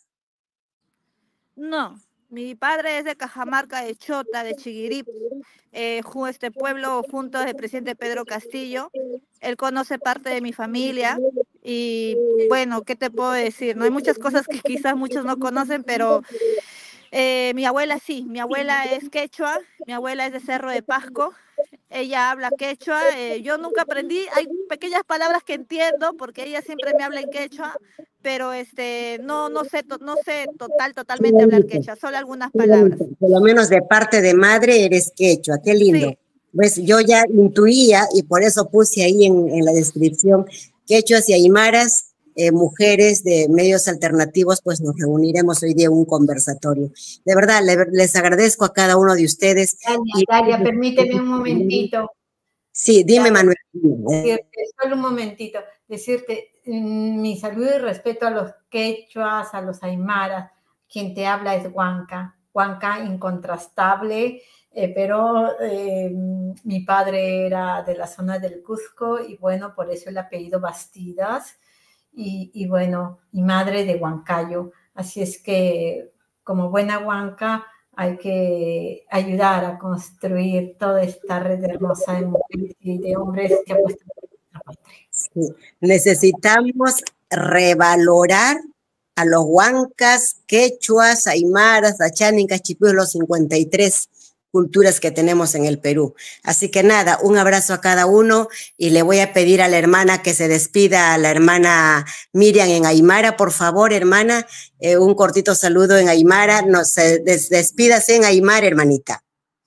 No, mi padre es de Cajamarca, de Chota, de Chiguirip, eh, este pueblo junto al presidente Pedro Castillo. Él conoce parte de mi familia y bueno, ¿qué te puedo decir? No hay muchas cosas que quizás muchos no conocen, pero eh, mi abuela sí, mi abuela es quechua, mi abuela es de Cerro de Pasco. Ella habla quechua, eh, yo nunca aprendí, hay pequeñas palabras que entiendo porque ella siempre me habla en quechua, pero este, no, no sé, to, no sé total, totalmente hablar quechua, solo algunas palabras. Por lo menos de parte de madre eres quechua, qué lindo. Sí. Pues yo ya intuía y por eso puse ahí en, en la descripción quechuas y aymaras, eh, mujeres de medios alternativos, pues nos reuniremos hoy día en un conversatorio. De verdad, le, les agradezco a cada uno de ustedes. Dalia, y, Dalia, permíteme un momentito. Sí, dime, Dalia, Manuel. Decirte, solo un momentito, decirte mi saludo y respeto a los quechuas, a los aymaras. Quien te habla es Huanca, Huanca incontrastable, eh, pero eh, mi padre era de la zona del Cusco y bueno, por eso el apellido Bastidas. Y, y bueno, mi madre de Huancayo. Así es que, como buena Huanca, hay que ayudar a construir toda esta red hermosa de mujeres y de hombres que apuestan por nuestra patria. Sí. Necesitamos revalorar a los huancas, quechuas, aymaras, achánicas, chipúes, los cincuenta y tres culturas que tenemos en el Perú. Así que nada, un abrazo a cada uno y le voy a pedir a la hermana que se despida, a la hermana Miriam en Aymara, por favor, hermana, eh, un cortito saludo en Aymara, nos des, despídase en Aymara, hermanita.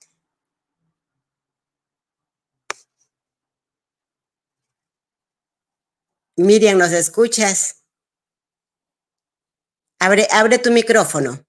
Miriam, ¿nos escuchas? Abre, abre tu micrófono.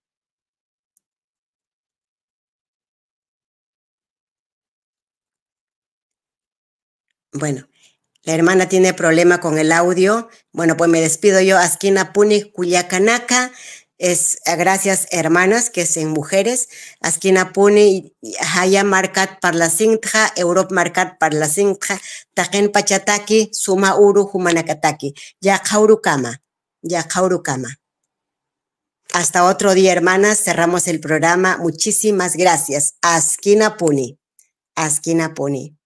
Bueno, la hermana tiene problema con el audio. Bueno, pues me despido yo. Askina Puni Culiacanaka. Es gracias, hermanas, que es en mujeres. Askina Puni Haya Marcat Parla Sintja, Europe Marcat Parla Sintja, Tajen Pachataki, Suma Uru Humanakataki. Ya Kaurukama. Ya Kaurukama. Hasta otro día, hermanas. Cerramos el programa. Muchísimas gracias. Askina Puni. Askina Puni.